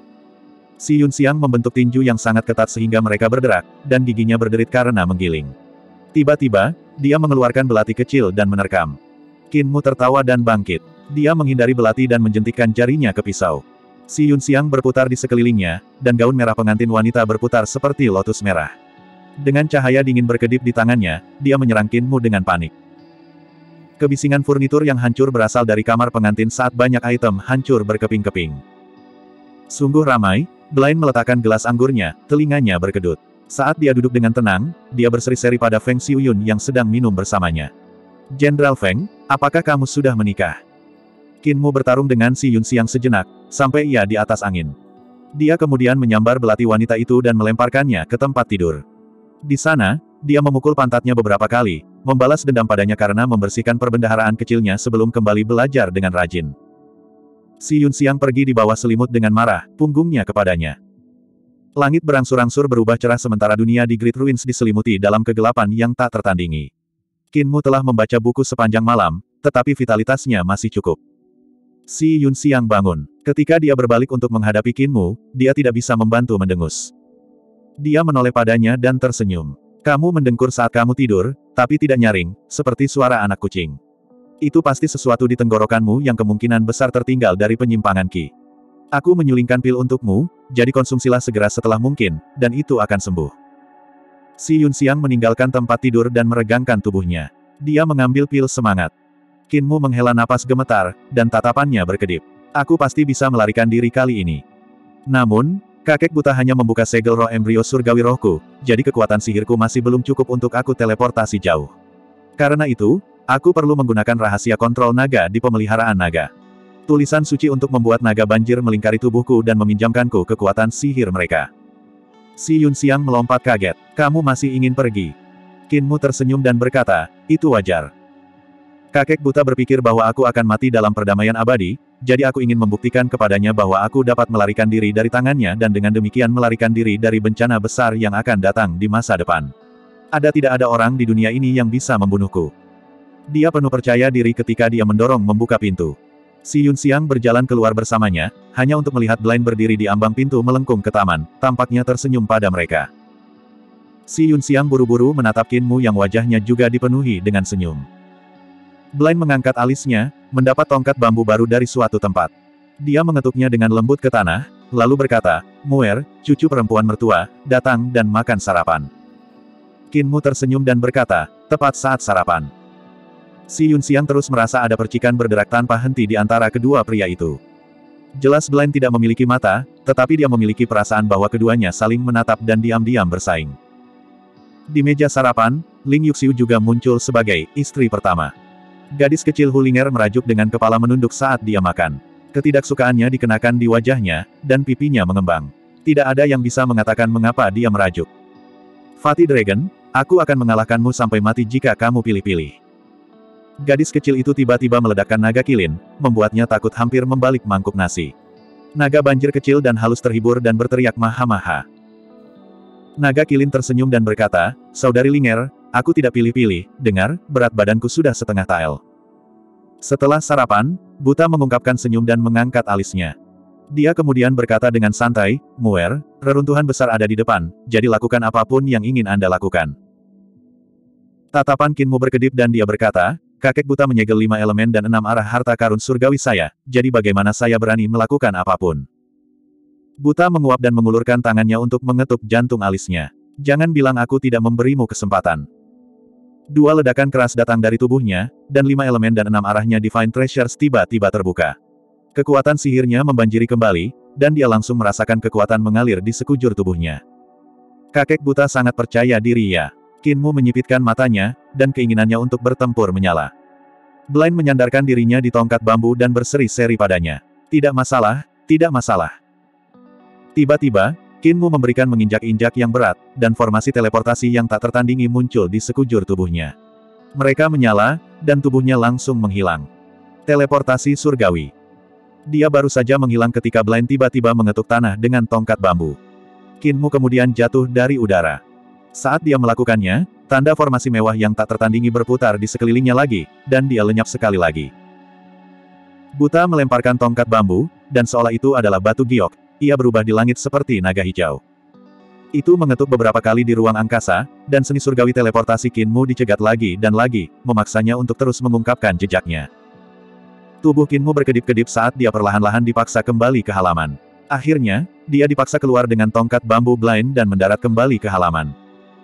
Si Yunxiang membentuk tinju yang sangat ketat sehingga mereka berderak, dan giginya berderit karena menggiling. Tiba-tiba, dia mengeluarkan belati kecil dan menerkam. Qin Mu tertawa dan bangkit. Dia menghindari belati dan menjentikkan jarinya ke pisau. Si Yunxiang berputar di sekelilingnya, dan gaun merah pengantin wanita berputar seperti lotus merah. Dengan cahaya dingin berkedip di tangannya, dia menyerang Qin Mu dengan panik. Kebisingan furnitur yang hancur berasal dari kamar pengantin saat banyak item hancur berkeping-keping. Sungguh ramai, Blaine meletakkan gelas anggurnya, telinganya berkedut. Saat dia duduk dengan tenang, dia berseri-seri pada Feng Xiuyun yang sedang minum bersamanya. Jenderal Feng, apakah kamu sudah menikah? Qin Mu bertarung dengan Si Yunxiang sejenak, sampai ia di atas angin. Dia kemudian menyambar belati wanita itu dan melemparkannya ke tempat tidur. Di sana, dia memukul pantatnya beberapa kali, membalas dendam padanya karena membersihkan perbendaharaan kecilnya sebelum kembali belajar dengan rajin. Si Yunxiang pergi di bawah selimut dengan marah, punggungnya kepadanya. Langit berangsur-angsur berubah cerah sementara dunia di Great Ruins diselimuti dalam kegelapan yang tak tertandingi. Qin Mu telah membaca buku sepanjang malam, tetapi vitalitasnya masih cukup. Si Yunxiang bangun. Ketika dia berbalik untuk menghadapi Qin Mu, dia tidak bisa membantu mendengus. Dia menoleh padanya dan tersenyum. Kamu mendengkur saat kamu tidur, tapi tidak nyaring, seperti suara anak kucing. Itu pasti sesuatu di tenggorokanmu yang kemungkinan besar tertinggal dari penyimpangan Qi. Aku menyulingkan pil untukmu, jadi konsumsilah segera setelah mungkin, dan itu akan sembuh. Si Yunxiang meninggalkan tempat tidur dan meregangkan tubuhnya. Dia mengambil pil semangat. Qin Mu menghela napas gemetar, dan tatapannya berkedip. Aku pasti bisa melarikan diri kali ini. Namun, kakek buta hanya membuka segel roh embrio surgawi rohku, jadi kekuatan sihirku masih belum cukup untuk aku teleportasi jauh. Karena itu, aku perlu menggunakan rahasia kontrol naga di pemeliharaan naga. Tulisan suci untuk membuat naga banjir melingkari tubuhku dan meminjamkanku kekuatan sihir mereka. Si Yunxiang melompat kaget. Kamu masih ingin pergi? Qin Mu tersenyum dan berkata, itu wajar. Kakek buta berpikir bahwa aku akan mati dalam perdamaian abadi, jadi aku ingin membuktikan kepadanya bahwa aku dapat melarikan diri dari tangannya dan dengan demikian melarikan diri dari bencana besar yang akan datang di masa depan. Tidak ada orang di dunia ini yang bisa membunuhku. Dia penuh percaya diri ketika dia mendorong membuka pintu. Si Yunxiang berjalan keluar bersamanya, hanya untuk melihat Blaine berdiri di ambang pintu melengkung ke taman, tampaknya tersenyum pada mereka. Si Yunxiang buru-buru menatap Qin Mu yang wajahnya juga dipenuhi dengan senyum. Blaine mengangkat alisnya, mendapat tongkat bambu baru dari suatu tempat. Dia mengetuknya dengan lembut ke tanah, lalu berkata, Muer, cucu perempuan mertua, datang dan makan sarapan. Qin Mu tersenyum dan berkata, tepat saat sarapan. Si Yunxiang terus merasa ada percikan berderak tanpa henti di antara kedua pria itu. Jelas Blaine tidak memiliki mata, tetapi dia memiliki perasaan bahwa keduanya saling menatap dan diam-diam bersaing. Di meja sarapan, Ling Yuxiu juga muncul sebagai istri pertama. Gadis kecil Hulinger merajuk dengan kepala menunduk saat dia makan. Ketidaksukaannya dikenakan di wajahnya, dan pipinya mengembang. Tidak ada yang bisa mengatakan mengapa dia merajuk. Fatih Dragon, aku akan mengalahkanmu sampai mati jika kamu pilih-pilih. Gadis kecil itu tiba-tiba meledakkan naga kilin, membuatnya takut hampir membalik mangkuk nasi. Naga banjir kecil dan halus terhibur dan berteriak maha-maha. Naga kilin tersenyum dan berkata, Saudari Linger, aku tidak pilih-pilih, dengar, berat badanku sudah setengah tael. Setelah sarapan, Buta mengungkapkan senyum dan mengangkat alisnya. Dia kemudian berkata dengan santai, "Muer, reruntuhan besar ada di depan, jadi lakukan apapun yang ingin Anda lakukan." Tatapan Qin Mu berkedip dan dia berkata, "Kakek buta menyegel 5 elemen dan 6 arah harta karun surgawi saya, jadi bagaimana saya berani melakukan apapun?" Buta menguap dan mengulurkan tangannya untuk mengetuk jantung alisnya. "Jangan bilang aku tidak memberimu kesempatan." Dua ledakan keras datang dari tubuhnya, dan 5 elemen dan 6 arahnya Divine Treasures tiba-tiba terbuka. Kekuatan sihirnya membanjiri kembali, dan dia langsung merasakan kekuatan mengalir di sekujur tubuhnya. Kakek buta sangat percaya diri ya. Qin Mu menyipitkan matanya, dan keinginannya untuk bertempur menyala. Blind menyandarkan dirinya di tongkat bambu dan berseri-seri padanya. "Tidak masalah, tidak masalah." Tiba-tiba, Qin Mu memberikan menginjak-injak yang berat, dan formasi teleportasi yang tak tertandingi muncul di sekujur tubuhnya. Mereka menyala, dan tubuhnya langsung menghilang. Teleportasi surgawi. Dia baru saja menghilang ketika Blind tiba-tiba mengetuk tanah dengan tongkat bambu. Qin Mu kemudian jatuh dari udara. Saat dia melakukannya, tanda formasi mewah yang tak tertandingi berputar di sekelilingnya lagi, dan dia lenyap sekali lagi. Buta melemparkan tongkat bambu, dan seolah itu adalah batu giok, ia berubah di langit seperti naga hijau. Itu mengetuk beberapa kali di ruang angkasa, dan seni surgawi teleportasi Qin Mu dicegat lagi dan lagi, memaksanya untuk terus mengungkapkan jejaknya. Tubuh Qin Mu berkedip-kedip saat dia perlahan-lahan dipaksa kembali ke halaman. Akhirnya, dia dipaksa keluar dengan tongkat bambu Blind dan mendarat kembali ke halaman.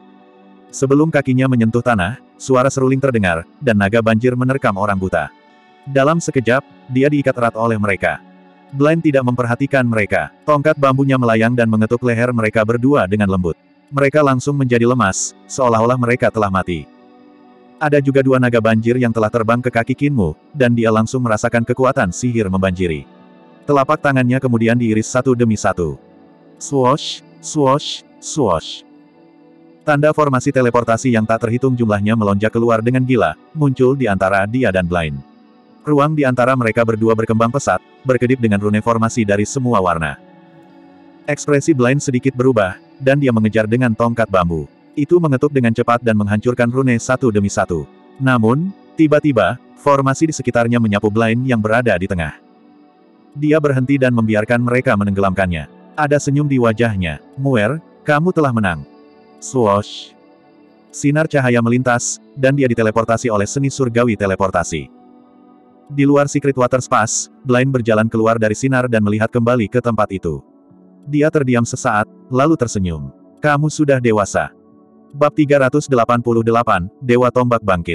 Sebelum kakinya menyentuh tanah, suara seruling terdengar, dan naga banjir menerkam orang buta. Dalam sekejap, dia diikat erat oleh mereka. Blind tidak memperhatikan mereka. Tongkat bambunya melayang dan mengetuk leher mereka berdua dengan lembut. Mereka langsung menjadi lemas, seolah-olah mereka telah mati. Ada juga 2 naga banjir yang telah terbang ke kaki Qin Mu, dan dia langsung merasakan kekuatan sihir membanjiri. Telapak tangannya kemudian diiris satu demi satu. Swoosh, swoosh, swoosh. Tanda formasi teleportasi yang tak terhitung jumlahnya melonjak keluar dengan gila, muncul di antara dia dan Blind. Ruang di antara mereka berdua berkembang pesat, berkedip dengan rune formasi dari semua warna. Ekspresi Blind sedikit berubah, dan dia mengejar dengan tongkat bambu. Itu mengetuk dengan cepat dan menghancurkan rune satu demi satu. Namun, tiba-tiba, formasi di sekitarnya menyapu Blind yang berada di tengah. Dia berhenti dan membiarkan mereka menenggelamkannya. Ada senyum di wajahnya. "Muer, kamu telah menang." Swoosh. Sinar cahaya melintas, dan dia diteleportasi oleh seni surgawi teleportasi. Di luar Secret Water Spas, Blind berjalan keluar dari sinar dan melihat kembali ke tempat itu. Dia terdiam sesaat, lalu tersenyum. "Kamu sudah dewasa." Bab 388, Dewa Tombak Bangkit.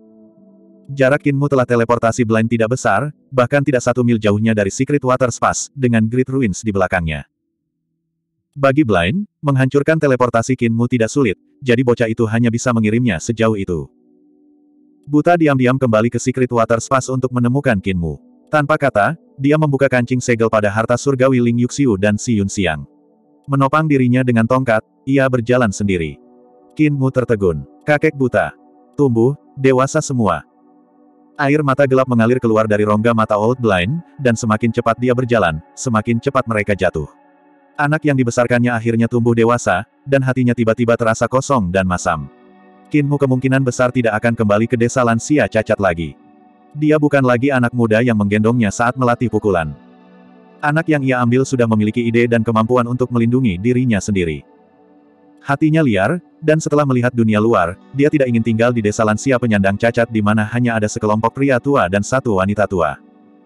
Jarak Qin Mu telah teleportasi Blind tidak besar, bahkan tidak 1 mil jauhnya dari Secret Water Spas, dengan Great Ruins di belakangnya. Bagi Blind, menghancurkan teleportasi Qin Mu tidak sulit, jadi bocah itu hanya bisa mengirimnya sejauh itu. Buta diam-diam kembali ke Secret Water Spas untuk menemukan Qin Mu. Tanpa kata, dia membuka kancing segel pada harta surgawi Ling Yuxiu dan Si Yun Xiang. Menopang dirinya dengan tongkat, ia berjalan sendiri. Qin Mu tertegun. Kakek buta. Tumbuh, dewasa semua. Air mata gelap mengalir keluar dari rongga mata Old Blind, dan semakin cepat dia berjalan, semakin cepat mereka jatuh. Anak yang dibesarkannya akhirnya tumbuh dewasa, dan hatinya tiba-tiba terasa kosong dan masam. Qin Mu kemungkinan besar tidak akan kembali ke desa lansia cacat lagi. Dia bukan lagi anak muda yang menggendongnya saat melatih pukulan. Anak yang ia ambil sudah memiliki ide dan kemampuan untuk melindungi dirinya sendiri. Hatinya liar, dan setelah melihat dunia luar, dia tidak ingin tinggal di desa lansia penyandang cacat di mana hanya ada sekelompok pria tua dan satu wanita tua.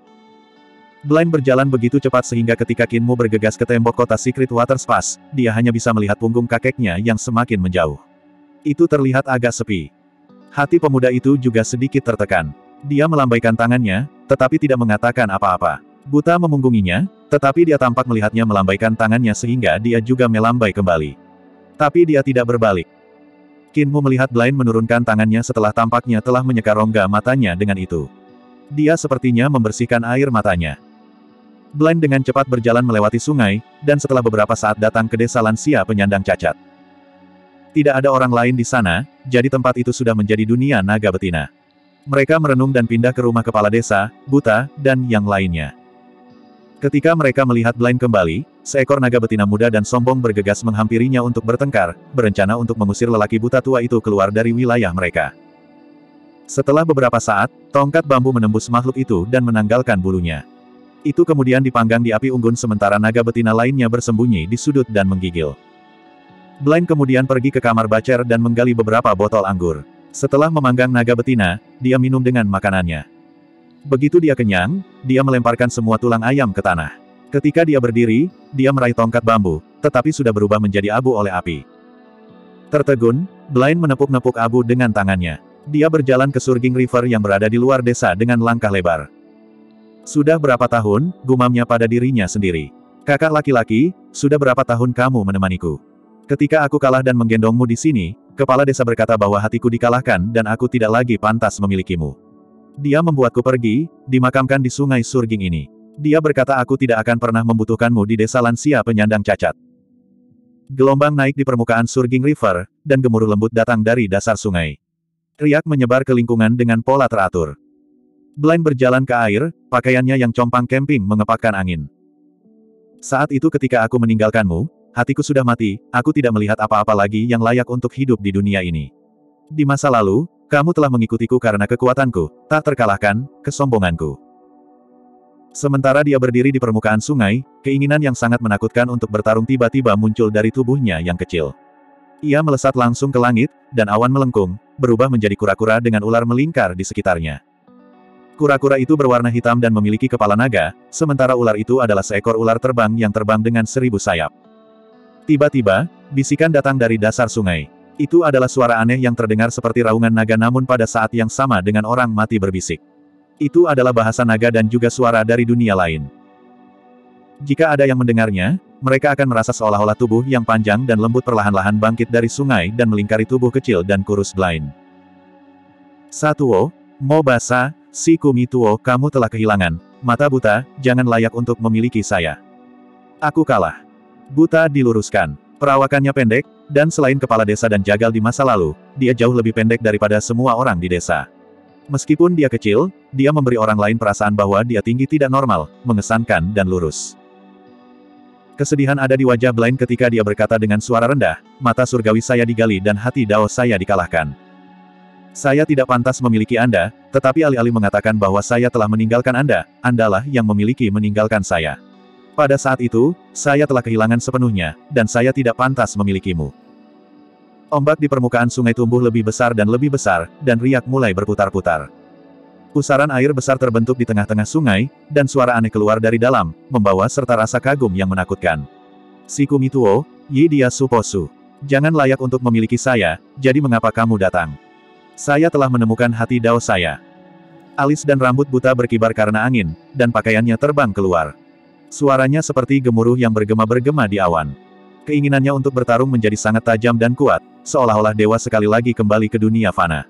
Blind berjalan begitu cepat sehingga ketika Qin Mu bergegas ke tembok kota Secret Water Spas, dia hanya bisa melihat punggung kakeknya yang semakin menjauh. Itu terlihat agak sepi. Hati pemuda itu juga sedikit tertekan. Dia melambaikan tangannya, tetapi tidak mengatakan apa-apa. Buta memunggunginya, tetapi dia tampak melihatnya melambaikan tangannya sehingga dia juga melambai kembali. Tapi dia tidak berbalik. Qin Mu melihat Blind menurunkan tangannya setelah tampaknya telah menyeka rongga matanya dengan itu. Dia sepertinya membersihkan air matanya. Blind dengan cepat berjalan melewati sungai, dan setelah beberapa saat datang ke desa lansia penyandang cacat. Tidak ada orang lain di sana, jadi tempat itu sudah menjadi dunia naga betina. Mereka merenung dan pindah ke rumah kepala desa, buta, dan yang lainnya. Ketika mereka melihat Blind kembali, seekor naga betina muda dan sombong bergegas menghampirinya untuk bertengkar, berencana untuk mengusir lelaki buta tua itu keluar dari wilayah mereka. Setelah beberapa saat, tongkat bambu menembus makhluk itu dan menanggalkan bulunya. Itu kemudian dipanggang di api unggun sementara naga betina lainnya bersembunyi di sudut dan menggigil. Blind kemudian pergi ke kamar Bacer dan menggali beberapa botol anggur. Setelah memanggang naga betina, dia minum dengan makanannya. Begitu dia kenyang, dia melemparkan semua tulang ayam ke tanah. Ketika dia berdiri, dia meraih tongkat bambu, tetapi sudah berubah menjadi abu oleh api. Tertegun, Blind menepuk-nepuk abu dengan tangannya. Dia berjalan ke Surging River yang berada di luar desa dengan langkah lebar. Sudah berapa tahun, gumamnya pada dirinya sendiri. Kakak laki-laki, sudah berapa tahun kamu menemaniku? Ketika aku kalah dan menggendongmu di sini, kepala desa berkata bahwa hatiku dikalahkan dan aku tidak lagi pantas memilikimu. Dia membuatku pergi, dimakamkan di sungai Surging ini. Dia berkata aku tidak akan pernah membutuhkanmu di desa lansia penyandang cacat. Gelombang naik di permukaan Surging River, dan gemuruh lembut datang dari dasar sungai. Riak menyebar ke lingkungan dengan pola teratur. Blind berjalan ke air, pakaiannya yang compang camping mengepakkan angin. Saat itu ketika aku meninggalkanmu, hatiku sudah mati, aku tidak melihat apa-apa lagi yang layak untuk hidup di dunia ini. Di masa lalu, kamu telah mengikutiku karena kekuatanku, tak terkalahkan, kesombonganku. Sementara dia berdiri di permukaan sungai, keinginan yang sangat menakutkan untuk bertarung tiba-tiba muncul dari tubuhnya yang kecil. Ia melesat langsung ke langit, dan awan melengkung, berubah menjadi kura-kura dengan ular melingkar di sekitarnya. Kura-kura itu berwarna hitam dan memiliki kepala naga, sementara ular itu adalah seekor ular terbang yang terbang dengan 1000 sayap. Tiba-tiba, bisikan datang dari dasar sungai. Itu adalah suara aneh yang terdengar seperti raungan naga namun pada saat yang sama dengan orang mati berbisik. Itu adalah bahasa naga dan juga suara dari dunia lain. Jika ada yang mendengarnya, mereka akan merasa seolah-olah tubuh yang panjang dan lembut perlahan-lahan bangkit dari sungai dan melingkari tubuh kecil dan kurus Blind. Satuo, Mobasa, si Kumituo, kamu telah kehilangan mata buta, jangan layak untuk memiliki saya. Aku kalah. Buta diluruskan. Perawakannya pendek, dan selain kepala desa dan jagal di masa lalu, dia jauh lebih pendek daripada semua orang di desa. Meskipun dia kecil, dia memberi orang lain perasaan bahwa dia tinggi tidak normal, mengesankan dan lurus. Kesedihan ada di wajah Blind ketika dia berkata dengan suara rendah, mata surgawi saya digali dan hati Dao saya dikalahkan. Saya tidak pantas memiliki Anda, tetapi alih-alih mengatakan bahwa saya telah meninggalkan Anda, Andalah yang memiliki meninggalkan saya. Pada saat itu, saya telah kehilangan sepenuhnya, dan saya tidak pantas memilikimu. Ombak di permukaan sungai tumbuh lebih besar, dan riak mulai berputar-putar. Pusaran air besar terbentuk di tengah-tengah sungai, dan suara aneh keluar dari dalam, membawa serta rasa kagum yang menakutkan. Si Kumituo, Yi dia Suposu. Jangan layak untuk memiliki saya, jadi mengapa kamu datang? Saya telah menemukan hati Dao saya. Alis dan rambut buta berkibar karena angin, dan pakaiannya terbang keluar. Suaranya seperti gemuruh yang bergema-bergema di awan. Keinginannya untuk bertarung menjadi sangat tajam dan kuat, seolah-olah dewa sekali lagi kembali ke dunia fana.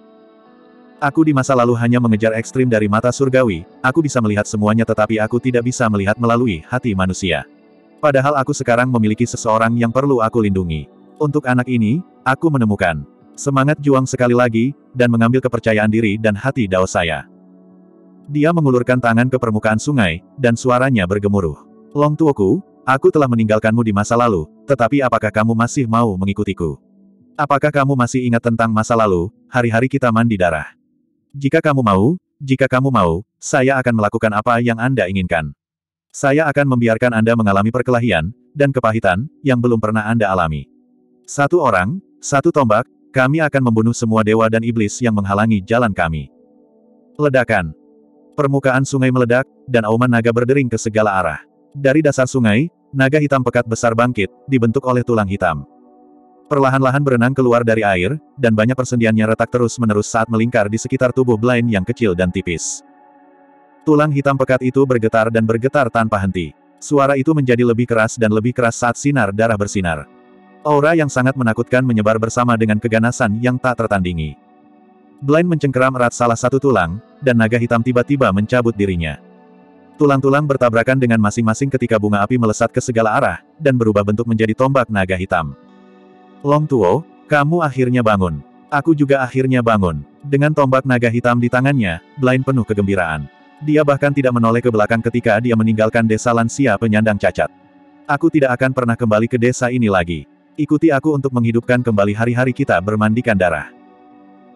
Aku di masa lalu hanya mengejar ekstrim dari mata surgawi, aku bisa melihat semuanya tetapi aku tidak bisa melihat melalui hati manusia. Padahal aku sekarang memiliki seseorang yang perlu aku lindungi. Untuk anak ini, aku menemukan semangat juang sekali lagi, dan mengambil kepercayaan diri dan hati Dao saya. Dia mengulurkan tangan ke permukaan sungai, dan suaranya bergemuruh. Long Tuoku, aku telah meninggalkanmu di masa lalu, tetapi apakah kamu masih mau mengikutiku? Apakah kamu masih ingat tentang masa lalu, hari-hari kita mandi darah? Jika kamu mau, saya akan melakukan apa yang Anda inginkan. Saya akan membiarkan Anda mengalami perkelahian, dan kepahitan, yang belum pernah Anda alami. Satu orang, satu tombak, kami akan membunuh semua dewa dan iblis yang menghalangi jalan kami. Ledakan. Permukaan sungai meledak, dan auman naga berdering ke segala arah. Dari dasar sungai, naga hitam pekat besar bangkit, dibentuk oleh tulang hitam. Perlahan-lahan berenang keluar dari air, dan banyak persendiannya retak terus-menerus saat melingkar di sekitar tubuh Blind yang kecil dan tipis. Tulang hitam pekat itu bergetar dan bergetar tanpa henti. Suara itu menjadi lebih keras dan lebih keras saat sinar darah bersinar. Aura yang sangat menakutkan menyebar bersama dengan keganasan yang tak tertandingi. Blind mencengkeram erat salah satu tulang, dan naga hitam tiba-tiba mencabut dirinya. Tulang-tulang bertabrakan dengan masing-masing ketika bunga api melesat ke segala arah, dan berubah bentuk menjadi tombak naga hitam. Long Tuo, kamu akhirnya bangun. Aku juga akhirnya bangun. Dengan tombak naga hitam di tangannya, Blind penuh kegembiraan. Dia bahkan tidak menoleh ke belakang ketika dia meninggalkan desa lansia penyandang cacat. Aku tidak akan pernah kembali ke desa ini lagi. Ikuti aku untuk menghidupkan kembali hari-hari kita bermandikan darah.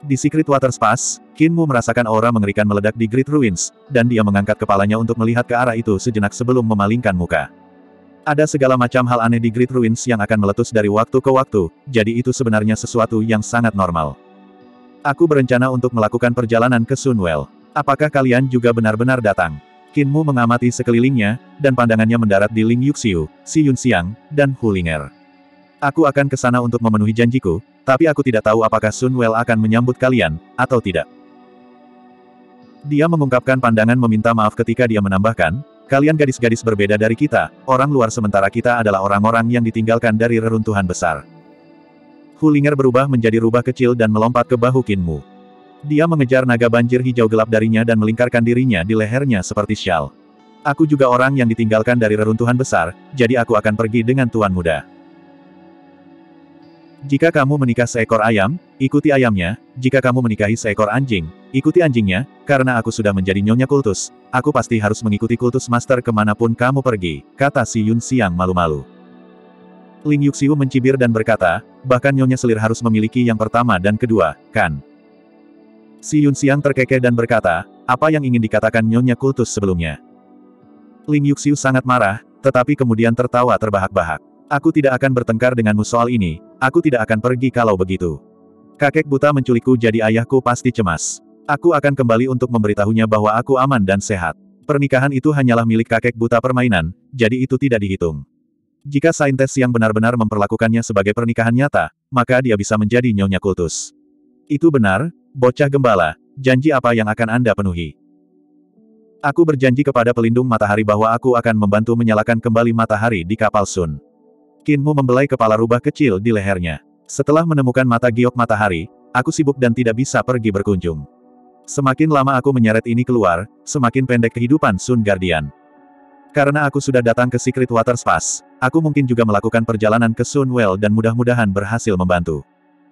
Di Secret Water Spas, Kinmu merasakan aura mengerikan meledak di Great Ruins, dan dia mengangkat kepalanya untuk melihat ke arah itu sejenak sebelum memalingkan muka. Ada segala macam hal aneh di Great Ruins yang akan meletus dari waktu ke waktu, jadi itu sebenarnya sesuatu yang sangat normal. Aku berencana untuk melakukan perjalanan ke Sunwell. Apakah kalian juga benar-benar datang? Kinmu mengamati sekelilingnya, dan pandangannya mendarat di Ling Yuxiu, Si Yunxiang, dan Hu Linger. Aku akan ke sana untuk memenuhi janjiku, tapi aku tidak tahu apakah Sunwell akan menyambut kalian, atau tidak. Dia mengungkapkan pandangan meminta maaf ketika dia menambahkan, kalian gadis-gadis berbeda dari kita, orang luar sementara kita adalah orang-orang yang ditinggalkan dari reruntuhan besar. Hu Linger berubah menjadi rubah kecil dan melompat ke bahu Kinmu. Dia mengejar naga banjir hijau gelap darinya dan melingkarkan dirinya di lehernya seperti syal. Aku juga orang yang ditinggalkan dari reruntuhan besar, jadi aku akan pergi dengan Tuan Muda. Jika kamu menikah seekor ayam, ikuti ayamnya, jika kamu menikahi seekor anjing, ikuti anjingnya, karena aku sudah menjadi nyonya kultus, aku pasti harus mengikuti kultus master kemanapun kamu pergi, kata Si Yunxiang malu-malu. Ling Yuxiu mencibir dan berkata, bahkan nyonya selir harus memiliki yang pertama dan kedua, kan? Si Yunxiang terkekeh dan berkata, apa yang ingin dikatakan nyonya kultus sebelumnya? Ling Yuxiu sangat marah, tetapi kemudian tertawa terbahak-bahak. Aku tidak akan bertengkar denganmu soal ini, aku tidak akan pergi kalau begitu. Kakek buta menculikku jadi ayahku pasti cemas. Aku akan kembali untuk memberitahunya bahwa aku aman dan sehat. Pernikahan itu hanyalah milik kakek buta permainan, jadi itu tidak dihitung. Jika saintes yang benar-benar memperlakukannya sebagai pernikahan nyata, maka dia bisa menjadi nyonya kultus. Itu benar, bocah gembala, janji apa yang akan Anda penuhi? Aku berjanji kepada pelindung matahari bahwa aku akan membantu menyalakan kembali matahari di kapal Sun. Kinmu membelai kepala rubah kecil di lehernya. Setelah menemukan mata giok matahari, aku sibuk dan tidak bisa pergi berkunjung. Semakin lama aku menyeret ini keluar, semakin pendek kehidupan Sun Guardian. Karena aku sudah datang ke Secret Water Spas, aku mungkin juga melakukan perjalanan ke Sunwell dan mudah-mudahan berhasil membantu.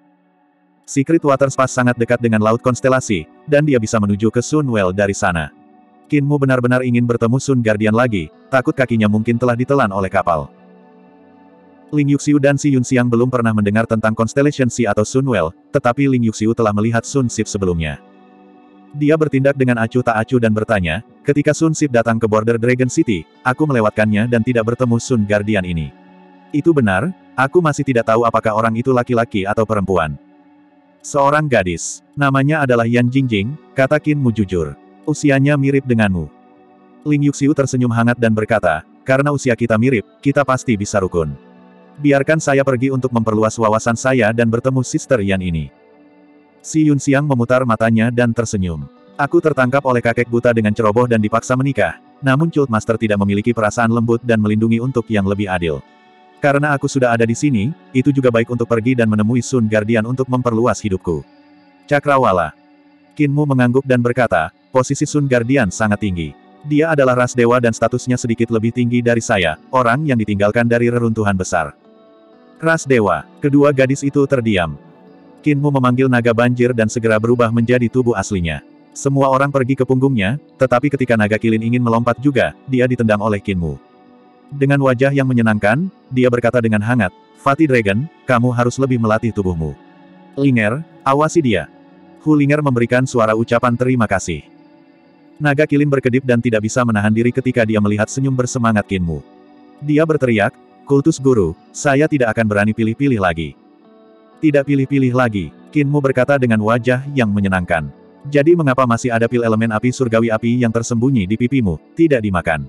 Secret Water Spas sangat dekat dengan Laut Konstelasi, dan dia bisa menuju ke Sunwell dari sana. Kinmu benar-benar ingin bertemu Sun Guardian lagi, takut kakinya mungkin telah ditelan oleh kapal. Ling Yuxiu dan Si Yunxiang belum pernah mendengar tentang Constellation Sea atau Sunwell, tetapi Ling Yuxiu telah melihat Sun Ship sebelumnya. Dia bertindak dengan acuh tak acuh dan bertanya, ketika Sun Ship datang ke border Dragon City, aku melewatkannya dan tidak bertemu Sun Guardian ini. Itu benar, aku masih tidak tahu apakah orang itu laki-laki atau perempuan. Seorang gadis. Namanya adalah Yan Jingjing, kata Kinmu jujur. Usianya mirip denganmu. Ling Yuxiu tersenyum hangat dan berkata, karena usia kita mirip, kita pasti bisa rukun. Biarkan saya pergi untuk memperluas wawasan saya dan bertemu Sister Yan ini. Si Yunxiang memutar matanya dan tersenyum. Aku tertangkap oleh kakek buta dengan ceroboh dan dipaksa menikah, namun Cult Master tidak memiliki perasaan lembut dan melindungi untuk yang lebih adil. Karena aku sudah ada di sini, itu juga baik untuk pergi dan menemui Sun Guardian untuk memperluas hidupku. Cakrawala. Kinmu mengangguk dan berkata, posisi Sun Guardian sangat tinggi. Dia adalah ras dewa dan statusnya sedikit lebih tinggi dari saya, orang yang ditinggalkan dari reruntuhan besar. Ras dewa. Kedua gadis itu terdiam. Kinmu memanggil naga banjir dan segera berubah menjadi tubuh aslinya. Semua orang pergi ke punggungnya, tetapi ketika naga kilin ingin melompat juga, dia ditendang oleh Kinmu. Dengan wajah yang menyenangkan, dia berkata dengan hangat, Fatih Dragon, kamu harus lebih melatih tubuhmu. Linger, awasi dia. Hu Linger memberikan suara ucapan terima kasih. Naga kilin berkedip dan tidak bisa menahan diri ketika dia melihat senyum bersemangat Kinmu. Dia berteriak, Kultus Guru, saya tidak akan berani pilih-pilih lagi. Tidak pilih-pilih lagi, Kinmu berkata dengan wajah yang menyenangkan. Jadi mengapa masih ada pil elemen api surgawi api yang tersembunyi di pipimu, tidak dimakan?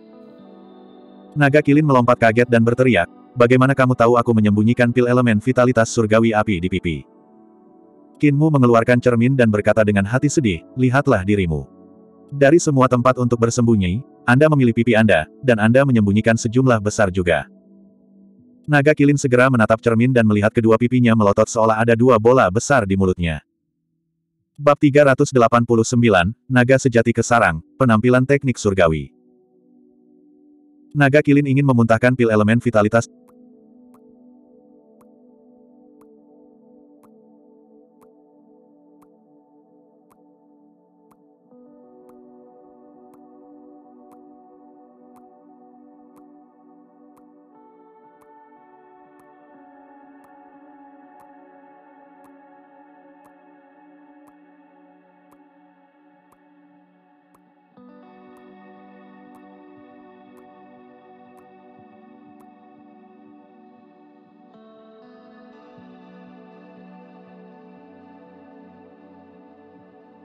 Naga kilin melompat kaget dan berteriak, bagaimana kamu tahu aku menyembunyikan pil elemen vitalitas surgawi api di pipi? Kinmu mengeluarkan cermin dan berkata dengan hati sedih, lihatlah dirimu. Dari semua tempat untuk bersembunyi, Anda memilih pipi Anda, dan Anda menyembunyikan sejumlah besar juga. Naga kilin segera menatap cermin dan melihat kedua pipinya melotot seolah ada dua bola besar di mulutnya. Bab 389, Naga Sejati Kesarang, Penampilan Teknik Surgawi. Naga kilin ingin memuntahkan pil elemen vitalitas.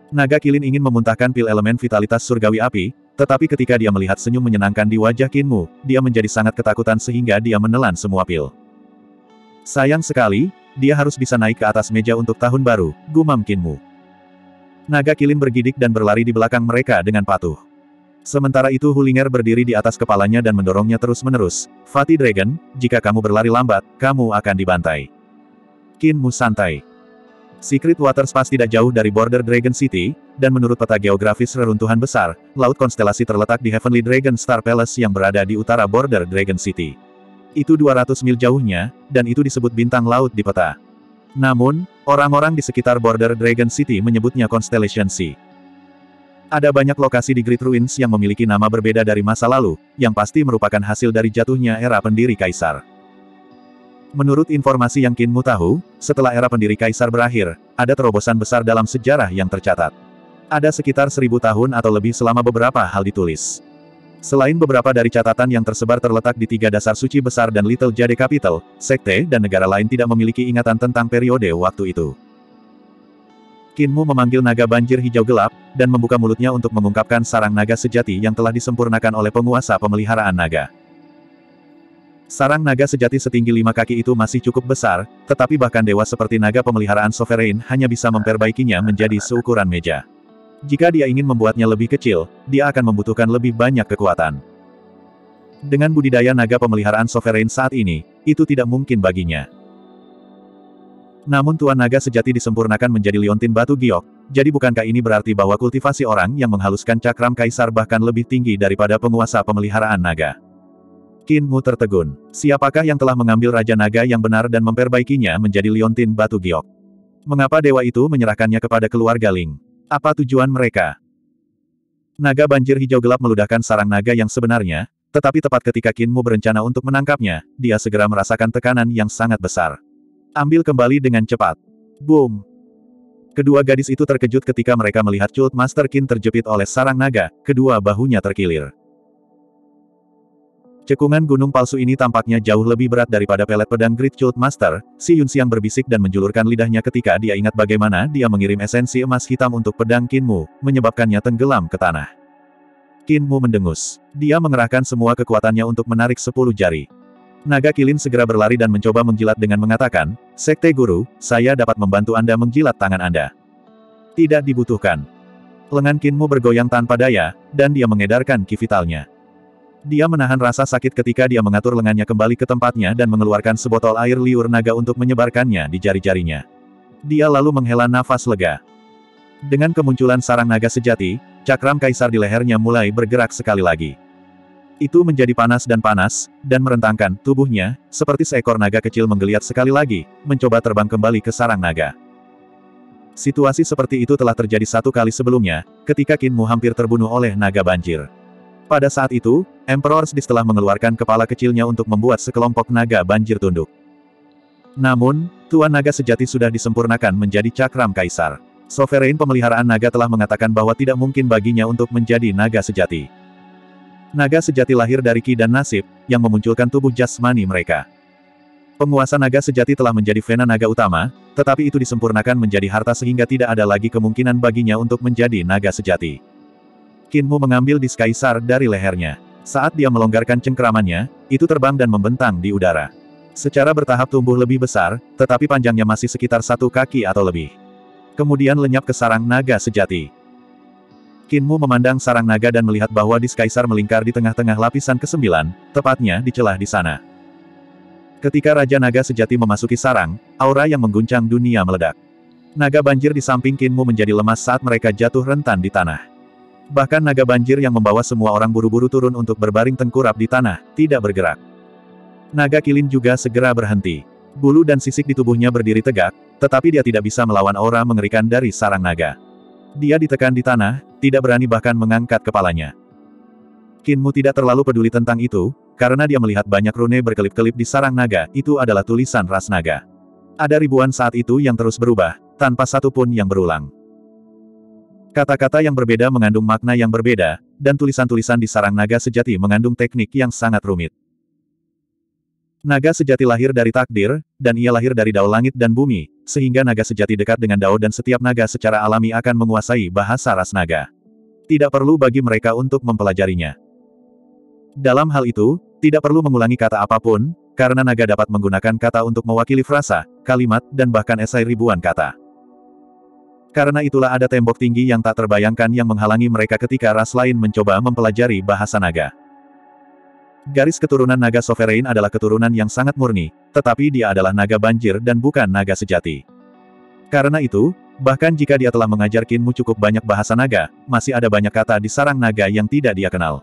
Naga Kilin ingin memuntahkan pil elemen vitalitas surgawi api, tetapi ketika dia melihat senyum menyenangkan di wajah Kinmu, dia menjadi sangat ketakutan sehingga dia menelan semua pil. Sayang sekali, dia harus bisa naik ke atas meja untuk tahun baru, gumam Kinmu. Naga Kilin bergidik dan berlari di belakang mereka dengan patuh. Sementara itu Hulinger berdiri di atas kepalanya dan mendorongnya terus-menerus. Fatih Dragon, jika kamu berlari lambat, kamu akan dibantai. Kinmu santai. Secret Waters pas tidak jauh dari border Dragon City, dan menurut peta geografis reruntuhan besar, laut konstelasi terletak di Heavenly Dragon Star Palace yang berada di utara border Dragon City. Itu 200 mil jauhnya, dan itu disebut bintang laut di peta. Namun, orang-orang di sekitar border Dragon City menyebutnya Constellation Sea. Ada banyak lokasi di Great Ruins yang memiliki nama berbeda dari masa lalu, yang pasti merupakan hasil dari jatuhnya era pendiri Kaisar. Menurut informasi yang Kinmu tahu, setelah era pendiri Kaisar berakhir, ada terobosan besar dalam sejarah yang tercatat. Ada sekitar 1000 tahun atau lebih selama beberapa hal ditulis. Selain beberapa dari catatan yang tersebar terletak di 3 dasar suci besar dan Little Jade Capital, sekte dan negara lain tidak memiliki ingatan tentang periode waktu itu. Kinmu memanggil naga banjir hijau gelap, dan membuka mulutnya untuk mengungkapkan sarang naga sejati yang telah disempurnakan oleh penguasa pemeliharaan naga. Sarang naga sejati setinggi 5 kaki itu masih cukup besar, tetapi bahkan dewa seperti naga pemeliharaan Sovereign hanya bisa memperbaikinya menjadi seukuran meja. Jika dia ingin membuatnya lebih kecil, dia akan membutuhkan lebih banyak kekuatan. Dengan budidaya naga pemeliharaan Sovereign saat ini, itu tidak mungkin baginya. Namun Tuan Naga sejati disempurnakan menjadi liontin batu giok, jadi bukankah ini berarti bahwa kultivasi orang yang menghaluskan cakram kaisar bahkan lebih tinggi daripada penguasa pemeliharaan naga? Kinmu tertegun. Siapakah yang telah mengambil Raja Naga yang benar dan memperbaikinya menjadi liontin batu giok? Mengapa dewa itu menyerahkannya kepada keluarga Ling? Apa tujuan mereka? Naga banjir hijau gelap meludahkan sarang naga yang sebenarnya, tetapi tepat ketika Kinmu berencana untuk menangkapnya, dia segera merasakan tekanan yang sangat besar. Ambil kembali dengan cepat. Boom! Kedua gadis itu terkejut ketika mereka melihat Cult Master Qin terjepit oleh sarang naga, kedua bahunya terkilir. Cekungan gunung palsu ini tampaknya jauh lebih berat daripada pelet pedang Great Cult Master. Si Yunxiang berbisik dan menjulurkan lidahnya ketika dia ingat bagaimana dia mengirim esensi emas hitam untuk pedang Kinmu, menyebabkannya tenggelam ke tanah. Kinmu mendengus. Dia mengerahkan semua kekuatannya untuk menarik 10 jari. Naga Kilin segera berlari dan mencoba menjilat dengan mengatakan, Sekte Guru, saya dapat membantu Anda menjilat tangan Anda. Tidak dibutuhkan. Lengan Kinmu bergoyang tanpa daya, dan dia mengedarkan ki vitalnya. Dia menahan rasa sakit ketika dia mengatur lengannya kembali ke tempatnya dan mengeluarkan sebotol air liur naga untuk menyebarkannya di jari-jarinya. Dia lalu menghela nafas lega. Dengan kemunculan sarang naga sejati, cakram kaisar di lehernya mulai bergerak sekali lagi. Itu menjadi panas, dan merentangkan tubuhnya, seperti seekor naga kecil menggeliat sekali lagi, mencoba terbang kembali ke sarang naga. Situasi seperti itu telah terjadi 1 kali sebelumnya, ketika Kinmu hampir terbunuh oleh naga banjir. Pada saat itu, Emperor Sdis telah mengeluarkan kepala kecilnya untuk membuat sekelompok naga banjir tunduk. Namun, Tuan Naga sejati sudah disempurnakan menjadi cakram kaisar. Sovereign pemeliharaan naga telah mengatakan bahwa tidak mungkin baginya untuk menjadi naga sejati. Naga sejati lahir dari ki dan nasib, yang memunculkan tubuh jasmani mereka. Penguasa naga sejati telah menjadi vena naga utama, tetapi itu disempurnakan menjadi harta sehingga tidak ada lagi kemungkinan baginya untuk menjadi naga sejati. Kinmu mengambil dis kaisar dari lehernya. Saat dia melonggarkan cengkeramannya, itu terbang dan membentang di udara. Secara bertahap tumbuh lebih besar, tetapi panjangnya masih sekitar 1 kaki atau lebih. Kemudian lenyap ke sarang naga sejati. Kinmu memandang sarang naga dan melihat bahwa dis kaisar melingkar di tengah-tengah lapisan ke-9, tepatnya di celah di sana. Ketika Raja Naga sejati memasuki sarang, aura yang mengguncang dunia meledak. Naga banjir di samping Kinmu menjadi lemas saat mereka jatuh rentan di tanah. Bahkan naga banjir yang membawa semua orang buru-buru turun untuk berbaring tengkurap di tanah, tidak bergerak. Naga Kilin juga segera berhenti. Bulu dan sisik di tubuhnya berdiri tegak, tetapi dia tidak bisa melawan aura mengerikan dari sarang naga. Dia ditekan di tanah, tidak berani bahkan mengangkat kepalanya. Kinmu tidak terlalu peduli tentang itu, karena dia melihat banyak rune berkelip-kelip di sarang naga, itu adalah tulisan ras naga. Ada ribuan saat itu yang terus berubah, tanpa satu pun yang berulang. Kata-kata yang berbeda mengandung makna yang berbeda, dan tulisan-tulisan di sarang naga sejati mengandung teknik yang sangat rumit. Naga sejati lahir dari takdir, dan ia lahir dari Dao langit dan bumi, sehingga naga sejati dekat dengan Dao dan setiap naga secara alami akan menguasai bahasa ras naga. Tidak perlu bagi mereka untuk mempelajarinya. Dalam hal itu, tidak perlu mengulangi kata apapun, karena naga dapat menggunakan kata untuk mewakili frasa, kalimat, dan bahkan esai ribuan kata. Karena itulah ada tembok tinggi yang tak terbayangkan yang menghalangi mereka ketika ras lain mencoba mempelajari bahasa naga. Garis keturunan naga Sovereign adalah keturunan yang sangat murni, tetapi dia adalah naga banjir dan bukan naga sejati. Karena itu, bahkan jika dia telah mengajar Qin Mu cukup banyak bahasa naga, masih ada banyak kata di sarang naga yang tidak dia kenal.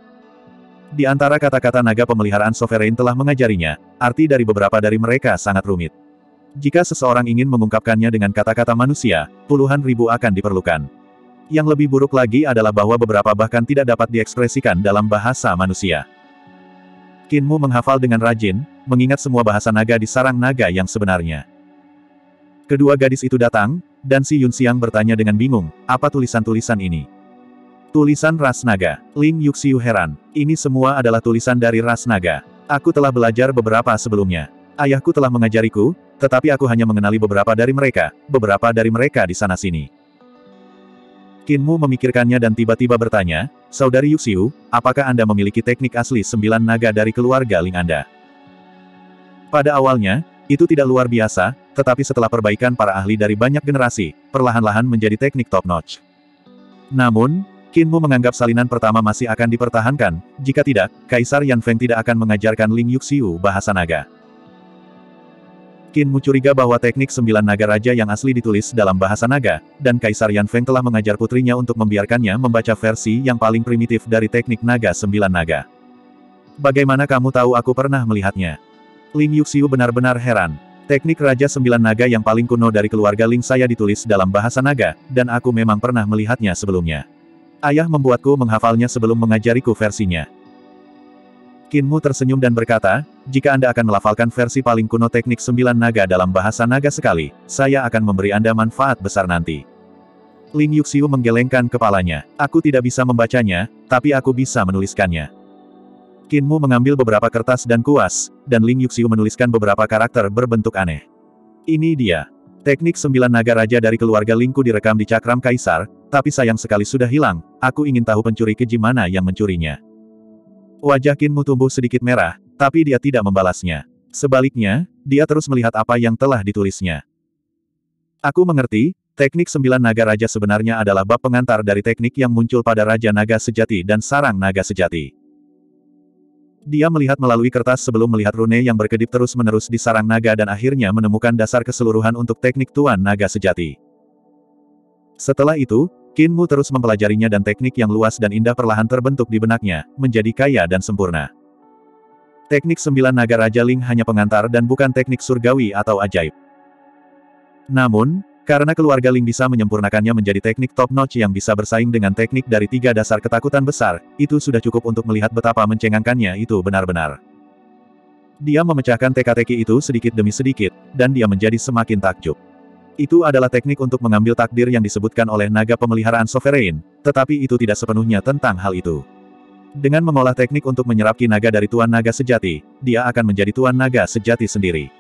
Di antara kata-kata naga pemeliharaan Sovereign telah mengajarinya, arti dari beberapa dari mereka sangat rumit. Jika seseorang ingin mengungkapkannya dengan kata-kata manusia, puluhan ribu akan diperlukan. Yang lebih buruk lagi adalah bahwa beberapa bahkan tidak dapat diekspresikan dalam bahasa manusia. Qin Mu menghafal dengan rajin, mengingat semua bahasa naga di sarang naga yang sebenarnya. Kedua gadis itu datang, dan si Yunxiang bertanya dengan bingung, apa tulisan-tulisan ini? Tulisan ras naga. Ling Yuxiu heran. Ini semua adalah tulisan dari ras naga. Aku telah belajar beberapa sebelumnya. Ayahku telah mengajariku, tetapi aku hanya mengenali beberapa dari mereka di sana-sini. Qin Mu memikirkannya dan tiba-tiba bertanya, Saudari Yuxiu, apakah Anda memiliki teknik asli 9 naga dari keluarga Ling Anda? Pada awalnya, itu tidak luar biasa, tetapi setelah perbaikan para ahli dari banyak generasi, perlahan-lahan menjadi teknik top-notch. Namun, Qin Mu menganggap salinan pertama masih akan dipertahankan, jika tidak, Kaisar Yan Feng tidak akan mengajarkan Ling Yuxiu bahasa naga. Qin Mu curiga bahwa teknik 9 naga raja yang asli ditulis dalam bahasa naga, dan Kaisar Yan Feng telah mengajar putrinya untuk membiarkannya membaca versi yang paling primitif dari teknik naga 9 naga. Bagaimana kamu tahu aku pernah melihatnya? Ling Yuxiu benar-benar heran. Teknik Raja 9 Naga yang paling kuno dari keluarga Ling saya ditulis dalam bahasa naga, dan aku memang pernah melihatnya sebelumnya. Ayah membuatku menghafalnya sebelum mengajariku versinya. Qin Mu tersenyum dan berkata, jika Anda akan melafalkan versi paling kuno teknik 9 naga dalam bahasa naga sekali, saya akan memberi Anda manfaat besar nanti. Ling Yuxiu menggelengkan kepalanya. Aku tidak bisa membacanya, tapi aku bisa menuliskannya. Qin Mu mengambil beberapa kertas dan kuas, dan Ling Yuxiu menuliskan beberapa karakter berbentuk aneh. Ini dia. Teknik 9 naga raja dari keluarga Lingku direkam di cakram kaisar, tapi sayang sekali sudah hilang, aku ingin tahu pencuri keji mana yang mencurinya. Wajah Qin Mu tumbuh sedikit merah, tapi dia tidak membalasnya. Sebaliknya, dia terus melihat apa yang telah ditulisnya. Aku mengerti, teknik 9 naga raja sebenarnya adalah bab pengantar dari teknik yang muncul pada Raja Naga Sejati dan Sarang Naga Sejati. Dia melihat melalui kertas sebelum melihat rune yang berkedip terus-menerus di sarang naga dan akhirnya menemukan dasar keseluruhan untuk teknik Tuan Naga Sejati. Setelah itu, Qin Mu terus mempelajarinya dan teknik yang luas dan indah perlahan terbentuk di benaknya, menjadi kaya dan sempurna. Teknik 9 naga Raja Ling hanya pengantar dan bukan teknik surgawi atau ajaib. Namun, karena keluarga Ling bisa menyempurnakannya menjadi teknik top-notch yang bisa bersaing dengan teknik dari 3 dasar ketakutan besar, itu sudah cukup untuk melihat betapa mencengangkannya itu benar-benar. Dia memecahkan teka-teki itu sedikit demi sedikit, dan dia menjadi semakin takjub. Itu adalah teknik untuk mengambil takdir yang disebutkan oleh naga pemeliharaan Sovereign, tetapi itu tidak sepenuhnya tentang hal itu. Dengan mengolah teknik untuk menyerap ki naga dari Tuan Naga Sejati, dia akan menjadi Tuan Naga Sejati sendiri.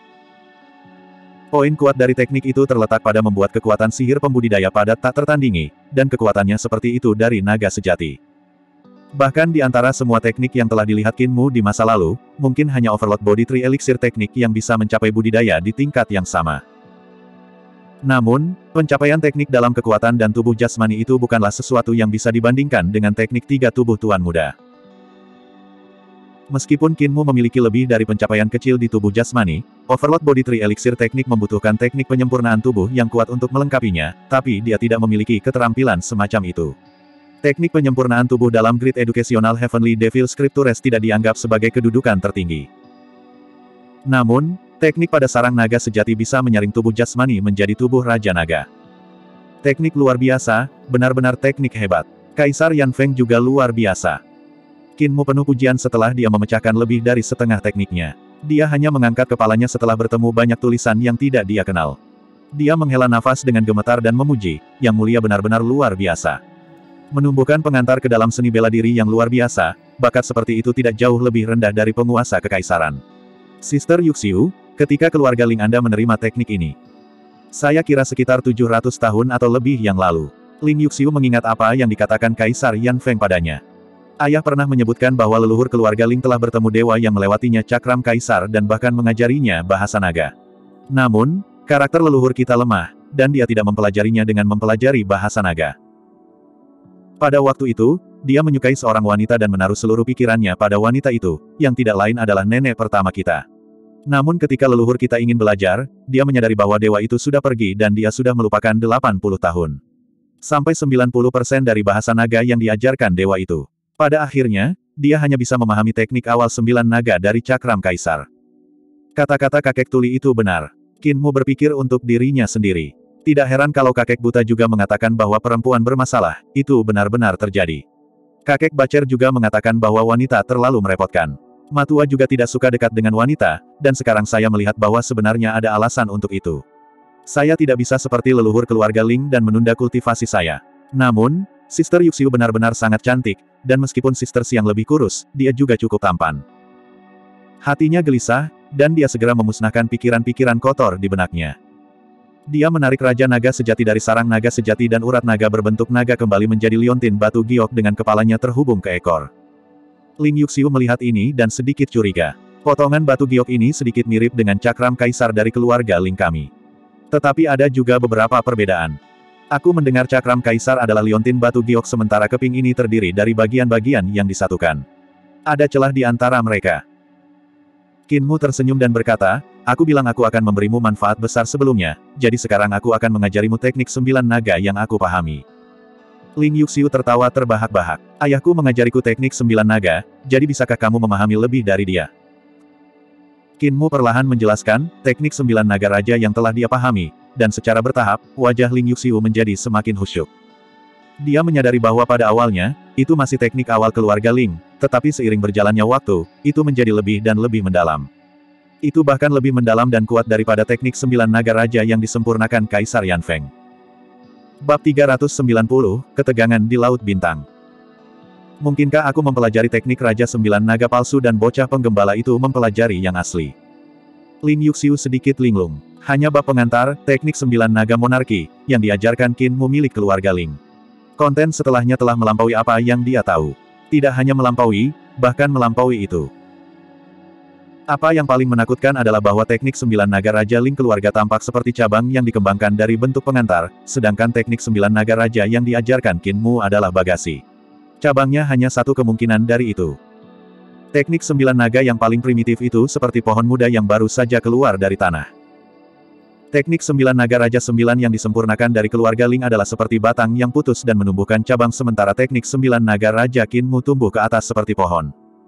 Poin kuat dari teknik itu terletak pada membuat kekuatan sihir pembudidaya padat tak tertandingi, dan kekuatannya seperti itu dari naga sejati. Bahkan di antara semua teknik yang telah dilihat Qin Mu di masa lalu, mungkin hanya Overlord Body Tree Elixir teknik yang bisa mencapai budidaya di tingkat yang sama. Namun, pencapaian teknik dalam kekuatan dan tubuh jasmani itu bukanlah sesuatu yang bisa dibandingkan dengan teknik 3 tubuh Tuan Muda. Meskipun Qin Mu memiliki lebih dari pencapaian kecil di tubuh jasmani, Overlord Body Tree Elixir teknik membutuhkan teknik penyempurnaan tubuh yang kuat untuk melengkapinya, tapi dia tidak memiliki keterampilan semacam itu. Teknik penyempurnaan tubuh dalam Grid Educational Heavenly Devil Scriptures tidak dianggap sebagai kedudukan tertinggi. Namun, teknik pada sarang naga sejati bisa menyaring tubuh jasmani menjadi tubuh Raja Naga. Teknik luar biasa, benar-benar teknik hebat. Kaisar Yan Feng juga luar biasa. Qin Mu penuh pujian setelah dia memecahkan lebih dari setengah tekniknya. Dia hanya mengangkat kepalanya setelah bertemu banyak tulisan yang tidak dia kenal. Dia menghela nafas dengan gemetar dan memuji, Yang Mulia benar-benar luar biasa. Menumbuhkan pengantar ke dalam seni bela diri yang luar biasa, bakat seperti itu tidak jauh lebih rendah dari penguasa kekaisaran. Sister Yuxiu, ketika keluarga Ling Anda menerima teknik ini? Saya kira sekitar 700 tahun atau lebih yang lalu. Ling Yuxiu mengingat apa yang dikatakan Kaisar Yan Feng padanya. Ayah pernah menyebutkan bahwa leluhur keluarga Ling telah bertemu dewa yang melewatinya cakram Kaisar dan bahkan mengajarinya bahasa naga. Namun, karakter leluhur kita lemah, dan dia tidak mempelajarinya dengan mempelajari bahasa naga. Pada waktu itu, dia menyukai seorang wanita dan menaruh seluruh pikirannya pada wanita itu, yang tidak lain adalah nenek pertama kita. Namun ketika leluhur kita ingin belajar, dia menyadari bahwa dewa itu sudah pergi dan dia sudah melupakan 80 tahun. Sampai 90% dari bahasa naga yang diajarkan dewa itu. Pada akhirnya, dia hanya bisa memahami teknik awal 9 naga dari cakram Kaisar. Kata-kata kakek tuli itu benar. Qin Mu berpikir untuk dirinya sendiri. Tidak heran kalau kakek buta juga mengatakan bahwa perempuan bermasalah, itu benar-benar terjadi. Kakek Bacer juga mengatakan bahwa wanita terlalu merepotkan. Matua juga tidak suka dekat dengan wanita, dan sekarang saya melihat bahwa sebenarnya ada alasan untuk itu. Saya tidak bisa seperti leluhur keluarga Ling dan menunda kultivasi saya. Namun, Sister Yuxiu benar-benar sangat cantik, dan meskipun Sister yang lebih kurus, dia juga cukup tampan. Hatinya gelisah, dan dia segera memusnahkan pikiran-pikiran kotor di benaknya. Dia menarik Raja Naga Sejati dari sarang naga sejati dan urat naga berbentuk naga kembali menjadi liontin batu giok dengan kepalanya terhubung ke ekor. Ling Yuxiu melihat ini dan sedikit curiga. Potongan batu giok ini sedikit mirip dengan cakram Kaisar dari keluarga Ling kami. Tetapi ada juga beberapa perbedaan. Aku mendengar cakram Kaisar adalah liontin batu giok sementara keping ini terdiri dari bagian-bagian yang disatukan. Ada celah di antara mereka. Qin Mu tersenyum dan berkata, aku bilang aku akan memberimu manfaat besar sebelumnya, jadi sekarang aku akan mengajarimu teknik 9 naga yang aku pahami. Ling Yuxiu tertawa terbahak-bahak. Ayahku mengajariku teknik 9 naga, jadi bisakah kamu memahami lebih dari dia? Qin Mu perlahan menjelaskan, teknik 9 naga raja yang telah dia pahami, dan secara bertahap, wajah Ling Yuxiu menjadi semakin khusyuk. Dia menyadari bahwa pada awalnya, itu masih teknik awal keluarga Ling, tetapi seiring berjalannya waktu, itu menjadi lebih dan lebih mendalam. Itu bahkan lebih mendalam dan kuat daripada teknik 9 naga raja yang disempurnakan Kaisar Yan Feng. Bab 390, Ketegangan di Laut Bintang. Mungkinkah aku mempelajari teknik Raja 9 Naga palsu dan bocah penggembala itu mempelajari yang asli? Ling Yuxiu sedikit linglung. Hanya bab pengantar, teknik 9 Naga Monarki, yang diajarkan Qin Mu milik keluarga Ling. Konten setelahnya telah melampaui apa yang dia tahu. Tidak hanya melampaui, bahkan melampaui itu. Apa yang paling menakutkan adalah bahwa teknik 9 naga Raja Ling keluarga tampak seperti cabang yang dikembangkan dari bentuk pengantar, sedangkan teknik 9 naga Raja yang diajarkan Qin Mu adalah bagasi. Cabangnya hanya satu kemungkinan dari itu. Teknik 9 naga yang paling primitif itu seperti pohon muda yang baru saja keluar dari tanah. Teknik 9 naga Raja 9 yang disempurnakan dari keluarga Ling adalah seperti batang yang putus dan menumbuhkan cabang sementara teknik 9 naga Raja Qin Mu tumbuh ke atas seperti pohon.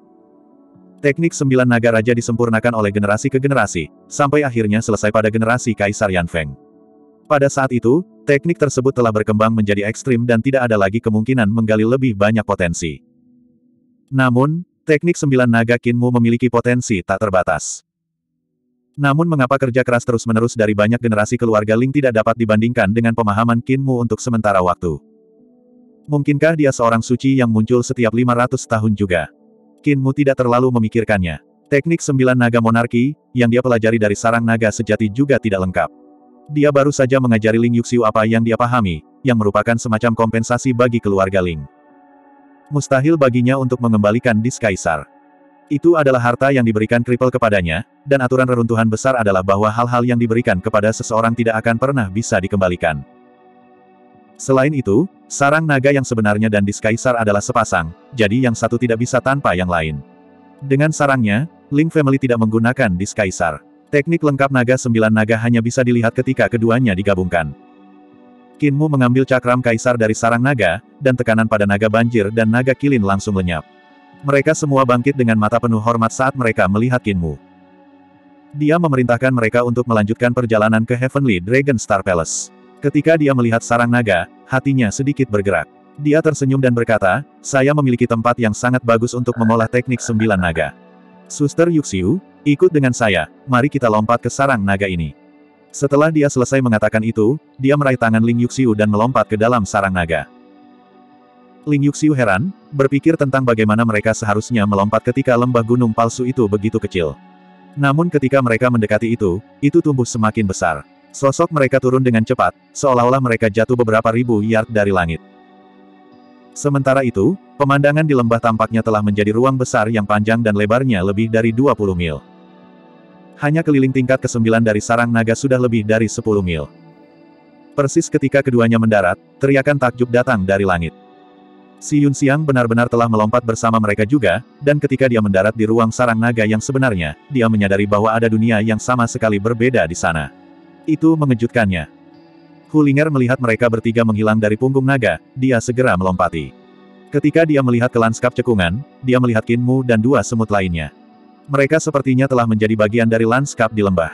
Teknik 9 naga raja disempurnakan oleh generasi ke generasi, sampai akhirnya selesai pada generasi Kaisar Yan Feng. Pada saat itu, teknik tersebut telah berkembang menjadi ekstrim dan tidak ada lagi kemungkinan menggali lebih banyak potensi. Namun, teknik 9 naga Qin Mu memiliki potensi tak terbatas. Namun mengapa kerja keras terus-menerus dari banyak generasi keluarga Ling tidak dapat dibandingkan dengan pemahaman Qin Mu untuk sementara waktu? Mungkinkah dia seorang suci yang muncul setiap 500 tahun juga? Qin Mu tidak terlalu memikirkannya. Teknik 9 naga monarki, yang dia pelajari dari sarang naga sejati juga tidak lengkap. Dia baru saja mengajari Ling Yuxiu apa yang dia pahami, yang merupakan semacam kompensasi bagi keluarga Ling. Mustahil baginya untuk mengembalikan dis Kaisar. Itu adalah harta yang diberikan Kripel kepadanya, dan aturan reruntuhan besar adalah bahwa hal-hal yang diberikan kepada seseorang tidak akan pernah bisa dikembalikan. Selain itu, sarang naga yang sebenarnya dan dis Kaisar adalah sepasang, jadi yang satu tidak bisa tanpa yang lain. Dengan sarangnya, Ling Family tidak menggunakan dis Kaisar. Teknik lengkap naga 9 naga hanya bisa dilihat ketika keduanya digabungkan. Qin Mu mengambil cakram Kaisar dari sarang naga, dan tekanan pada naga banjir dan naga kilin langsung lenyap. Mereka semua bangkit dengan mata penuh hormat saat mereka melihat Qin Mu. Dia memerintahkan mereka untuk melanjutkan perjalanan ke Heavenly Dragon Star Palace. Ketika dia melihat sarang naga, hatinya sedikit bergerak. Dia tersenyum dan berkata, saya memiliki tempat yang sangat bagus untuk mengolah teknik 9 naga. Suster Yuxiu, ikut dengan saya, mari kita lompat ke sarang naga ini. Setelah dia selesai mengatakan itu, dia meraih tangan Ling Yuxiu dan melompat ke dalam sarang naga. Ling Yuxiu heran, berpikir tentang bagaimana mereka seharusnya melompat ketika lembah gunung palsu itu begitu kecil. Namun ketika mereka mendekati itu tumbuh semakin besar. Sosok mereka turun dengan cepat, seolah-olah mereka jatuh beberapa ribu yard dari langit. Sementara itu, pemandangan di lembah tampaknya telah menjadi ruang besar yang panjang dan lebarnya lebih dari 20 mil. Hanya keliling tingkat ke-9 dari sarang naga sudah lebih dari 10 mil. Persis ketika keduanya mendarat, teriakan takjub datang dari langit. Si Yunxiang benar-benar telah melompat bersama mereka juga, dan ketika dia mendarat di ruang sarang naga yang sebenarnya, dia menyadari bahwa ada dunia yang sama sekali berbeda di sana. Itu mengejutkannya. Hulinger melihat mereka bertiga menghilang dari punggung naga, dia segera melompati. Ketika dia melihat ke lanskap cekungan, dia melihat Qin Mu dan dua semut lainnya. Mereka sepertinya telah menjadi bagian dari lanskap di lembah.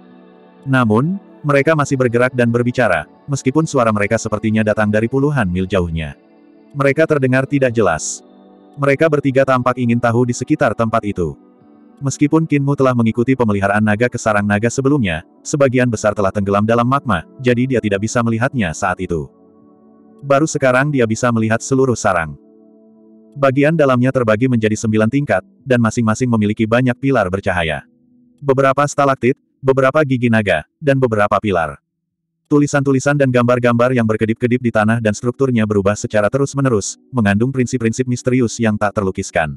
Namun, mereka masih bergerak dan berbicara, meskipun suara mereka sepertinya datang dari puluhan mil jauhnya. Mereka terdengar tidak jelas. Mereka bertiga tampak ingin tahu di sekitar tempat itu. Meskipun Qin Mu telah mengikuti pemeliharaan naga ke sarang naga sebelumnya, sebagian besar telah tenggelam dalam magma, jadi dia tidak bisa melihatnya saat itu. Baru sekarang dia bisa melihat seluruh sarang. Bagian dalamnya terbagi menjadi 9 tingkat, dan masing-masing memiliki banyak pilar bercahaya. Beberapa stalaktit, beberapa gigi naga, dan beberapa pilar. Tulisan-tulisan dan gambar-gambar yang berkedip-kedip di tanah dan strukturnya berubah secara terus-menerus, mengandung prinsip-prinsip misterius yang tak terlukiskan.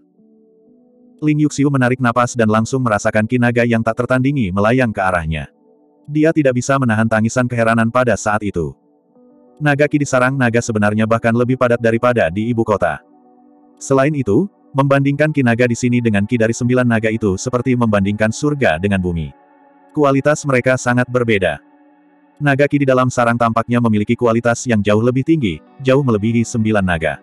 Ling Yuxiu menarik napas dan langsung merasakan ki naga yang tak tertandingi melayang ke arahnya. Dia tidak bisa menahan tangisan keheranan pada saat itu. Naga ki di sarang naga sebenarnya bahkan lebih padat daripada di ibu kota. Selain itu, membandingkan ki naga di sini dengan ki dari 9 naga itu seperti membandingkan surga dengan bumi. Kualitas mereka sangat berbeda. Naga ki di dalam sarang tampaknya memiliki kualitas yang jauh lebih tinggi, jauh melebihi 9 naga.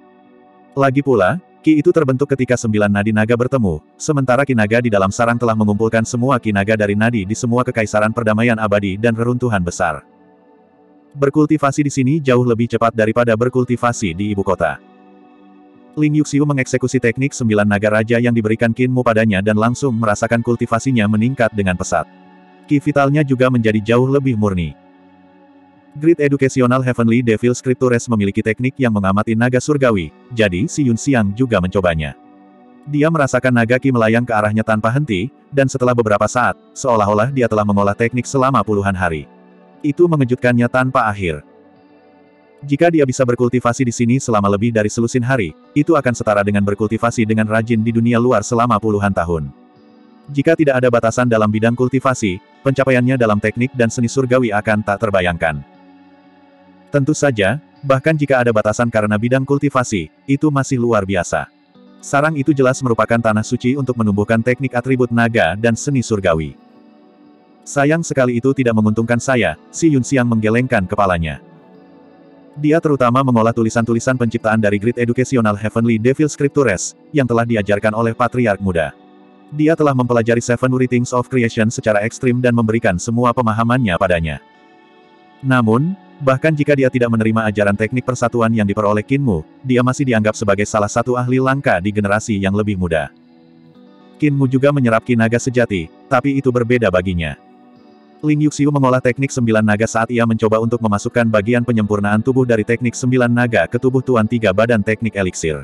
Lagi pula, ki itu terbentuk ketika 9 nadi naga bertemu, sementara ki naga di dalam sarang telah mengumpulkan semua ki naga dari nadi di semua kekaisaran perdamaian abadi dan reruntuhan besar. Berkultivasi di sini jauh lebih cepat daripada berkultivasi di ibu kota. Ling Yuxiu mengeksekusi teknik 9 naga raja yang diberikan Qin Mu padanya dan langsung merasakan kultivasinya meningkat dengan pesat. Ki vitalnya juga menjadi jauh lebih murni. Grid Educational Heavenly Devil Scriptures memiliki teknik yang mengamati naga surgawi, jadi si Yunxiang juga mencobanya. Dia merasakan naga ki melayang ke arahnya tanpa henti, dan setelah beberapa saat, seolah-olah dia telah mengolah teknik selama puluhan hari. Itu mengejutkannya tanpa akhir. Jika dia bisa berkultivasi di sini selama lebih dari selusin hari, itu akan setara dengan berkultivasi dengan rajin di dunia luar selama puluhan tahun. Jika tidak ada batasan dalam bidang kultivasi, pencapaiannya dalam teknik dan seni surgawi akan tak terbayangkan. Tentu saja, bahkan jika ada batasan karena bidang kultivasi, itu masih luar biasa. Sarang itu jelas merupakan tanah suci untuk menumbuhkan teknik atribut naga dan seni surgawi. Sayang sekali itu tidak menguntungkan saya, si Yunxiang menggelengkan kepalanya. Dia terutama mengolah tulisan-tulisan penciptaan dari Grid Educational Heavenly Devil Scriptures, yang telah diajarkan oleh Patriark Muda. Dia telah mempelajari Seven Writings of Creation secara ekstrim dan memberikan semua pemahamannya padanya. Namun, bahkan jika dia tidak menerima ajaran teknik persatuan yang diperoleh Qin Mu, dia masih dianggap sebagai salah satu ahli langka di generasi yang lebih muda. Qin Mu juga menyerap ki naga sejati, tapi itu berbeda baginya. Ling Yuxiu mengolah teknik 9 naga saat ia mencoba untuk memasukkan bagian penyempurnaan tubuh dari teknik 9 naga ke tubuh Tuan Tiga Badan teknik eliksir.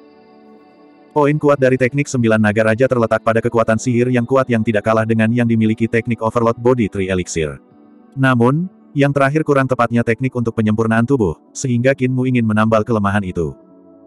Poin kuat dari teknik 9 naga raja terletak pada kekuatan sihir yang kuat yang tidak kalah dengan yang dimiliki teknik Overload Body Tree Elixir. Namun, yang terakhir kurang tepatnya teknik untuk penyempurnaan tubuh, sehingga Qin Mu ingin menambal kelemahan itu.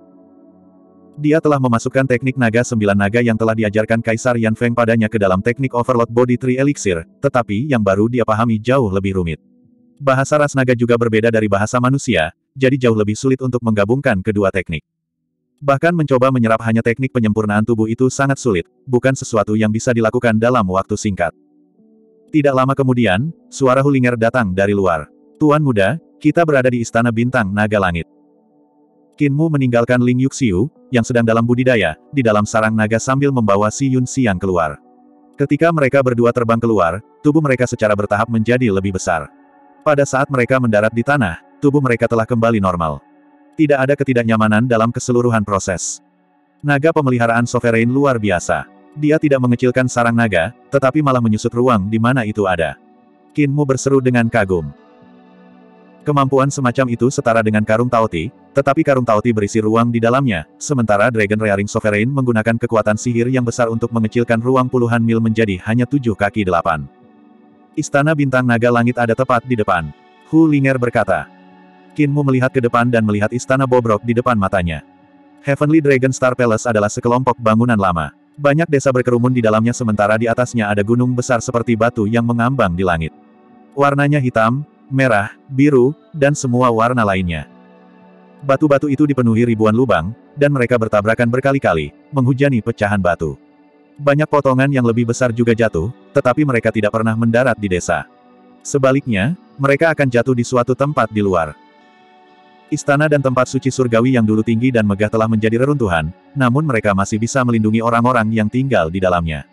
Dia telah memasukkan teknik naga 9 naga yang telah diajarkan Kaisar Yan Feng padanya ke dalam teknik Overload Body Tree Elixir, tetapi yang baru dia pahami jauh lebih rumit. Bahasa ras naga juga berbeda dari bahasa manusia, jadi jauh lebih sulit untuk menggabungkan kedua teknik. Bahkan mencoba menyerap hanya teknik penyempurnaan tubuh itu sangat sulit, bukan sesuatu yang bisa dilakukan dalam waktu singkat. Tidak lama kemudian, suara Hulinger datang dari luar. Tuan Muda, kita berada di Istana Bintang Naga Langit. Qin Mu meninggalkan Ling Yuxiu, yang sedang dalam budidaya, di dalam sarang naga sambil membawa si Yunxiang keluar. Ketika mereka berdua terbang keluar, tubuh mereka secara bertahap menjadi lebih besar. Pada saat mereka mendarat di tanah, tubuh mereka telah kembali normal. Tidak ada ketidaknyamanan dalam keseluruhan proses. Naga pemeliharaan Sovereign luar biasa. Dia tidak mengecilkan sarang naga, tetapi malah menyusut ruang di mana itu ada. Qin Mu berseru dengan kagum. Kemampuan semacam itu setara dengan karung Taoti, tetapi karung Taoti berisi ruang di dalamnya, sementara Dragon Rearing Sovereign menggunakan kekuatan sihir yang besar untuk mengecilkan ruang puluhan mil menjadi hanya 7 kaki 8. Istana Bintang Naga Langit ada tepat di depan. Hu Linger berkata. Qin Mu melihat ke depan dan melihat istana bobrok di depan matanya. Heavenly Dragon Star Palace adalah sekelompok bangunan lama. Banyak desa berkerumun di dalamnya sementara di atasnya ada gunung besar seperti batu yang mengambang di langit. Warnanya hitam, merah, biru, dan semua warna lainnya. Batu-batu itu dipenuhi ribuan lubang, dan mereka bertabrakan berkali-kali, menghujani pecahan batu. Banyak potongan yang lebih besar juga jatuh, tetapi mereka tidak pernah mendarat di desa. Sebaliknya, mereka akan jatuh di suatu tempat di luar. Istana dan tempat suci surgawi yang dulu tinggi dan megah telah menjadi reruntuhan, namun mereka masih bisa melindungi orang-orang yang tinggal di dalamnya.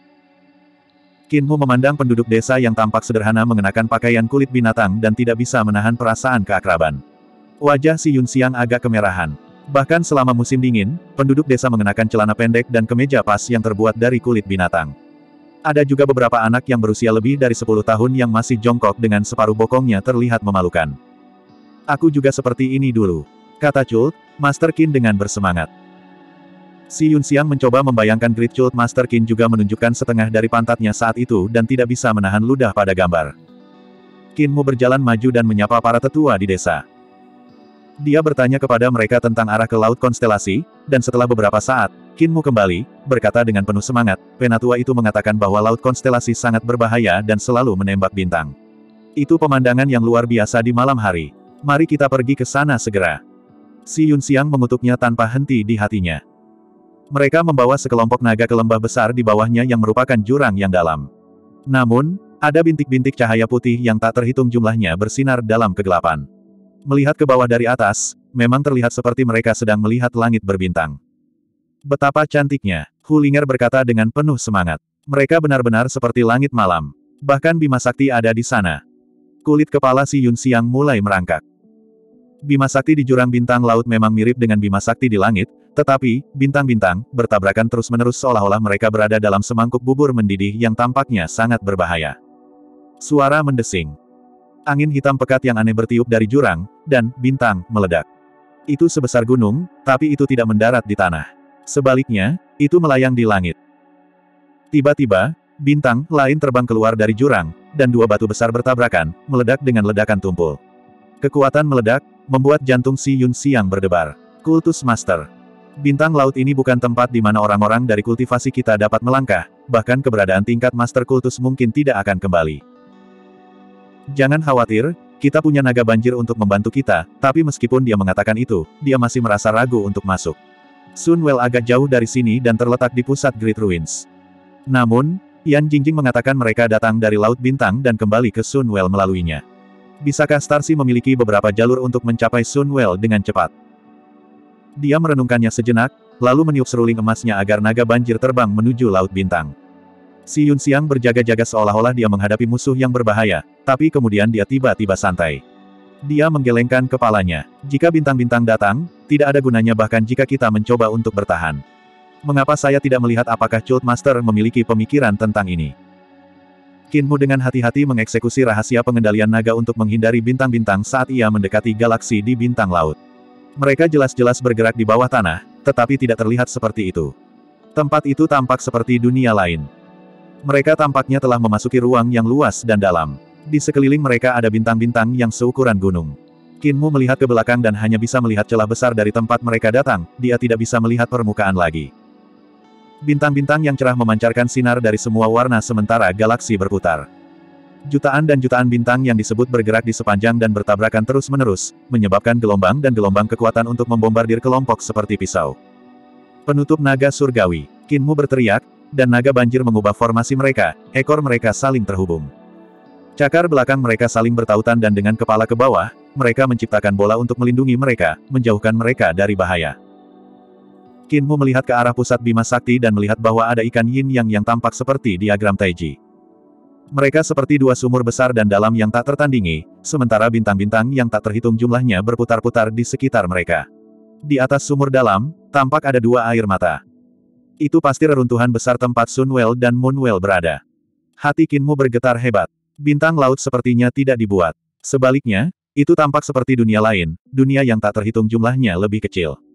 Qin Mu memandang penduduk desa yang tampak sederhana mengenakan pakaian kulit binatang dan tidak bisa menahan perasaan keakraban. Wajah si Yunxiang agak kemerahan. Bahkan selama musim dingin, penduduk desa mengenakan celana pendek dan kemeja pas yang terbuat dari kulit binatang. Ada juga beberapa anak yang berusia lebih dari 10 tahun yang masih jongkok dengan separuh bokongnya terlihat memalukan. Aku juga seperti ini dulu, kata Chult Master Qin dengan bersemangat. Si Yunxiang mencoba membayangkan Great Chult Master Qin juga menunjukkan setengah dari pantatnya saat itu dan tidak bisa menahan ludah pada gambar. Qin Mu berjalan maju dan menyapa para tetua di desa. Dia bertanya kepada mereka tentang arah ke Laut Konstelasi, dan setelah beberapa saat, Qin Mu kembali, berkata dengan penuh semangat, penatua itu mengatakan bahwa Laut Konstelasi sangat berbahaya dan selalu menembak bintang. Itu pemandangan yang luar biasa di malam hari. Mari kita pergi ke sana segera. Si Yunxiang mengutuknya tanpa henti di hatinya. Mereka membawa sekelompok naga ke lembah besar di bawahnya yang merupakan jurang yang dalam. Namun, ada bintik-bintik cahaya putih yang tak terhitung jumlahnya bersinar dalam kegelapan. Melihat ke bawah dari atas, memang terlihat seperti mereka sedang melihat langit berbintang. Betapa cantiknya, Hu Linger berkata dengan penuh semangat. Mereka benar-benar seperti langit malam. Bahkan Bima Sakti ada di sana. Kulit kepala si Yunxiang mulai merangkak. Bima Sakti di jurang bintang laut memang mirip dengan Bima Sakti di langit, tetapi, bintang-bintang, bertabrakan terus-menerus seolah-olah mereka berada dalam semangkuk bubur mendidih yang tampaknya sangat berbahaya. Suara mendesing. Angin hitam pekat yang aneh bertiup dari jurang, dan bintang meledak. Itu sebesar gunung, tapi itu tidak mendarat di tanah. Sebaliknya, itu melayang di langit. Tiba-tiba, bintang lain terbang keluar dari jurang, dan dua batu besar bertabrakan, meledak dengan ledakan tumpul. Kekuatan meledak, membuat jantung si Yunxiang berdebar. Kultus Master. Bintang laut ini bukan tempat di mana orang-orang dari kultivasi kita dapat melangkah, bahkan keberadaan tingkat Master Kultus mungkin tidak akan kembali. Jangan khawatir, kita punya naga banjir untuk membantu kita, tapi meskipun dia mengatakan itu, dia masih merasa ragu untuk masuk. Sunwell agak jauh dari sini dan terletak di pusat Great Ruins. Namun, Yan Jingjing mengatakan mereka datang dari Laut Bintang dan kembali ke Sunwell melaluinya. Bisakah Starcy memiliki beberapa jalur untuk mencapai Sunwell dengan cepat? Dia merenungkannya sejenak, lalu meniup seruling emasnya agar naga banjir terbang menuju Laut Bintang. Si Yunxiang berjaga-jaga seolah-olah dia menghadapi musuh yang berbahaya, tapi kemudian dia tiba-tiba santai. Dia menggelengkan kepalanya. Jika bintang-bintang datang, tidak ada gunanya bahkan jika kita mencoba untuk bertahan. Mengapa saya tidak melihat apakah Chult Master memiliki pemikiran tentang ini? Qin Mu dengan hati-hati mengeksekusi rahasia pengendalian naga untuk menghindari bintang-bintang saat ia mendekati galaksi di bintang laut. Mereka jelas-jelas bergerak di bawah tanah, tetapi tidak terlihat seperti itu. Tempat itu tampak seperti dunia lain. Mereka tampaknya telah memasuki ruang yang luas dan dalam. Di sekeliling mereka ada bintang-bintang yang seukuran gunung. Qin Mu melihat ke belakang dan hanya bisa melihat celah besar dari tempat mereka datang, dia tidak bisa melihat permukaan lagi. Bintang-bintang yang cerah memancarkan sinar dari semua warna sementara galaksi berputar. Jutaan dan jutaan bintang yang disebut bergerak di sepanjang dan bertabrakan terus-menerus, menyebabkan gelombang dan gelombang kekuatan untuk membombardir kelompok seperti pisau. Penutup naga surgawi, Qin Mu berteriak, dan naga banjir mengubah formasi mereka, ekor mereka saling terhubung. Cakar belakang mereka saling bertautan dan dengan kepala ke bawah, mereka menciptakan bola untuk melindungi mereka, menjauhkan mereka dari bahaya. Qin Mu melihat ke arah pusat Bima Sakti dan melihat bahwa ada ikan yin yang tampak seperti diagram Taiji. Mereka seperti dua sumur besar dan dalam yang tak tertandingi, sementara bintang-bintang yang tak terhitung jumlahnya berputar-putar di sekitar mereka. Di atas sumur dalam, tampak ada dua air mata. Itu pasti reruntuhan besar tempat Sunwell dan Moonwell berada. Hati Qin Mu bergetar hebat. Bintang laut sepertinya tidak dibuat. Sebaliknya, Itu tampak seperti dunia lain, dunia yang tak terhitung jumlahnya lebih kecil.